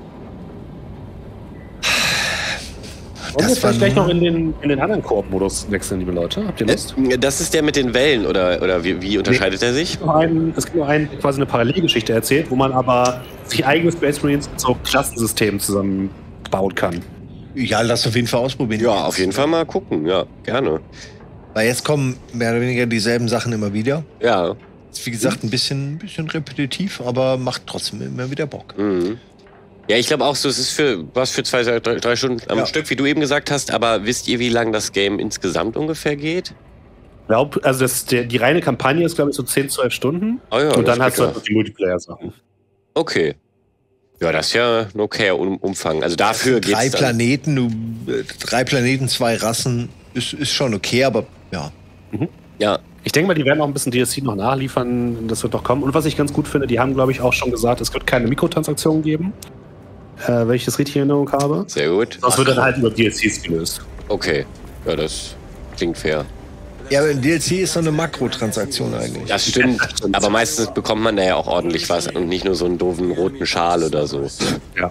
C: Wollen wir vielleicht gleich noch in den anderen Koop-Modus wechseln, liebe Leute? Habt ihr Lust?
A: Das ist der mit den Wellen, oder wie unterscheidet er sich?
C: Es gibt nur quasi eine Parallelgeschichte erzählt, wo man aber sich eigene Space Marines mit so Klassensystemen zusammenbauen kann.
B: Ja, lass auf jeden Fall ausprobieren.
A: Ja, auf jeden Fall mal gucken, ja, gerne.
B: Weil jetzt kommen mehr oder weniger dieselben Sachen immer wieder.
A: Ja.
B: Ist wie gesagt ein bisschen repetitiv, aber macht trotzdem immer wieder Bock.
A: Mhm. Ja, ich glaube auch so, es ist für 2-3 Stunden am Stück, wie du eben gesagt hast, aber wisst ihr, wie lang das Game insgesamt ungefähr geht?
C: Ich glaube, also die reine Kampagne ist, glaube ich, so 10-12 Stunden.
A: Oh ja,
C: und dann hast du halt die Multiplayer-Sachen.
A: Okay. Ja, das ist ja ein okayer Umfang. Also dafür geht's
B: 3 Planeten, 3 Planeten, 2 Rassen, ist schon okay, aber ja.
A: Ja.
C: Ich denke mal, die werden auch ein bisschen DLC noch nachliefern, das wird noch kommen. Und was ich ganz gut finde, die haben, glaube ich, auch schon gesagt, es wird keine Mikrotransaktionen geben, wenn ich das richtig in Erinnerung habe.
A: Sehr gut.
C: Das wird dann halt über DLCs gelöst.
A: Okay, ja, das klingt fair.
B: Ja, aber ein DLC ist so eine Makrotransaktion eigentlich.
A: Das stimmt, aber meistens bekommt man da ja auch ordentlich was und nicht nur so einen doofen roten Schal oder so.
C: Ja.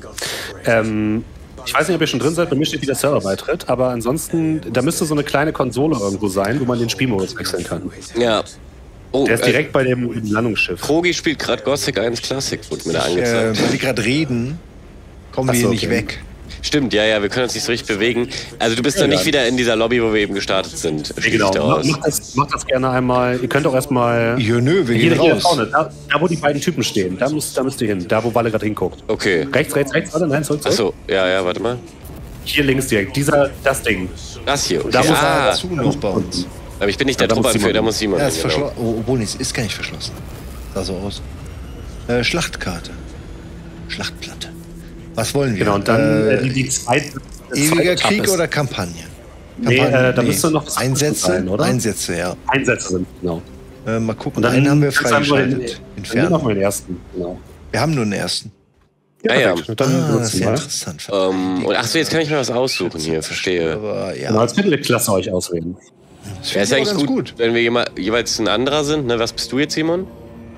C: Ich weiß nicht, ob ihr schon drin seid, bei mir steht wieder Serverbeitritt, aber ansonsten, da müsste so eine kleine Konsole irgendwo sein, wo man den Spielmodus wechseln kann.
A: Ja. Oh,
C: der ist direkt bei dem Landungsschiff.
A: Krogi spielt gerade Gothic 1 Classic, wurde mir da angezeigt.
B: Weil wir gerade reden, kommen wir hier nicht weg.
A: Stimmt, ja, wir können uns nicht so richtig bewegen. Also du bist ja nicht wieder in dieser Lobby, wo wir eben gestartet sind.
C: Genau, macht das gerne einmal. Ihr könnt auch erstmal...
B: Ja, nö, wir gehen raus.
C: Vorne, da, wo die beiden Typen stehen, da müsst ihr hin. Da, wo Walle gerade hinguckt.
A: Okay.
C: Rechts, warte, nein, zurück.
A: Achso, ja, warte mal.
C: Hier links direkt, das Ding.
A: Das hier, okay.
B: Da muss er dazu noch bei uns.
A: Aber ich bin nicht der Truppanführer, da muss Simon.
B: Ja, ist verschlossen. Obwohl, es ist gar nicht verschlossen. Sah so aus. Schlachtkarte. Schlachtplatte. Was wollen wir?
C: Genau, und dann die zweite.
B: Ewiger Krieg oder Kampagne?
C: Da müsste noch was
B: Einsätze
C: sein, oder?
B: Einsätze, ja.
C: Einsätze sind, genau.
B: Mal gucken, einen haben wir freigeschaltet.
C: Entfernen. Noch mal den ersten, genau.
B: Wir haben nur den ersten.
A: Ja.
B: Das ist ja interessant.
A: Und achso, jetzt kann ich mir was aussuchen hier, verstehe.
B: Aber, ja.
C: Genau, jetzt könnt ihr Klasse euch auswählen.
A: Ja, ist ja eigentlich gut, wenn wir jeweils ein anderer sind. Ne? Was bist du jetzt, Simon?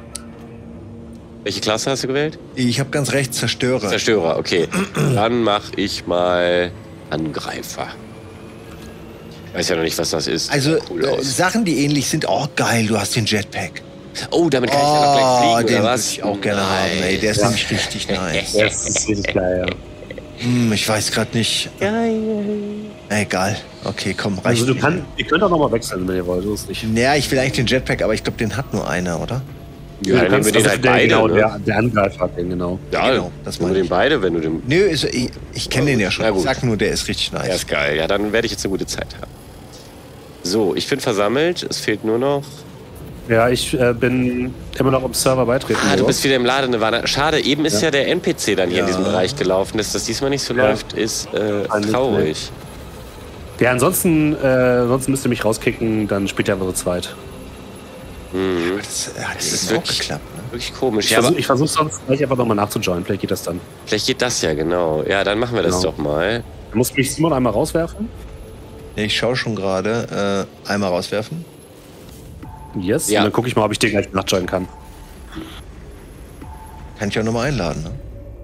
A: Welche Klasse hast du gewählt?
B: Ich habe ganz recht Zerstörer.
A: Zerstörer, okay. Dann mache ich mal Angreifer. Ich weiß ja noch nicht, was das ist.
B: Also Sachen, die ähnlich sind, geil, du hast den Jetpack.
A: Oh, damit kann ich ja noch gleich fliegen,
B: den
A: oder was?
B: würde ich auch gerne haben, ey. Der ist nämlich richtig nice.
C: Das ist richtig geil, ja.
B: Ich weiß gerade nicht.
A: Geil.
B: Egal. Okay, komm, reicht.
C: Also ihr könnt auch noch mal wechseln, wenn ihr wollt. Das ist nicht.
B: Naja, ich will eigentlich den Jetpack, aber ich glaube, den hat nur einer, oder?
A: Ja, dann nehmen wir den halt beide.
C: Genau,
A: ne?
C: der Angreifer hat den, genau.
A: Ja,
B: genau, das
A: nehmen wir den beide, wenn du den...
B: Nö, ich kenne den ja schon. Ich sag nur, der ist richtig nice.
A: Der ist geil. Ja, dann werde ich jetzt eine gute Zeit haben. So, ich bin versammelt. Es fehlt nur noch...
C: Ja, ich bin immer noch im Server beitreten.
A: Du bist wieder im Ladenirvana. Schade, eben ist ja der NPC dann hier in diesem Bereich gelaufen. Dass das diesmal nicht so läuft, ist traurig.
C: Ja, ansonsten müsst ihr mich rauskicken, dann spielt ihr einfach so zweit.
B: Das hat
A: ist
B: eben auch geklappt. Ne?
A: Wirklich komisch.
C: Ich versuche sonst gleich einfach nochmal nachzujoinen. Vielleicht geht das dann.
A: Vielleicht geht das ja, genau. Ja, dann machen wir das doch mal.
C: Du musst mich Simon einmal rauswerfen.
B: Ja, ich schaue schon gerade. Einmal rauswerfen.
C: Yes. Ja. Und dann gucke ich mal, ob ich den gleich nachjoinen kann.
B: Kann ich auch nochmal einladen, ne?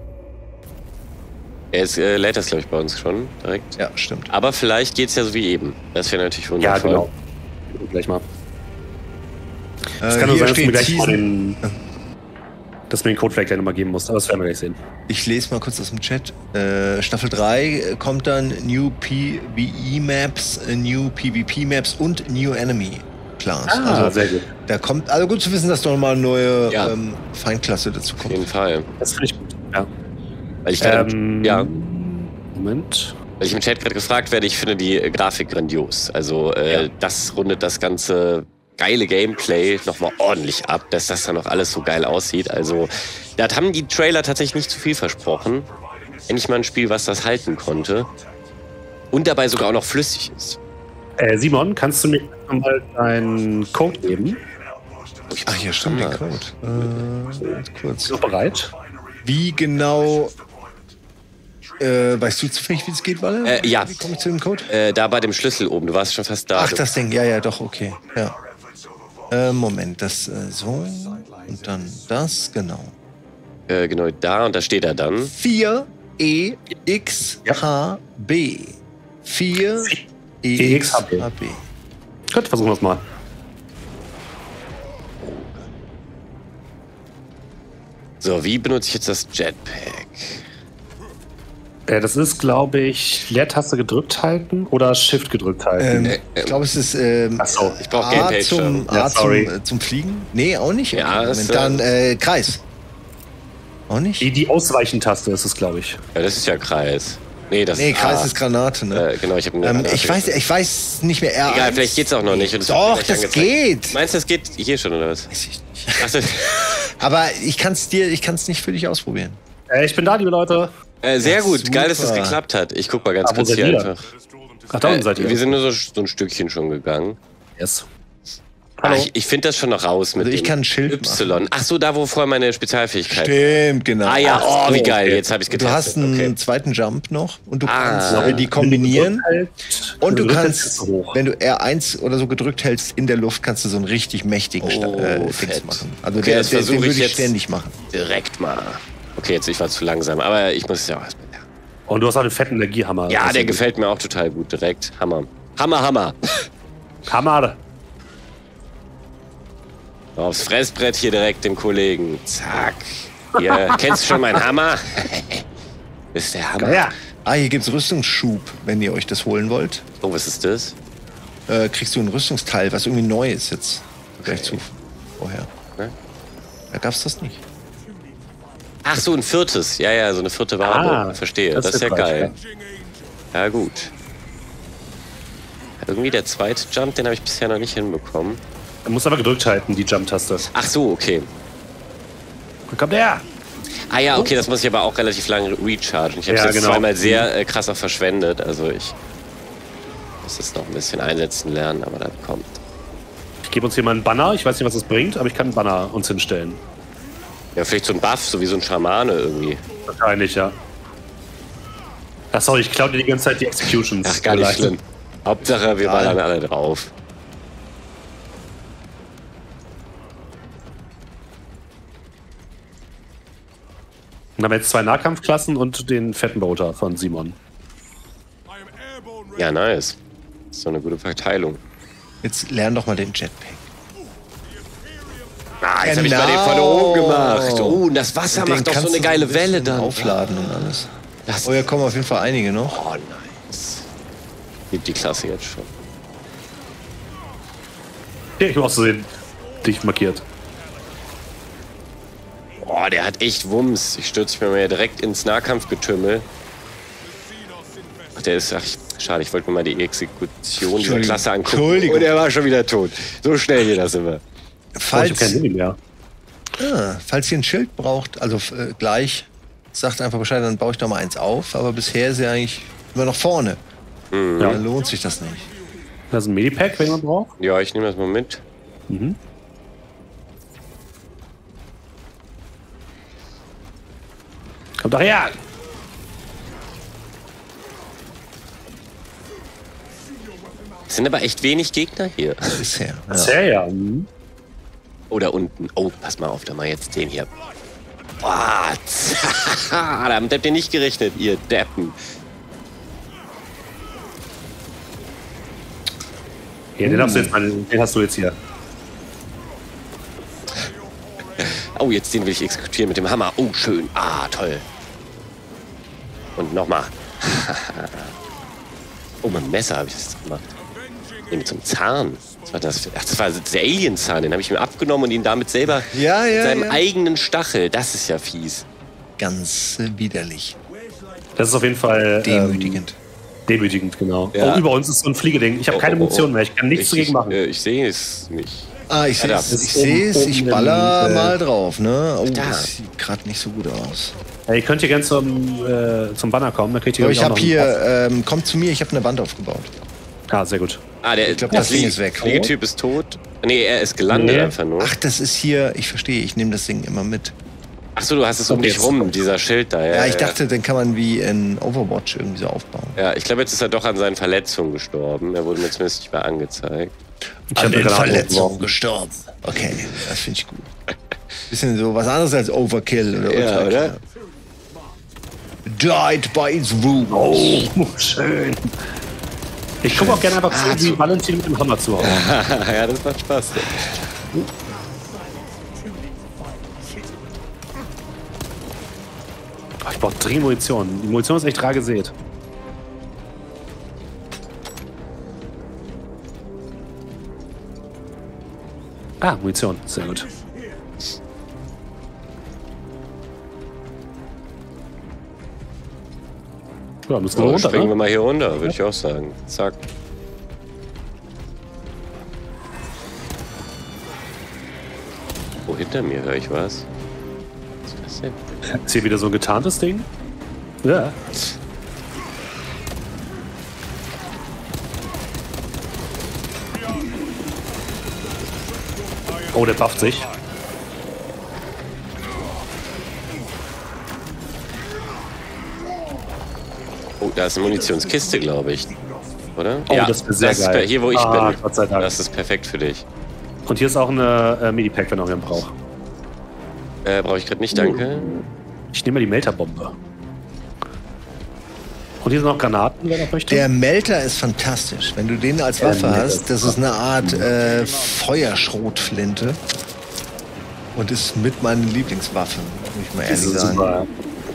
A: Er ist lädt das, glaube ich, bei uns schon direkt.
B: Ja, stimmt.
A: Aber vielleicht geht's ja so wie eben. Das wäre natürlich wundervoll.
C: Ja, genau. Gleich mal. Es kann nur sein, dass du mir gleich dass mir den Code vielleicht gleich nochmal geben musst, aber das werden wir gleich sehen.
B: Ich lese mal kurz aus dem Chat. Staffel 3 kommt dann New PvE Maps, New PvP Maps und New Enemy Class. Also
C: sehr gut.
B: Da kommt, also gut zu wissen, dass nochmal eine neue Feindklasse dazu kommt.
A: Auf jeden Fall.
C: Das finde ich gut, ja.
A: Weil ich
C: Moment.
A: Weil ich im Chat gerade gefragt werde, ich finde die Grafik grandios. Also das rundet das ganze geile Gameplay nochmal ordentlich ab, dass das dann noch alles so geil aussieht. Also da haben die Trailer tatsächlich nicht zu viel versprochen. Endlich mal ein Spiel, was das halten konnte. Und dabei sogar auch noch flüssig ist.
C: Simon, kannst du mir mal deinen Code geben?
B: Ach, hier stimmt der Code. Kurz.
C: Bist du bereit?
B: Wie genau... weißt du zufällig, wie es geht, Walle?
A: Ja.
B: Wie komme ich zu dem Code?
A: Da bei dem Schlüssel oben. Du warst schon fast da.
B: Ach, das Ding. Ja, doch, okay. Ja. Moment, das so und dann das, genau.
A: Genau, da und da steht er dann.
B: 4EXHB. 4EXHB.
C: Gut, versuchen wir es mal.
A: So, wie benutze ich jetzt das Jetpack?
C: Das ist, glaube ich, Leertaste gedrückt halten oder Shift gedrückt halten.
B: Ich glaube, es ist
A: Achso, ich brauche Gameplay
B: zum Fliegen. Nee, auch nicht.
A: Ja,
B: dann Kreis. Auch nicht?
C: Die Ausweichentaste ist es, glaube ich.
A: Ja, das ist ja Kreis. Nee,
B: Kreis ist Granate, ne?
A: Genau, ich habe
B: ich weiß nicht mehr.
A: Egal, vielleicht geht's auch noch nicht. Und
B: doch, das geht.
A: Meinst du, das geht hier schon, oder was?
B: Weiß ich nicht. Ach so. Aber ich kann's nicht für dich ausprobieren.
C: Ich bin da, liebe Leute.
A: Sehr gut, super. Geil, dass das geklappt hat. Ich guck mal ganz kurz hier einfach.
C: Ach, da unten seid ihr.
A: Wir sind nur so ein Stückchen schon gegangen.
C: Yes.
A: Hallo. Ich finde das schon noch raus mit
B: ich kann ein Schild
A: Y.
B: machen.
A: Ach so, da wo vorher meine Spezialfähigkeit.
B: Stimmt, genau.
A: Ah ja, oh, wie geil, jetzt habe ich es getestet.
B: Du hast einen zweiten Jump noch und du kannst die kombinieren. Und du kannst, wenn du R1 oder so gedrückt hältst in der Luft, kannst du so einen richtig mächtigen Dings machen. Also
A: okay, den würde
B: ich ständig machen.
A: Direkt mal. Okay, ich war zu langsam, aber ich muss es ja auch erstmal.
C: Und du hast auch einen fetten Energiehammer.
A: Ja, der gefällt mir auch total gut, direkt. Hammer. Hammer. Aufs Fressbrett hier direkt dem Kollegen. Zack. Hier, kennst du schon meinen Hammer? Das ist der Hammer.
B: Ja. Hier gibt's Rüstungsschub, wenn ihr euch das holen wollt.
A: Oh, was ist das?
B: Kriegst du ein Rüstungsteil, was irgendwie neu ist jetzt. Gleich zu vorher. Okay. Da gab's das nicht.
A: Ach so, ein viertes. Ja, so eine vierte Ware. Verstehe. Das ist ja geil. Ja, gut. Irgendwie der zweite Jump, den habe ich bisher noch nicht hinbekommen.
C: Du musst aber gedrückt halten, die Jump-Taste.
A: Ach so, okay.
C: Wo kommt der?
A: Ah ja, okay, das muss ich aber auch relativ lange rechargen. Ich habe es jetzt zweimal sehr krass auch verschwendet. Also ich muss das noch ein bisschen einsetzen lernen, aber das kommt.
C: Ich gebe uns hier mal einen Banner. Ich weiß nicht, was das bringt, aber ich kann einen Banner uns hinstellen.
A: Ja, vielleicht so ein Buff, so wie so ein Schamane irgendwie.
C: Wahrscheinlich, ja. Ach sorry, ich klaue dir die ganze Zeit die Executions.
A: Ach, gar nicht schlimm. Hauptsache, wir ballern alle drauf.
C: Dann haben wir jetzt 2 Nahkampfklassen und den fetten Boater von Simon.
A: Ja, nice. Das ist so eine gute Verteilung.
B: Jetzt lern doch mal den Jetpack.
A: Jetzt habe ich mal den von oben gemacht. Oh, und das Wasser macht doch so eine geile Welle dann.
B: Aufladen und alles. Hier kommen auf jeden Fall einige noch.
A: Oh, nice. Gibt die Klasse jetzt schon.
C: Ja, ich habe auch so dich markiert.
A: Boah, der hat echt Wumms. Ich stürze mich mal direkt ins Nahkampfgetümmel. Ach, der ist... Ach, schade, ich wollte mir mal die Exekution dieser Klasse angucken.
B: Entschuldigung.
A: Und er war schon wieder tot. So schnell geht das immer.
B: Falls
C: ihr
B: ein Schild braucht, also gleich, sagt einfach Bescheid, dann baue ich doch mal eins auf. Aber bisher ist er eigentlich immer noch vorne.
A: Mhm.
B: Dann lohnt sich das nicht.
C: Das ist ein Medipack, wenn man braucht.
A: Ja, ich nehme das mal mit.
C: Mhm. Kommt doch her!
A: Es sind aber echt wenig Gegner hier.
B: Bisher.
C: Ja. Mhm.
A: Oder unten. Oh, pass mal auf, da mal jetzt den hier. Boah, damit habt ihr nicht gerechnet, ihr Deppen.
C: Ja, den hast du jetzt hier.
A: Oh, jetzt den will ich exekutieren mit dem Hammer. Oh, schön. Ah, toll. Und nochmal. Oh, mit dem Messer habe ich das gemacht. Nee, mit so einem Zahn. Was war das? Ach, das war der Alien-Zahn. Den habe ich mir abgenommen und ihn damit selber mit seinem eigenen Stachel. Das ist ja fies.
B: Ganz widerlich.
C: Das ist auf jeden Fall
B: demütigend.
C: Demütigend, genau.
A: Ja.
C: Oh, über uns ist so ein Fliegeding. Ich habe keine Munition mehr. Ich kann nichts dagegen machen.
A: Ich sehe es nicht.
B: Ich sehe es. Ich baller mal drauf, ne? Oh, das sieht gerade nicht so gut aus.
C: Ihr könnt hier gerne zum Banner kommen. Da kriegt ihr
B: ich habe hier, kommt zu mir, ich habe eine Wand aufgebaut.
C: Ah, sehr gut.
B: Ich glaube, das Ding ist weg.
A: Der Typ ist tot. Nee, er ist gelandet einfach nur.
B: Ach, das ist hier, ich verstehe, ich nehme das Ding immer mit.
A: Ach so, du hast es um dich rum, dieser Schild da.
B: Ja, ich dachte, den kann man wie in Overwatch irgendwie so aufbauen.
A: Ja, ich glaube, jetzt ist er doch an seinen Verletzungen gestorben. Er wurde mir zumindest nicht mehr angezeigt.
B: An den Verletzungen gestorben. Okay, das finde ich gut. Bisschen so was anderes als Overkill oder? Died by its wounds.
C: Oh, schön. Ich gucke auch gerne einfach zu, wie Valentin mit dem Hammer zu hauen.
A: Ja, das macht Spaß.
C: Ich brauche dringend Munition. Die Munition ist echt rar gesät. Munition. Sehr gut. Ja, müssen wir runter,
A: springen wir mal hier runter, würde ich auch sagen. Zack. Oh, hinter mir höre ich was. Was ist das denn?
C: Ist hier wieder so ein getarntes Ding? Ja. Oh, der bufft sich.
A: Oh, da ist eine Munitionskiste, glaube ich. Oder?
C: Oh, ja, das ist sehr geil.
A: Hier, wo ich bin.
C: Gott sei Dank.
A: Das ist perfekt für dich.
C: Und hier ist auch eine Medipack, wenn auch wer braucht.
A: Brauche ich gerade nicht, danke.
C: Ich nehme mal die Melterbombe. Und hier sind noch Granaten, wer noch möchte.
B: Der Melter ist fantastisch. Wenn du den als Waffe hast, das ist eine Art Feuerschrotflinte. Und ist mit meiner Lieblingswaffe, muss ich mal ehrlich sagen.
C: Super.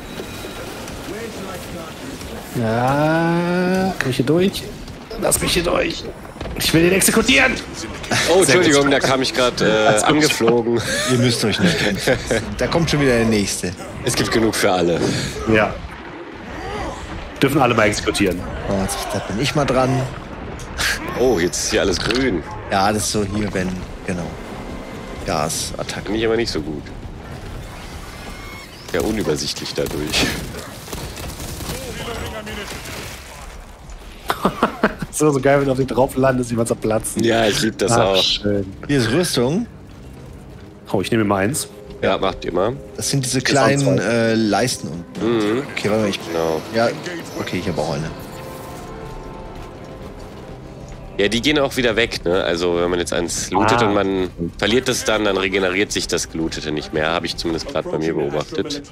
C: Ja, komm ich hier durch? Lass mich hier durch. Ich will den exekutieren.
A: Oh, Entschuldigung, da kam ich gerade angeflogen.
B: Ihr müsst euch nicht kämpfen. Da kommt schon wieder der Nächste.
A: Es gibt genug für alle.
C: Ja. Dürfen alle mal exekutieren.
B: Oh, da bin ich mal dran.
A: Oh, jetzt ist hier alles grün.
B: Ja, das ist so hier, wenn, genau. Gasattacke.
A: Finde ich aber nicht so gut. Ja, unübersichtlich dadurch.
C: So geil, wenn du auf den drauf landest, wie man zerplatzen.
A: Ja, ich liebe das auch.
C: Schön.
B: Hier ist Rüstung.
C: Oh, ich nehme mal eins.
A: Ja, macht ihr mal.
B: Das sind diese kleinen Leisten unten.
A: Mhm.
B: Okay, warte mal,
A: Genau.
B: Ja, okay, ich habe auch eine.
A: Ja, die gehen auch wieder weg, ne? Also wenn man jetzt eins lootet und man verliert das dann regeneriert sich das Gelootete nicht mehr. Habe ich zumindest gerade bei mir beobachtet.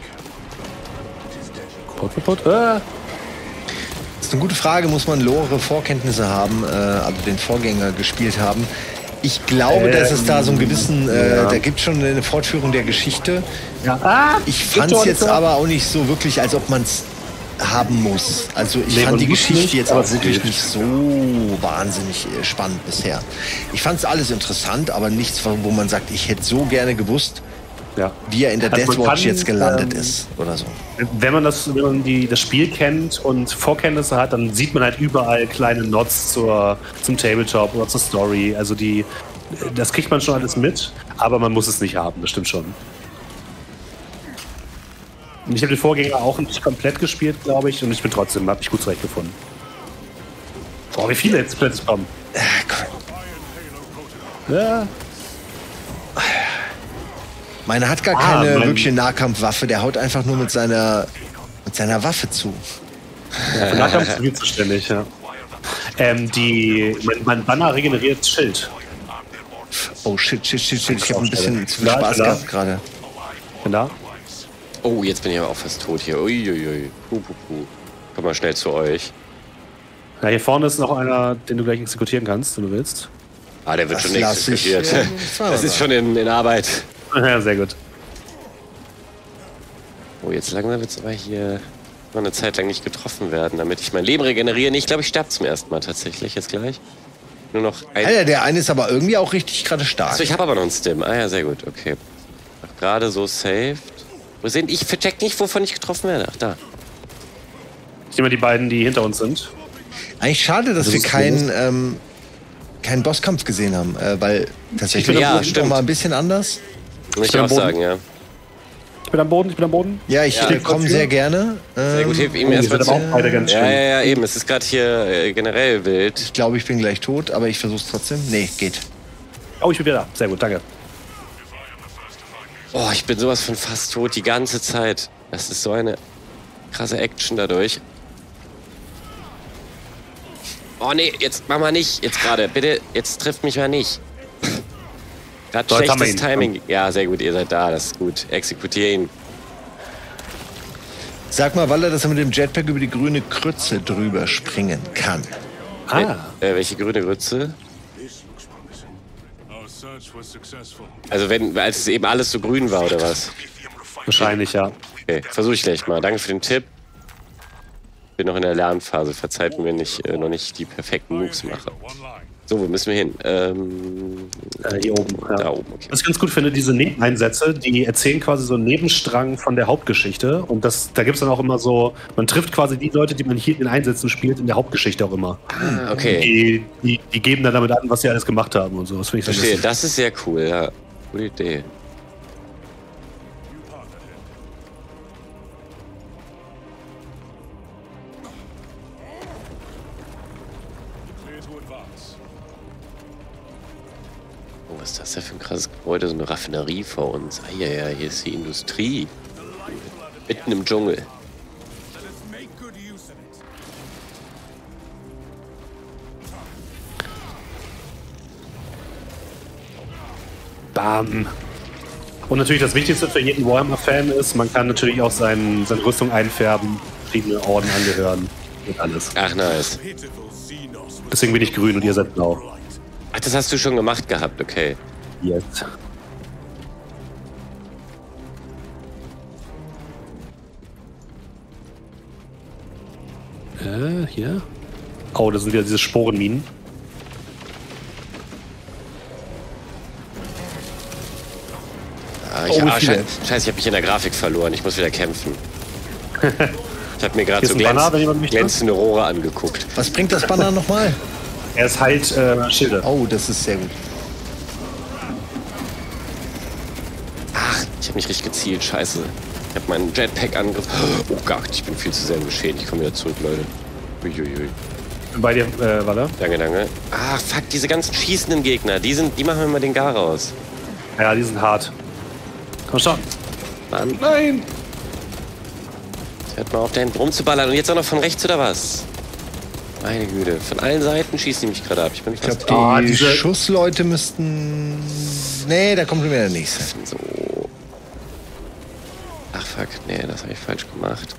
B: Das ist eine gute Frage. Muss man Lore-Vorkenntnisse haben, also den Vorgänger gespielt haben? Ich glaube, dass es da so einen gewissen, da gibt es schon eine Fortführung der Geschichte.
C: Ja.
B: Ich fand es jetzt aber auch nicht so wirklich, als ob man es haben muss. Also ich fand die Geschichte jetzt auch wirklich nicht so wahnsinnig spannend bisher. Ich fand es alles interessant, aber nichts, wo man sagt, ich hätte so gerne gewusst, wie er in der Deathwatch jetzt gelandet ist oder so.
C: Wenn man das Spiel kennt und Vorkenntnisse hat, dann sieht man halt überall kleine Nods zum Tabletop oder zur Story. Also das kriegt man schon alles mit, aber man muss es nicht haben, das stimmt schon. Und ich habe den Vorgänger auch nicht komplett gespielt, glaube ich, und ich bin trotzdem, habe ich gut zurechtgefunden. Boah, wie viele jetzt plötzlich kommen. Ja.
B: Meiner hat gar keine wirkliche Nahkampfwaffe, der haut einfach nur mit seiner Waffe zu.
C: Ja, für Nahkampf ist viel zuständig, ja. Mein Banner regeneriert Schild.
B: Oh shit. Ich habe ein bisschen zu viel Spaß gehabt gerade.
C: Bin da?
A: Oh, jetzt bin ich aber auch fast tot hier. Uiuiui. Komm mal schnell zu euch.
C: Ja, hier vorne ist noch einer, den du gleich exekutieren kannst, wenn du willst.
A: Ah, der wird schon exekutiert. Das ist schon in Arbeit.
C: Ja, sehr gut.
A: Oh, jetzt langsam wird es aber hier noch eine Zeit lang nicht getroffen werden, damit ich mein Leben regeneriere. Ich glaube, ich sterbe zum ersten Mal tatsächlich jetzt gleich. Nur noch ein...
B: Alter, der eine ist aber irgendwie auch richtig gerade stark.
A: Achso, ich habe aber noch einen Stim. Ah ja, sehr gut, okay. Gerade so saved. Wo sind ich? Check nicht, wovon ich getroffen werde. Ach, da.
C: Ich nehme die beiden, die hinter uns sind.
B: Eigentlich schade, dass wir keinen Bosskampf gesehen haben, weil tatsächlich ist doch mal ein bisschen anders.
A: Muss ich auch sagen, ja.
C: Ich bin am Boden.
B: Ja, ich komme sehr gerne.
A: Sehr gut, hilf ihm erstmal zu. Ja, eben. Es ist gerade hier generell wild.
B: Ich glaube, ich bin gleich tot, aber ich versuche es trotzdem. Nee, geht.
C: Oh, ich bin wieder da. Sehr gut, danke.
A: Oh, ich bin sowas von fast tot die ganze Zeit. Das ist so eine krasse Action dadurch. Oh nee, jetzt mach mal nicht. Jetzt gerade, bitte. Jetzt trifft mich mal nicht. Gerade schlechtes Timing. Ja, sehr gut, ihr seid da. Das ist gut. Exekutier ihn.
B: Sag mal, Waller, dass er mit dem Jetpack über die grüne Krütze drüber springen kann.
A: Welche grüne Grütze? Also als es eben alles so grün war, oder was?
C: Wahrscheinlich, ja.
A: Okay, versuche ich gleich mal. Danke für den Tipp. Bin noch in der Lernphase. Verzeiht mir, wenn ich noch nicht die perfekten Moves mache. So, wo müssen wir hin?
C: Hier oben. Ja.
A: Da oben, okay.
C: Was ich ganz gut finde, diese Nebeneinsätze, die erzählen quasi so einen Nebenstrang von der Hauptgeschichte. Und da gibt es dann auch immer so, man trifft quasi die Leute, die man hier in den Einsätzen spielt, in der Hauptgeschichte auch immer.
A: Ah, okay.
C: Die geben dann damit an, was sie alles gemacht haben und so. Das finde ich
A: Verstehe, das ist sehr cool, ja. Gute Idee. Oh, was ist das denn für ein krasses Gebäude? So eine Raffinerie vor uns. Ah, ja, hier ist die Industrie. Mitten im Dschungel.
C: Bam. Und natürlich das Wichtigste für jeden Warhammer-Fan ist, man kann natürlich auch seine Rüstung einfärben, verschiedene Orden angehören und alles.
A: Ach, nice.
C: Deswegen bin ich grün und ihr seid blau.
A: Ach, das hast du schon gemacht gehabt, okay.
C: Jetzt. Hier. Oh, das sind wieder diese Sporenminen.
A: Scheiße, ich habe mich in der Grafik verloren. Ich muss wieder kämpfen. Ich habe mir gerade so glänzende Rohre angeguckt.
B: Was bringt das Banner nochmal?
C: Er ist halt Schilde.
B: Oh, das ist sehr gut.
A: Ach, ich habe mich richtig gezielt. Scheiße. Ich habe meinen Jetpack-Angriff. Oh Gott, ich bin viel zu sehr geschehen. Ich komme wieder zurück, Leute. Uiuiui.
C: Bei dir, Walle?
A: Danke, danke. Ah, fuck, diese ganzen schießenden Gegner. Die machen immer den Gar raus.
C: Ja, die sind hart. Komm schon.
A: Mann. Nein! Hört mal auf, da hinten rumzuballern. Und jetzt auch noch von rechts, oder was? Meine Güte. Von allen Seiten schießen die mich gerade ab. Ich
B: glaube, die Schussleute müssten... Nee, da kommt wieder der nächste.
A: So. Ach, fuck. Nee, das habe ich falsch gemacht.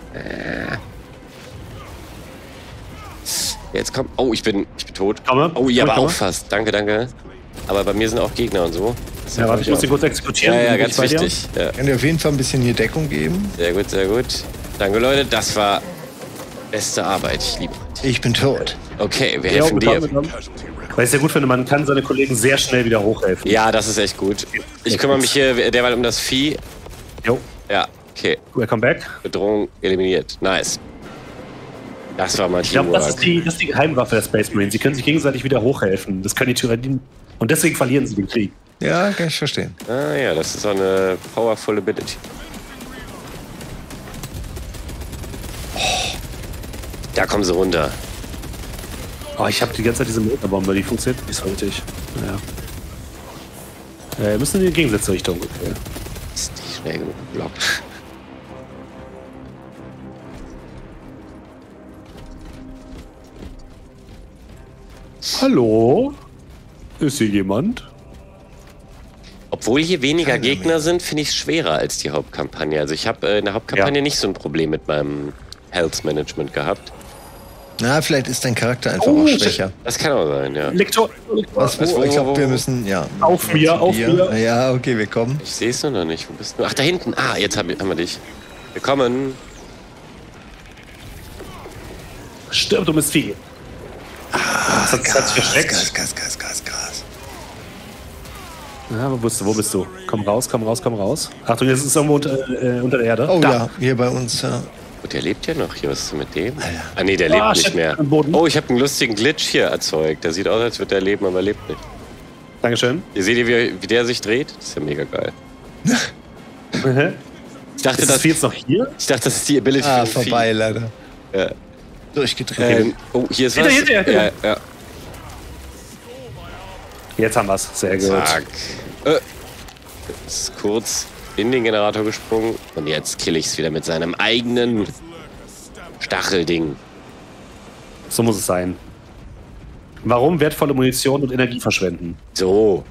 A: Jetzt kommt... Oh, ich bin tot. Oh, ja, aber auch fast. Danke, danke. Aber bei mir sind auch Gegner und so.
C: Ja, warte, ich muss den kurz exekutieren.
A: Ja, ganz wichtig. Ja.
B: Kann dir auf jeden Fall ein bisschen hier Deckung geben.
A: Sehr gut, sehr gut. Danke, Leute. Das war beste Arbeit. Ich liebe dich.
B: Ich bin tot.
A: Okay, wir helfen dir.
C: Weil ich sehr gut finde, man kann seine Kollegen sehr schnell wieder hochhelfen.
A: Ja, das ist echt gut. Ich kümmere mich hier derweil um das Vieh.
C: Jo.
A: Ja, okay.
C: Welcome back.
A: Bedrohung eliminiert. Nice. Das war mal
C: Ich glaube, das ist die Geheimwaffe der Space Marines. Sie können sich gegenseitig wieder hochhelfen. Das können die Tyranniden. Und deswegen verlieren sie den Krieg.
B: Ja, kann ich verstehen.
A: Ah ja, das ist so eine powerful ability. Oh, da kommen sie runter.
C: Oh, ich habe die ganze Zeit diese Motorbombe, die funktioniert nicht so richtig. Ja. Wir müssen in die Gegensätzrichtung. Okay.
A: Ist nicht schnell genug geblockt.
C: Hallo? Ist hier jemand?
A: Obwohl hier weniger Gegner sind, finde ich es schwerer als die Hauptkampagne. Also ich habe in der Hauptkampagne nicht so ein Problem mit meinem Health Management gehabt.
B: Na, vielleicht ist dein Charakter einfach auch schwächer.
A: Das kann auch sein, ja.
C: Lektor.
B: Ich glaube, wir müssen, ja.
C: Auf mir.
B: Ja, okay, wir kommen.
A: Ich sehe es noch nicht. Wo bist du? Ach, da hinten. Ah, jetzt haben wir dich. Wir kommen.
C: Stirb, dummes Vieh.
B: Das hat
C: sich versteckt.
B: Gas.
C: Ja, wo bist du? Komm raus. Achtung, jetzt ist es irgendwo unter der Erde.
B: Oh da. Ja, hier bei uns, ja.
A: Oh, der lebt ja noch hier. Was ist denn mit dem? Alter. Ah, nee, der lebt nicht mehr. Oh, ich habe einen lustigen Glitch hier erzeugt. Der sieht aus, als würde er leben, aber lebt nicht.
C: Dankeschön.
A: Ihr seht, wie der sich dreht? Das ist ja mega geil. Ich dachte,
C: das jetzt noch hier?
A: Ich dachte, das ist die Ability
B: für vorbei, leider.
A: Ja.
B: Durchgedreht.
A: Oh, hier ist was.
C: Hinter.
A: Ja.
C: Jetzt haben wir's. Sehr gut.
A: Zack. Ist kurz in den Generator gesprungen und jetzt kill ich's wieder mit seinem eigenen Stachelding.
C: So muss es sein. Warum wertvolle Munition und Energie verschwenden?
A: So.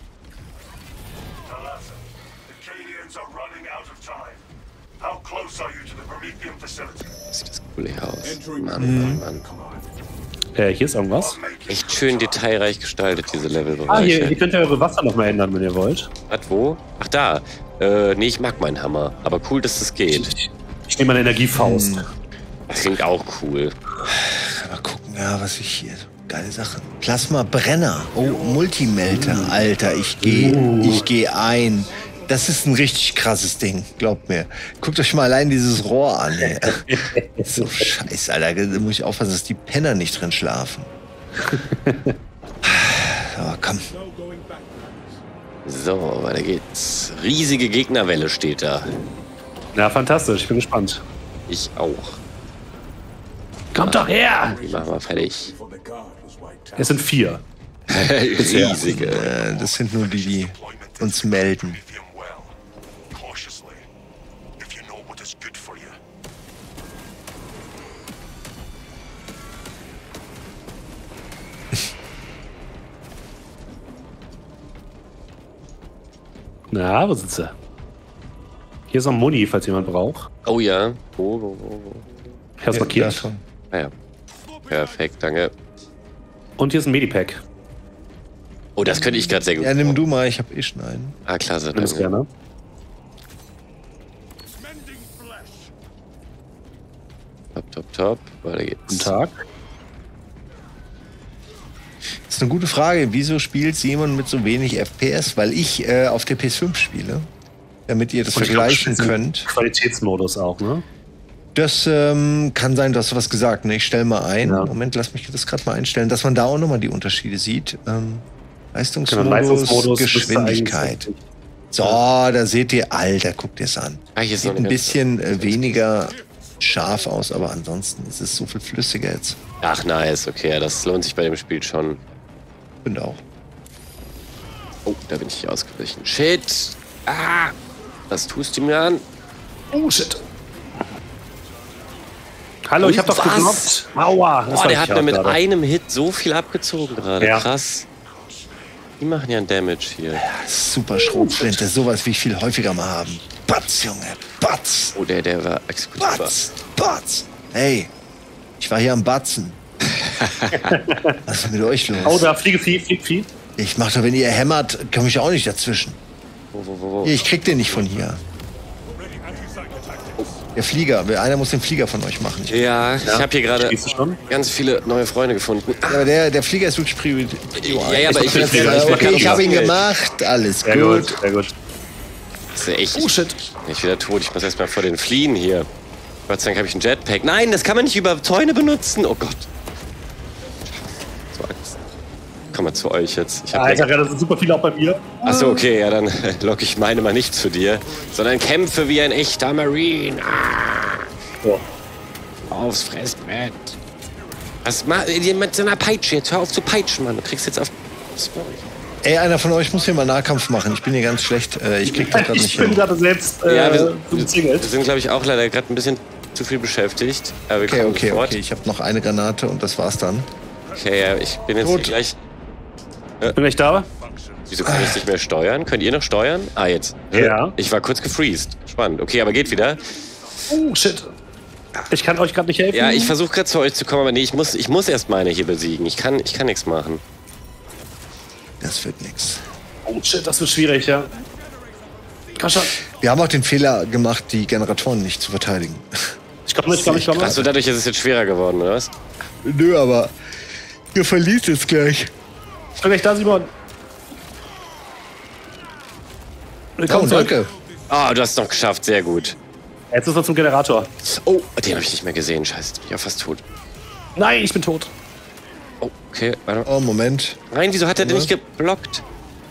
A: Sieht das cool hier aus. Mann.
C: Hier ist irgendwas.
A: Echt schön detailreich gestaltet, diese Levelbereiche.
C: Ah, hier könnt ihr eure Wasser noch mal ändern, wenn ihr wollt.
A: Was, wo? Ach, da. Nee, ich mag meinen Hammer. Aber cool, dass das geht.
C: Ich nehme meine Energiefaust.
A: Das klingt auch cool.
B: Mal gucken, ja, was ich hier... geile Sache. Plasma-Brenner. Oh, Multimelter. Alter, ich geh ein. Das ist ein richtig krasses Ding, glaubt mir. Guckt euch mal allein dieses Rohr an. Ey. So scheiße, Alter. Da muss ich aufpassen, dass die Penner nicht drin schlafen. So, komm.
A: So, weiter geht's. Riesige Gegnerwelle steht da.
C: Ja, fantastisch. Ich bin gespannt.
A: Ich auch.
C: Kommt doch her!
A: Die machen wir fertig.
C: Es sind 4.
A: Riesige.
B: Das sind nur die, die uns melden.
C: Na, wo sind sie? Hier ist noch Muni, falls jemand braucht.
A: Oh ja.
C: Ich hab's markiert.
A: Ah ja. Perfekt, danke.
C: Und hier ist ein Medipack.
A: Oh, das könnte ich gerade sehr gut.
B: Ja, nimm du mal, ich hab schon einen.
A: Ah, klasse.
C: Nimm es gerne.
A: Top. Weiter geht's.
C: Guten Tag.
B: Das ist eine gute Frage. Wieso spielt jemand mit so wenig FPS? Weil ich auf der PS5 spiele. Damit ihr das vergleichen könnt.
C: Qualitätsmodus auch, ne?
B: Das kann sein, du hast was gesagt. Ne? Ich stelle mal ein.
C: Ja.
B: Moment, lass mich das gerade mal einstellen, dass man da auch nochmal die Unterschiede sieht. Leistungsmodus, Geschwindigkeit. So, da seht ihr, Alter, guckt ihr es an. Sieht ein bisschen weniger scharf aus, aber ansonsten ist es so viel flüssiger jetzt.
A: Ach, nice, okay, das lohnt sich bei dem Spiel schon.
B: Finde auch.
A: Oh, da bin ich ausgewichen. Shit! Ah! Was tust du mir an?
C: Oh, shit. Hallo, ich hab doch geblockt. Aua.
A: Boah, der hat mir mit einem Hit so viel abgezogen gerade. Ja. Krass. Die machen ja einen Damage hier.
B: Ja, super Schrotflinte, sowas wie ich viel häufiger mal haben. Batz, Junge, Batz.
A: Oh, der war exekutiv.
B: Batz. Hey, ich war hier am Batzen. Was ist mit euch los?
C: Oh, da fliegt Vieh.
B: Ich mach doch, wenn ihr hämmert, komme ich auch nicht dazwischen.
A: Wo?
B: Hier, ich krieg den nicht von hier. Der Flieger, einer muss den Flieger von euch machen.
A: Ja, ich habe hier gerade ganz viele neue Freunde gefunden.
B: Aber der Flieger ist wirklich Priorität.
A: Ja, aber
B: ich habe ihn gemacht, alles
C: sehr gut. Sehr gut.
A: Das ist echt. Oh shit. Ich bin wieder tot, ich muss erstmal vor den fliehen hier. Gott sei Dank habe ich einen Jetpack. Nein, das kann man nicht über Zäune benutzen. Oh Gott. So Angst. Komm mal zu euch jetzt.
C: Alter, das sind super viele auch bei mir.
A: Achso, okay, ja, dann locke ich meine mal nicht zu dir, sondern kämpfe wie ein echter Marine.
C: Ja.
A: Aufs Fressbrett. Was macht ihr mit so einer Peitsche? Jetzt hör auf zu peitschen, Mann. Du kriegst jetzt auf...
B: Ey, einer von euch muss hier mal Nahkampf machen. Ich bin hier ganz schlecht. Ich krieg das gerade nicht hin.
C: Ich bin gerade selbst
A: wir sind, glaube ich, auch leider gerade ein bisschen zu viel beschäftigt. Aber
B: okay. Ich habe noch eine Granate und das war's dann.
A: Okay, ja, ich bin jetzt hier gleich...
C: Bin gleich da?
A: Wieso kann ich nicht mehr steuern? Könnt ihr noch steuern? Ah, jetzt.
C: Ja.
A: Ich war kurz gefreezed. Spannend. Okay, aber geht wieder.
C: Oh, shit. Ich kann euch gerade nicht helfen.
A: Ja, ich versuche gerade zu euch zu kommen, aber nee, ich muss erst meine hier besiegen. Ich kann nichts machen.
B: Das wird nix.
C: Oh, shit, das wird schwierig, ja. Komm schon.
B: Wir haben auch den Fehler gemacht, die Generatoren nicht zu verteidigen.
C: Ich komme.
A: Achso, dadurch ist es jetzt schwerer geworden, oder was?
B: Nö, aber ihr verliert es gleich.
C: Ich bin gleich da, Simon.
B: Willkommen danke.
A: Ah, du hast es noch geschafft, sehr gut.
C: Jetzt ist er zum Generator.
A: Oh, den habe ich nicht mehr gesehen, scheiße, ich bin ja fast tot.
C: Nein, ich bin tot.
A: Oh, okay, warte.
B: Oh, Moment.
A: Nein, wieso hat er denn nicht geblockt?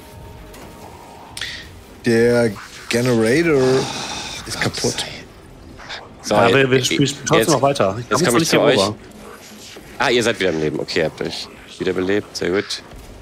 B: Der Generator ist kaputt.
A: So,
C: ja, aber wir spielen trotzdem noch weiter.
A: Jetzt komme ich zu euch. Ah, ihr seid wieder im Leben. Okay, habt euch wiederbelebt. Sehr gut.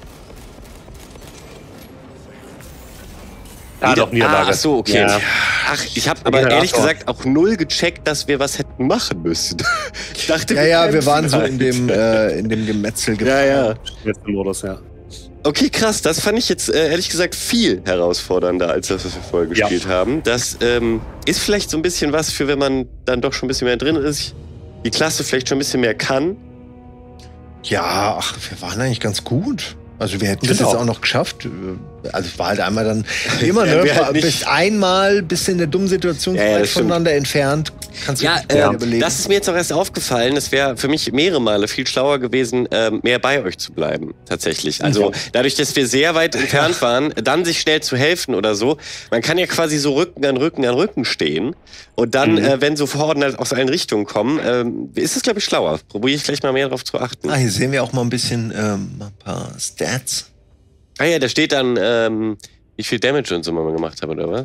C: Doch, Niederlage.
A: Ach so, okay.
C: Ja.
A: Ach, ich habe aber ehrlich gesagt auch null gecheckt, dass wir was hätten machen müssen. Ich dachte,
B: wir waren so in dem Gemetzel
A: gefangen.
C: Jetzt im Modus, ja.
A: Okay, krass. Das fand ich jetzt ehrlich gesagt viel herausfordernder, als das, was wir vorher gespielt haben. Das ist vielleicht so ein bisschen was für, wenn man dann doch schon ein bisschen mehr drin ist. Die Klasse vielleicht schon ein bisschen mehr kann.
B: Ja, wir waren eigentlich ganz gut. Also wir hätten das jetzt auch noch geschafft. Also es war halt einmal dann immer, ne? Bis einmal, bis in der dummen Situation voneinander entfernt. Kannst du
A: das ist mir jetzt auch erst aufgefallen. Es wäre für mich mehrere Male viel schlauer gewesen, mehr bei euch zu bleiben, tatsächlich. Also dadurch, dass wir sehr weit entfernt waren, dann sich schnell zu helfen oder so. Man kann ja quasi so Rücken an Rücken stehen. Und dann, wenn so Horden halt aus allen Richtungen kommen, ist es, glaube ich, schlauer. Probiere ich vielleicht mal mehr darauf zu achten.
B: Hier sehen wir auch mal ein bisschen ein paar Stats.
A: Ah ja, da steht dann, wie viel Damage und so mal gemacht habe, oder was?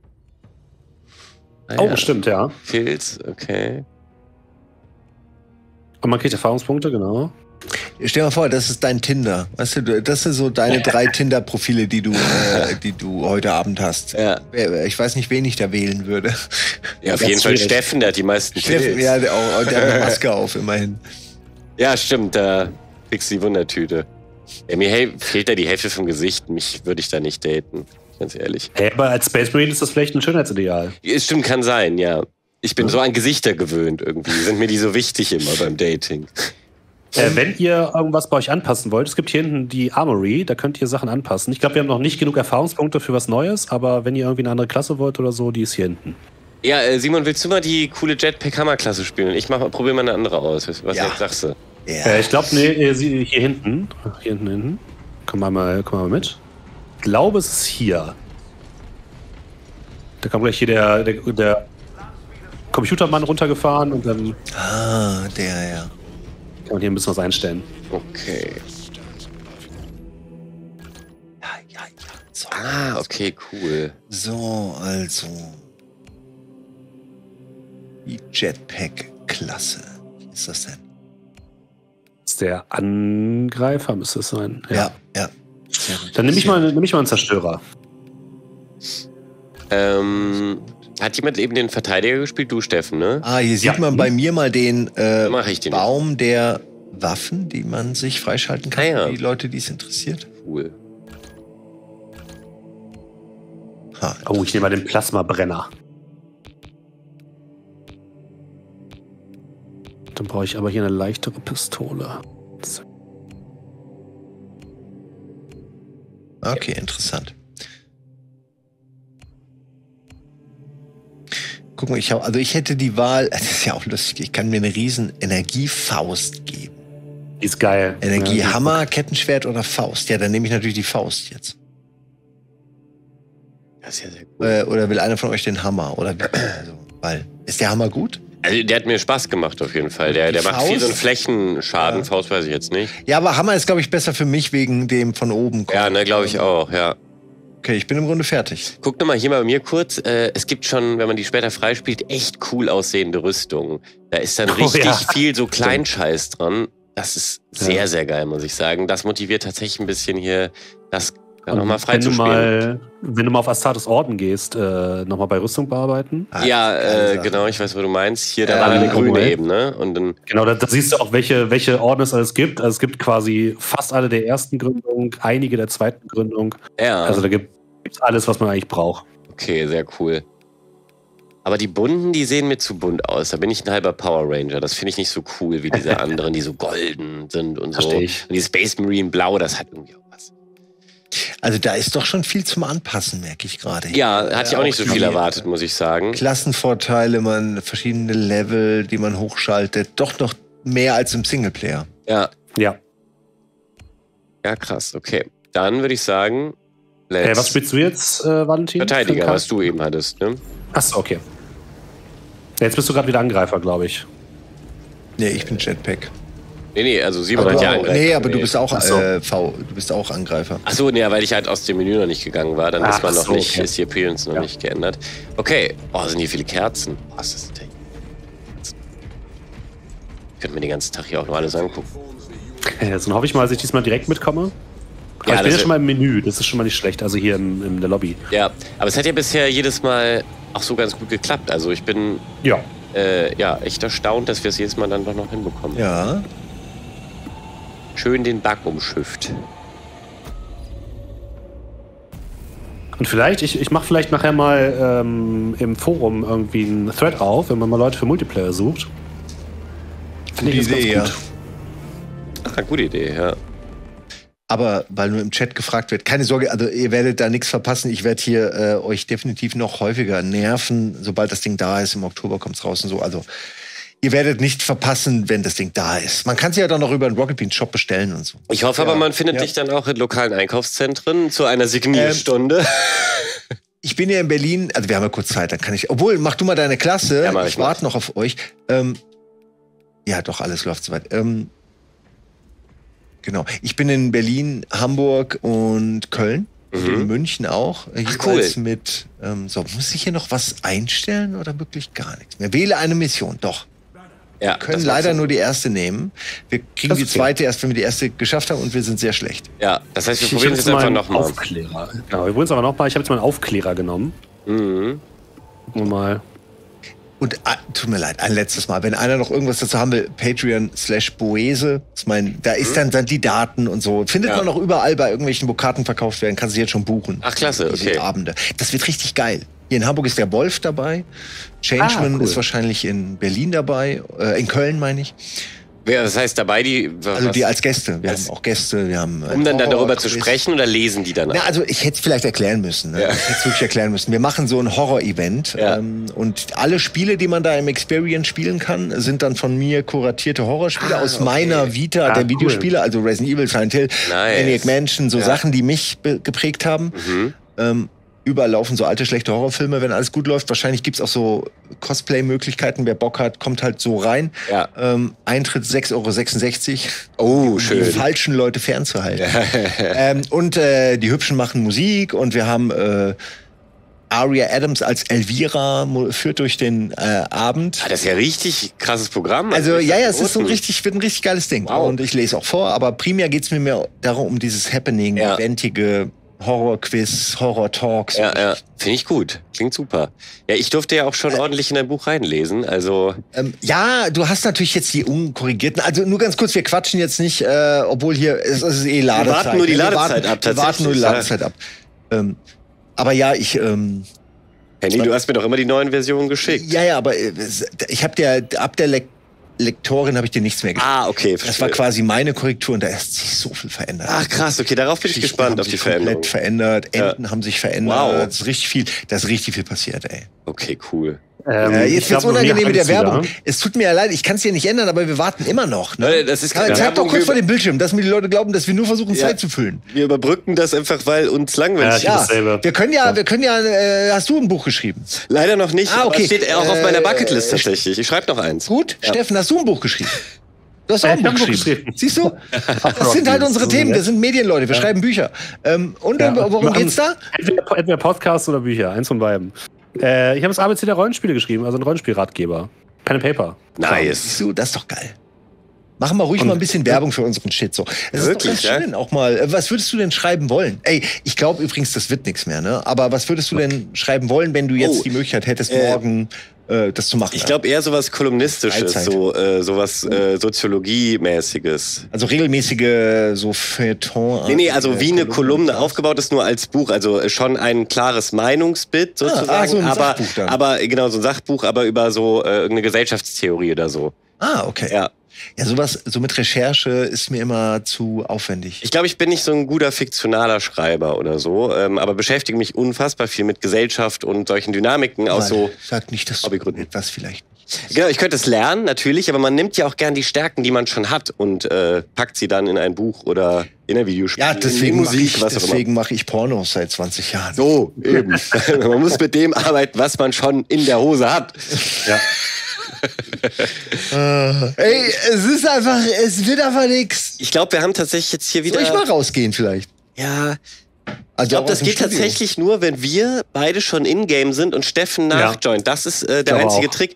C: Stimmt, ja.
A: Kills, okay.
C: Und man kriegt Erfahrungspunkte, genau.
B: Stell dir mal vor, das ist dein Tinder. Weißt du, das sind so deine 3 Tinder-Profile, die du heute Abend hast.
A: Ja.
B: Ich weiß nicht, wen ich da wählen würde.
A: Ja, auf jeden Fall Steffen, der hat die meisten
B: Steffen,
A: Kills.
B: ja, der hat eine Maske auf, immerhin.
A: Ja, stimmt, da kriegst du die Wundertüte. Ja, mir fehlt da die Hälfte vom Gesicht. Mich würde ich da nicht daten, ganz ehrlich.
C: Hey, aber als Space Marine ist das vielleicht ein Schönheitsideal.
A: Es stimmt, kann sein, ja. Ich bin so an Gesichter gewöhnt irgendwie. Sind mir die so wichtig immer beim Dating.
C: Wenn ihr irgendwas bei euch anpassen wollt, es gibt hier hinten die Armory, da könnt ihr Sachen anpassen. Ich glaube, wir haben noch nicht genug Erfahrungspunkte für was Neues, aber wenn ihr irgendwie eine andere Klasse wollt oder so, die ist hier hinten.
A: Ja, Simon, willst du mal die coole Jetpack-Hammer-Klasse spielen? Ich probiere mal eine andere aus. Was jetzt sagst du?
B: Ja.
C: Ich glaube, hier hinten. Hier hinten. Komm mal mit. Ich glaube, es ist hier. Da kommt gleich hier der Computermann runtergefahren und dann.
B: Ja.
C: Kann man hier ein bisschen was einstellen.
A: Okay.
B: Ja. So.
A: Okay, cool.
B: So, also. Die Jetpack-Klasse. Wie ist das denn?
C: Das ist der Angreifer, müsste es sein.
B: Ja.
C: Dann nehme ich mal einen Zerstörer.
A: Hat jemand eben den Verteidiger gespielt? Du, Steffen, ne?
B: Hier sieht man bei mir mal den
A: mach ich den
B: Baum der Waffen, die man sich freischalten kann.
A: Ja.
B: Für die Leute, die es interessiert.
A: Cool.
C: Ich nehme mal den Plasmabrenner. Dann brauche ich aber hier eine leichtere Pistole.
B: Okay, interessant. Guck mal, ich hätte die Wahl, das ist ja auch lustig, ich kann mir eine riesen Energiefaust geben.
C: Die ist geil.
B: Energiehammer, Kettenschwert oder Faust? Ja, dann nehme ich natürlich die Faust jetzt.
A: Das ist ja sehr cool.
B: Oder will einer von euch den Hammer? Ist der Hammer gut?
A: Also der hat mir Spaß gemacht auf jeden Fall. Der macht viel so einen Flächenschaden. Ja. Faust weiß ich jetzt nicht.
B: Ja, aber Hammer ist, glaube ich, besser für mich wegen dem von oben.
A: Ja, ne, glaube ich auch, ja.
B: Okay, ich bin im Grunde fertig.
A: Guck doch mal hier mal bei mir kurz. Es gibt schon, wenn man die später freispielt, echt cool aussehende Rüstungen. Da ist dann richtig viel so Kleinscheiß dran. Das ist sehr, sehr geil, muss ich sagen. Das motiviert tatsächlich ein bisschen hier, das nochmal frei zu spielen.
C: Wenn du mal auf Astartes Orden gehst, nochmal bei Rüstung bearbeiten.
A: Genau, ich weiß, was du meinst. Hier, da war eine grüne eben, ne? Und dann
C: genau, da siehst du auch, welche Orden es alles gibt. Also es gibt quasi fast alle der ersten Gründung, einige der zweiten Gründung.
A: Ja.
C: Also da gibt's alles, was man eigentlich braucht.
A: Okay, sehr cool. Aber die bunten, die sehen mir zu bunt aus. Da bin ich ein halber Power Ranger. Das finde ich nicht so cool wie diese anderen, die so golden sind und so. Und die Space Marine Blau, das hat irgendwie auch was.
B: Also da ist doch schon viel zum Anpassen, merke ich gerade.
A: Ja, hatte ich auch nicht so viel erwartet, muss ich sagen.
B: Klassenvorteile, verschiedene Level, die man hochschaltet. Doch noch mehr als im Singleplayer.
A: Ja.
C: Ja,
A: krass, okay. Dann würde ich sagen,
C: was spielst du jetzt, Valentin?
A: Verteidiger, was du eben hattest, ne?
C: Achso, okay. Jetzt bist du gerade wieder Angreifer, glaube ich.
B: Nee, ich bin Jetpack.
A: Nee, also Simon hat ja Angreifer.
B: Nee, aber du bist auch du bist auch Angreifer.
A: Achso, nee, weil ich halt aus dem Menü noch nicht gegangen war, dann ist man noch nicht, ist die Appearance noch nicht geändert. Okay, sind hier viele Kerzen. Was ist das? Ich könnte mir den ganzen Tag hier auch noch alles angucken.
C: Dann hoffe ich mal, dass ich diesmal direkt mitkomme. Aber ich bin ja schon mal im Menü, das ist schon mal nicht schlecht, also hier in der Lobby.
A: Ja, aber es hat ja bisher jedes Mal auch so ganz gut geklappt. Also ich bin echt erstaunt, dass wir es jedes Mal dann doch noch hinbekommen.
B: Ja.
A: Schön den Bug umschifft.
C: Und vielleicht, ich mache vielleicht nachher mal im Forum irgendwie einen Thread auf, wenn man mal Leute für Multiplayer sucht.
B: Finde ich das ganz gut.
A: Gute Idee, ja.
B: Aber weil nur im Chat gefragt wird, keine Sorge, also ihr werdet da nichts verpassen. Ich werde hier euch definitiv noch häufiger nerven, sobald das Ding da ist. Im Oktober kommt es raus und so. Also ihr werdet nicht verpassen, wenn das Ding da ist. Man kann es ja dann noch über den Rocket Beans Shop bestellen und so.
A: Ich hoffe aber, man findet dich dann auch in lokalen Einkaufszentren zu einer Signierstunde.
B: Ich bin ja in Berlin, also wir haben ja kurz Zeit, dann kann ich. Obwohl, mach du mal deine Klasse.
A: Ja,
B: ich warte noch auf euch. Ja, doch, alles läuft soweit. Genau. Ich bin in Berlin, Hamburg und Köln. Und in München auch.
A: Ach, cool.
B: Mit, so, muss ich hier noch was einstellen oder wirklich gar nichts mehr? Wähle eine Mission, doch.
C: Ja,
B: wir können leider nur die erste nehmen. Wir kriegen die zweite erst, wenn wir die erste geschafft haben und wir sind sehr schlecht.
A: Ja, das heißt, wir probieren es jetzt einfach nochmal.
C: Aufklärer. Genau, wir probieren es aber nochmal. Ich habe jetzt mal einen Aufklärer genommen. Gucken wir mal.
B: Und tut mir leid, ein letztes Mal. Wenn einer noch irgendwas dazu haben will, Patreon/Boese. Ich meine, da ist dann die Daten und so. Findet man noch überall bei irgendwelchen, wo Karten verkauft werden, kannst du jetzt schon buchen.
A: Ach, klasse, okay.
B: Abende. Das wird richtig geil. Hier in Hamburg ist der Wolf dabei. Changeman ist wahrscheinlich in Berlin dabei. In Köln, meine ich.
A: Wer, das heißt dabei
B: also die als Gäste. Wir haben auch Gäste. Wir haben
A: um dann darüber zu sprechen oder lesen die dann?
B: Na, also ich hätte es vielleicht erklären müssen. Ne? Ja. Ich hätte es wirklich erklären müssen. Wir machen so ein Horror-Event. Ja. Und alle Spiele, die man da im Experience spielen kann, sind dann von mir kuratierte Horrorspiele aus meiner Vita der Videospiele. Cool. Also Resident Evil, Silent Hill, Maniac Mansion, so Sachen, die mich geprägt haben. Überall laufen so alte, schlechte Horrorfilme, wenn alles gut läuft. Wahrscheinlich gibt's auch so Cosplay-Möglichkeiten. Wer Bock hat, kommt halt so rein. Ja. Eintritt 6,66 €.
A: Oh, schön.
B: Die falschen Leute fernzuhalten. Und die Hübschen machen Musik und wir haben Aria Adams als Elvira führt durch den Abend.
A: Das ist ja richtig krasses Programm.
B: Also ja, es ist wird ein richtig geiles Ding. Wow. Und ich lese auch vor, aber primär geht's mir mehr darum, um dieses Happening, eventige Horror-Quiz, Horror-Talks.
A: Ja, finde ich gut. Klingt super. Ja, ich durfte ja auch schon ordentlich in dein Buch reinlesen, also...
B: ja, du hast natürlich jetzt die unkorrigierten, also nur ganz kurz, wir quatschen jetzt nicht, obwohl hier, es ist Ladezeit.
A: Wir warten nur die Ladezeit ab, tatsächlich.
B: Wir warten nur die Ladezeit ab. Aber ja,
A: Henny, du hast mir doch immer die neuen Versionen geschickt.
B: Ja, aber ich habe ab der Lektorin habe ich dir nichts mehr geschickt.
A: Okay,
B: verstehe. Das war quasi meine Korrektur und da ist sich so viel verändert.
A: Ach krass, okay, darauf bin ich gespannt, auf die Veränderung.
B: Komplett verändert, Enden haben sich verändert, das ist richtig viel passiert, ey.
A: Okay, cool.
B: Jetzt wird's unangenehm mit der Werbung. Es tut mir ja leid, ich kann es dir nicht ändern, aber wir warten immer noch. Ne?
A: Das ist
B: Zeig doch kurz vor dem Bildschirm, dass mir die Leute glauben, dass wir nur versuchen, Zeit zu füllen.
A: Wir überbrücken das einfach, weil uns langweilig ist.
B: Wir können ja, hast du ein Buch geschrieben?
A: Leider noch nicht, aber es steht auch auf meiner Bucketlist tatsächlich. Ich schreibe noch eins.
B: Gut, Steffen, hast du ein Buch geschrieben? Du hast auch ein Buch geschrieben. Siehst du? Das sind halt unsere Themen. Wir sind Medienleute. Wir schreiben Bücher. Worum geht's da?
C: Entweder Podcasts oder Bücher. Eins von beiden. Ich habe das ABC der Rollenspiele geschrieben, also ein Rollenspielratgeber. Pen and Paper.
A: Nice.
B: Siehst du, das ist doch geil. Machen wir ruhig mal ein bisschen Werbung für unseren Shit. So. Es ist doch ganz schön auch mal. Was würdest du denn schreiben wollen? Ey, ich glaube übrigens, das wird nichts mehr, ne? Aber was würdest du denn schreiben wollen, wenn du jetzt die Möglichkeit hättest, morgen das zu machen?
A: Ich glaube eher sowas Kolumnistisches, sowas Soziologie-mäßiges.
B: Also regelmäßige so Feuilleton.
A: Nee, also wie eine Kolumne aufgebaut ist, nur als Buch. Also schon ein klares Meinungsbild sozusagen.
B: So ein Sachbuch dann.
A: Aber genau, so ein Sachbuch, aber über so irgendeine Gesellschaftstheorie oder so.
B: Okay. Ja, sowas, so mit Recherche ist mir immer zu aufwendig.
A: Ich glaube, ich bin nicht so ein guter fiktionaler Schreiber oder so, aber beschäftige mich unfassbar viel mit Gesellschaft und solchen Dynamiken aus so
B: Sag nicht, dass du etwas vielleicht nicht.
A: Genau, ich könnte es lernen, natürlich, aber man nimmt ja auch gern die Stärken, die man schon hat und packt sie dann in ein Buch oder in ein Videospiel.
B: Ja, deswegen mache ich Pornos seit 20 Jahren.
A: So, eben. Man muss mit dem arbeiten, was man schon in der Hose hat. Ja.
B: Ey, es wird einfach nix.
A: Ich glaube, wir haben tatsächlich jetzt hier wieder...
B: Soll ich mal rausgehen vielleicht?
A: Ja. Ich glaube, das geht tatsächlich nur, wenn wir beide schon in-game sind und Steffen nachjoint. Das ist der einzige Trick.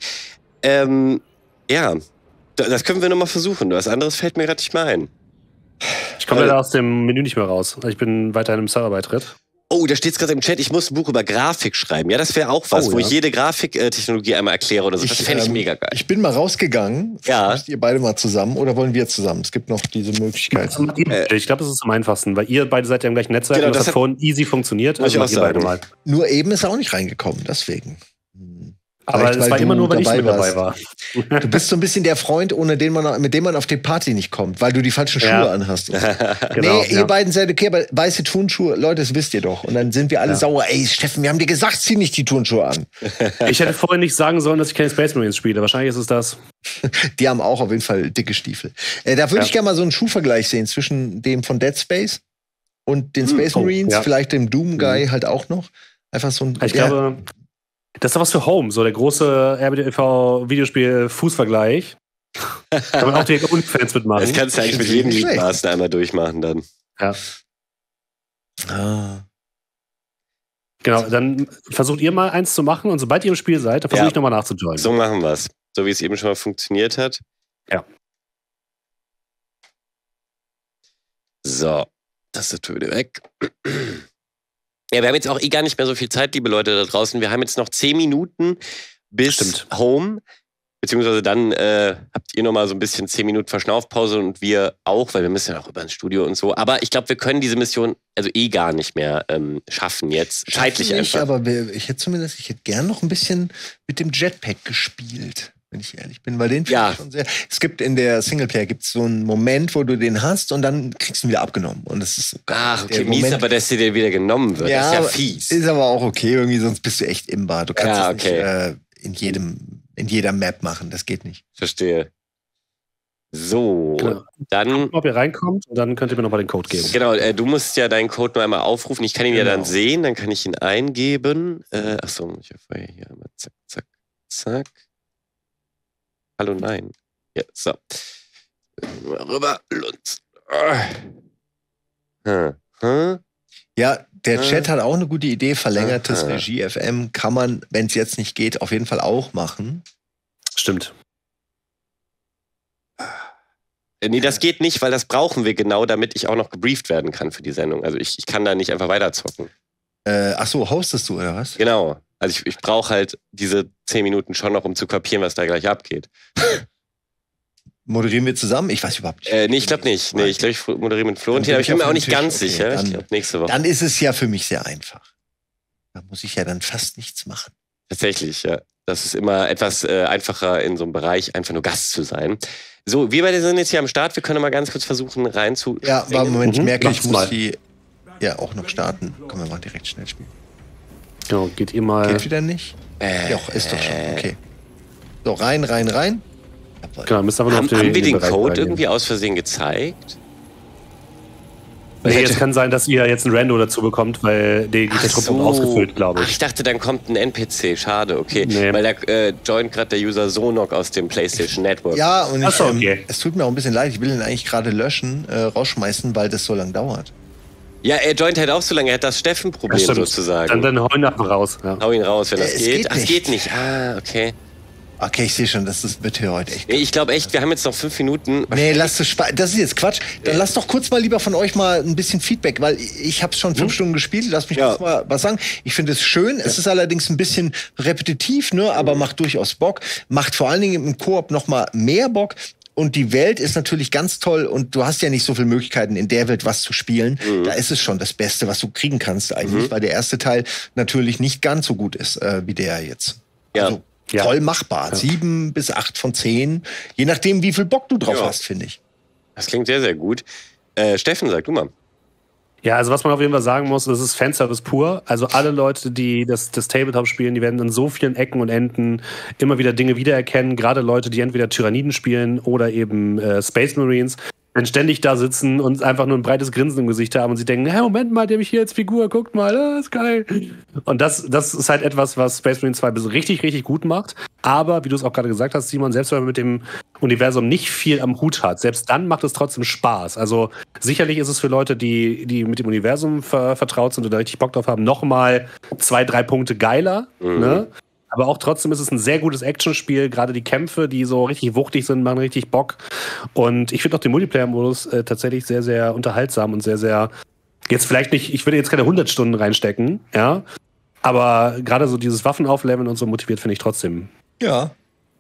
A: Das können wir nochmal versuchen. Was anderes fällt mir gerade nicht mehr ein.
C: Ich komme leider aus dem Menü nicht mehr raus. Ich bin weiterhin im Serverbeitritt.
A: Oh, da steht gerade im Chat, ich muss ein Buch über Grafik schreiben. Ja, das wäre auch was, wo ich jede Grafiktechnologie einmal erkläre oder so. Das fände ich mega geil.
B: Ich bin mal rausgegangen. Vielleicht ihr beide mal zusammen oder wollen wir zusammen? Es gibt noch diese Möglichkeit.
C: Ich glaube, das ist am einfachsten, weil ihr beide seid ja im gleichen Netzwerk und das hat vorhin easy funktioniert.
A: Also
B: Nur eben ist er auch nicht reingekommen, deswegen.
C: Aber es war immer nur, weil ich mit dabei war.
B: Du bist so ein bisschen der Freund, mit dem man auf die Party nicht kommt, weil du die falschen Schuhe anhast. Genau, ihr beiden seid okay, aber weiße Turnschuhe, Leute, das wisst ihr doch. Und dann sind wir alle sauer. Ey, Steffen, wir haben dir gesagt, zieh nicht die Turnschuhe an.
C: Ich hätte vorhin nicht sagen sollen, dass ich keine Space Marines spiele. Wahrscheinlich ist es das.
B: Die haben auch auf jeden Fall dicke Stiefel. Da würde ich gerne mal so einen Schuhvergleich sehen zwischen dem von Dead Space und den Space Marines, vielleicht dem Doom Guy halt auch noch. Einfach so ein.
C: Ich glaube, das ist doch was für Home, so der große RBTV-Videospiel-Fußvergleich. Kann man auch direkt Unfans mitmachen.
A: Das kannst du eigentlich mit jedem Gliedmaßen einmal durchmachen dann.
C: Ja. Genau, dann versucht ihr mal eins zu machen und sobald ihr im Spiel seid, dann versuche ich nochmal nachzujoinen.
A: So machen wir es. So wie es eben schon mal funktioniert hat.
C: Ja.
A: So, das ist wieder weg. Ja, wir haben jetzt auch gar nicht mehr so viel Zeit, liebe Leute da draußen. Wir haben jetzt noch 10 Minuten bis Home. Beziehungsweise dann habt ihr noch mal so ein bisschen 10 Minuten Verschnaufpause und wir auch, weil wir müssen ja auch über ins Studio und so. Aber ich glaube, wir können diese Mission also gar nicht mehr schaffen jetzt. Zeitlich
B: nicht,
A: einfach.
B: Aber ich hätte gern noch ein bisschen mit dem Jetpack gespielt, wenn ich ehrlich bin. Weil den finde ich schon sehr. Es gibt in der Singleplayer so einen Moment, wo du den hast und dann kriegst du ihn wieder abgenommen. Und das ist
A: okay, mies, aber dass dir wieder genommen wird. Das ist ja fies.
B: Ist aber auch okay, irgendwie, sonst bist du echt imbar. Du kannst es nicht in jeder Map machen. Das geht nicht.
A: Verstehe. So, dann.
C: Gucken, ob ihr reinkommt und dann könnt ihr mir nochmal den Code geben.
A: Genau, du musst ja deinen Code nur einmal aufrufen. Ich kann ihn ja dann sehen, dann kann ich ihn eingeben. Achso, ich habe vorher hier einmal zack, zack, zack. Hallo, nein. Ja, so. Rüber, Lunz.
B: Ja, der Chat hat auch eine gute Idee. Verlängertes Regie-FM kann man, wenn es jetzt nicht geht, auf jeden Fall auch machen.
C: Stimmt.
A: Nee, das geht nicht, weil das brauchen wir genau, damit ich auch noch gebrieft werden kann für die Sendung. Also ich kann da nicht einfach weiterzocken.
B: Achso, hostest du, oder was?
A: Genau. Also ich brauche halt diese 10 Minuten schon noch, um zu kapieren, was da gleich abgeht.
B: Moderieren wir zusammen? Ich weiß überhaupt nicht.
A: Nee, ich glaube nicht. Nee, ich glaube, ich moderiere mit Florentin, aber ich bin mir auch nicht ganz sicher.
B: Dann,
A: ich glaube, nächste Woche.
B: Dann ist es ja für mich sehr einfach. Da muss ich ja dann fast nichts machen.
A: Tatsächlich, ja. Das ist immer etwas einfacher, in so einem Bereich einfach nur Gast zu sein. So, wir beide sind jetzt hier am Start. Wir können mal ganz kurz versuchen, reinzu.
B: Ja, aber Moment, ich merke, ich muss die auch noch starten. Können wir mal direkt schnell spielen.
C: Ja, geht ihr mal.
B: Geht wieder nicht? Doch, ist doch schon. Okay. So, rein.
C: Genau, müsst aber
A: haben wir den Code irgendwie aus Versehen gezeigt?
C: Nee, es kann sein, dass ihr jetzt ein Rando dazu bekommt, weil der Truppe ausgefüllt, glaube ich.
A: Ich dachte, dann kommt ein NPC. Schade, okay. Nee. Weil da joint gerade der User Sonok aus dem PlayStation Network.
B: Ja, und es tut mir auch ein bisschen leid. Ich will ihn eigentlich gerade löschen, rausschmeißen, weil das so lange dauert.
A: Ja, er joint halt auch so lange. Er hat das Steffen-Problem sozusagen.
C: Dann hau ihn raus. Ja.
A: Hau ihn raus, wenn das geht. Ach, es geht nicht. Okay.
B: Okay, ich sehe schon, das wird hier heute echt.
A: Nee, ich glaube echt, wir haben jetzt noch 5 Minuten.
B: Nee, das ist jetzt Quatsch. Dann lasst doch kurz mal lieber von euch mal ein bisschen Feedback, weil ich habe schon 5 Stunden gespielt. Lasst mich kurz mal was sagen. Ich finde es schön. Es ist allerdings ein bisschen repetitiv, ne, aber macht durchaus Bock. Macht vor allen Dingen im Koop noch mal mehr Bock. Und die Welt ist natürlich ganz toll und du hast ja nicht so viele Möglichkeiten, in der Welt was zu spielen. Da ist es schon das Beste, was du kriegen kannst eigentlich, weil der erste Teil natürlich nicht ganz so gut ist wie der jetzt.
A: Ja.
B: Also, voll machbar. 7 bis 8 von 10. Je nachdem, wie viel Bock du drauf hast, finde ich.
A: Das klingt sehr, sehr gut. Steffen, sag du mal.
C: Ja, also was man auf jeden Fall sagen muss, das ist Fanservice pur. Also alle Leute, die das Tabletop spielen, die werden an so vielen Ecken und Enden immer wieder Dinge wiedererkennen. Gerade Leute, die entweder Tyranniden spielen oder eben Space Marines. Wenn ständig da sitzen und einfach nur ein breites Grinsen im Gesicht haben und sie denken, hey, Moment mal, der habe ich hier als Figur, guckt mal, das ist geil. Und das ist halt etwas, was Space Marine 2 richtig, richtig gut macht. Aber, wie du es auch gerade gesagt hast, Simon, selbst wenn man mit dem Universum nicht viel am Hut hat, selbst dann macht es trotzdem Spaß. Also sicherlich ist es für Leute, die mit dem Universum vertraut sind und da richtig Bock drauf haben, nochmal 2, 3 Punkte geiler, ne? Aber auch trotzdem ist es ein sehr gutes Actionspiel. Gerade die Kämpfe, die so richtig wuchtig sind, machen richtig Bock. Und ich finde auch den Multiplayer-Modus tatsächlich sehr, sehr unterhaltsam und sehr, sehr. Jetzt vielleicht nicht, ich würde jetzt keine 100 Stunden reinstecken, ja. Aber gerade so dieses Waffenaufleveln und so motiviert finde ich trotzdem.
B: Ja.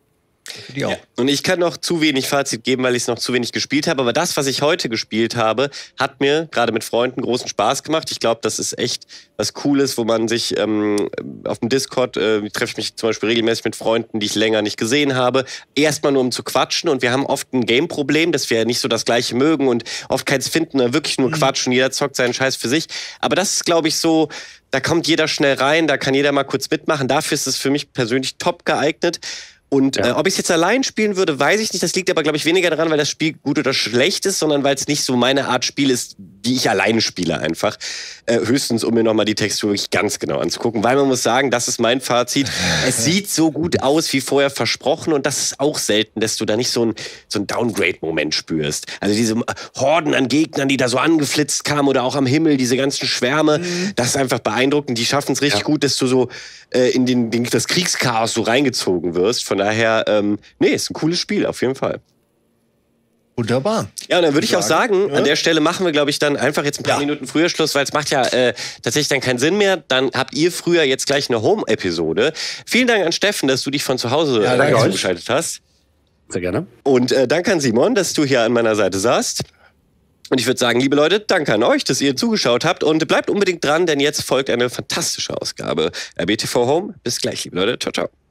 A: Ja. Und ich kann noch zu wenig Fazit geben, weil ich es noch zu wenig gespielt habe. Aber das, was ich heute gespielt habe, hat mir gerade mit Freunden großen Spaß gemacht. Ich glaube, das ist echt was Cooles, wo man sich auf dem Discord, treffe ich mich zum Beispiel regelmäßig mit Freunden, die ich länger nicht gesehen habe, erstmal nur um zu quatschen. Und wir haben oft ein Game-Problem, dass wir nicht so das Gleiche mögen und oft keins finden, wirklich nur quatschen. Jeder zockt seinen Scheiß für sich. Aber das ist, glaube ich, so, da kommt jeder schnell rein, da kann jeder mal kurz mitmachen. Dafür ist es für mich persönlich top geeignet. Und ob ich es jetzt allein spielen würde, weiß ich nicht. Das liegt aber, glaube ich, weniger daran, weil das Spiel gut oder schlecht ist, sondern weil es nicht so meine Art Spiel ist, die ich alleine spiele einfach. Höchstens, um mir nochmal die Textur wirklich ganz genau anzugucken. Weil man muss sagen, das ist mein Fazit. Es sieht so gut aus, wie vorher versprochen. Und das ist auch selten, dass du da nicht so ein Downgrade-Moment spürst. Also diese Horden an Gegnern, die da so angeflitzt kamen oder auch am Himmel, diese ganzen Schwärme. Das ist einfach beeindruckend. Die schaffen es richtig gut, dass du so in das Kriegschaos so reingezogen wirst. Von daher, ist ein cooles Spiel, auf jeden Fall.
B: Wunderbar.
A: Ja, und dann würde ich auch sagen, an der Stelle machen wir, glaube ich, dann einfach jetzt ein paar Minuten früher Schluss, weil es macht ja tatsächlich dann keinen Sinn mehr. Dann habt ihr früher jetzt gleich eine Home-Episode. Vielen Dank an Steffen, dass du dich von zu Hause zugeschaltet hast.
C: Sehr gerne.
A: Und danke an Simon, dass du hier an meiner Seite saßt. Und ich würde sagen, liebe Leute, danke an euch, dass ihr zugeschaut habt. Und bleibt unbedingt dran, denn jetzt folgt eine fantastische Ausgabe RBTV Home. Bis gleich, liebe Leute. Ciao, ciao.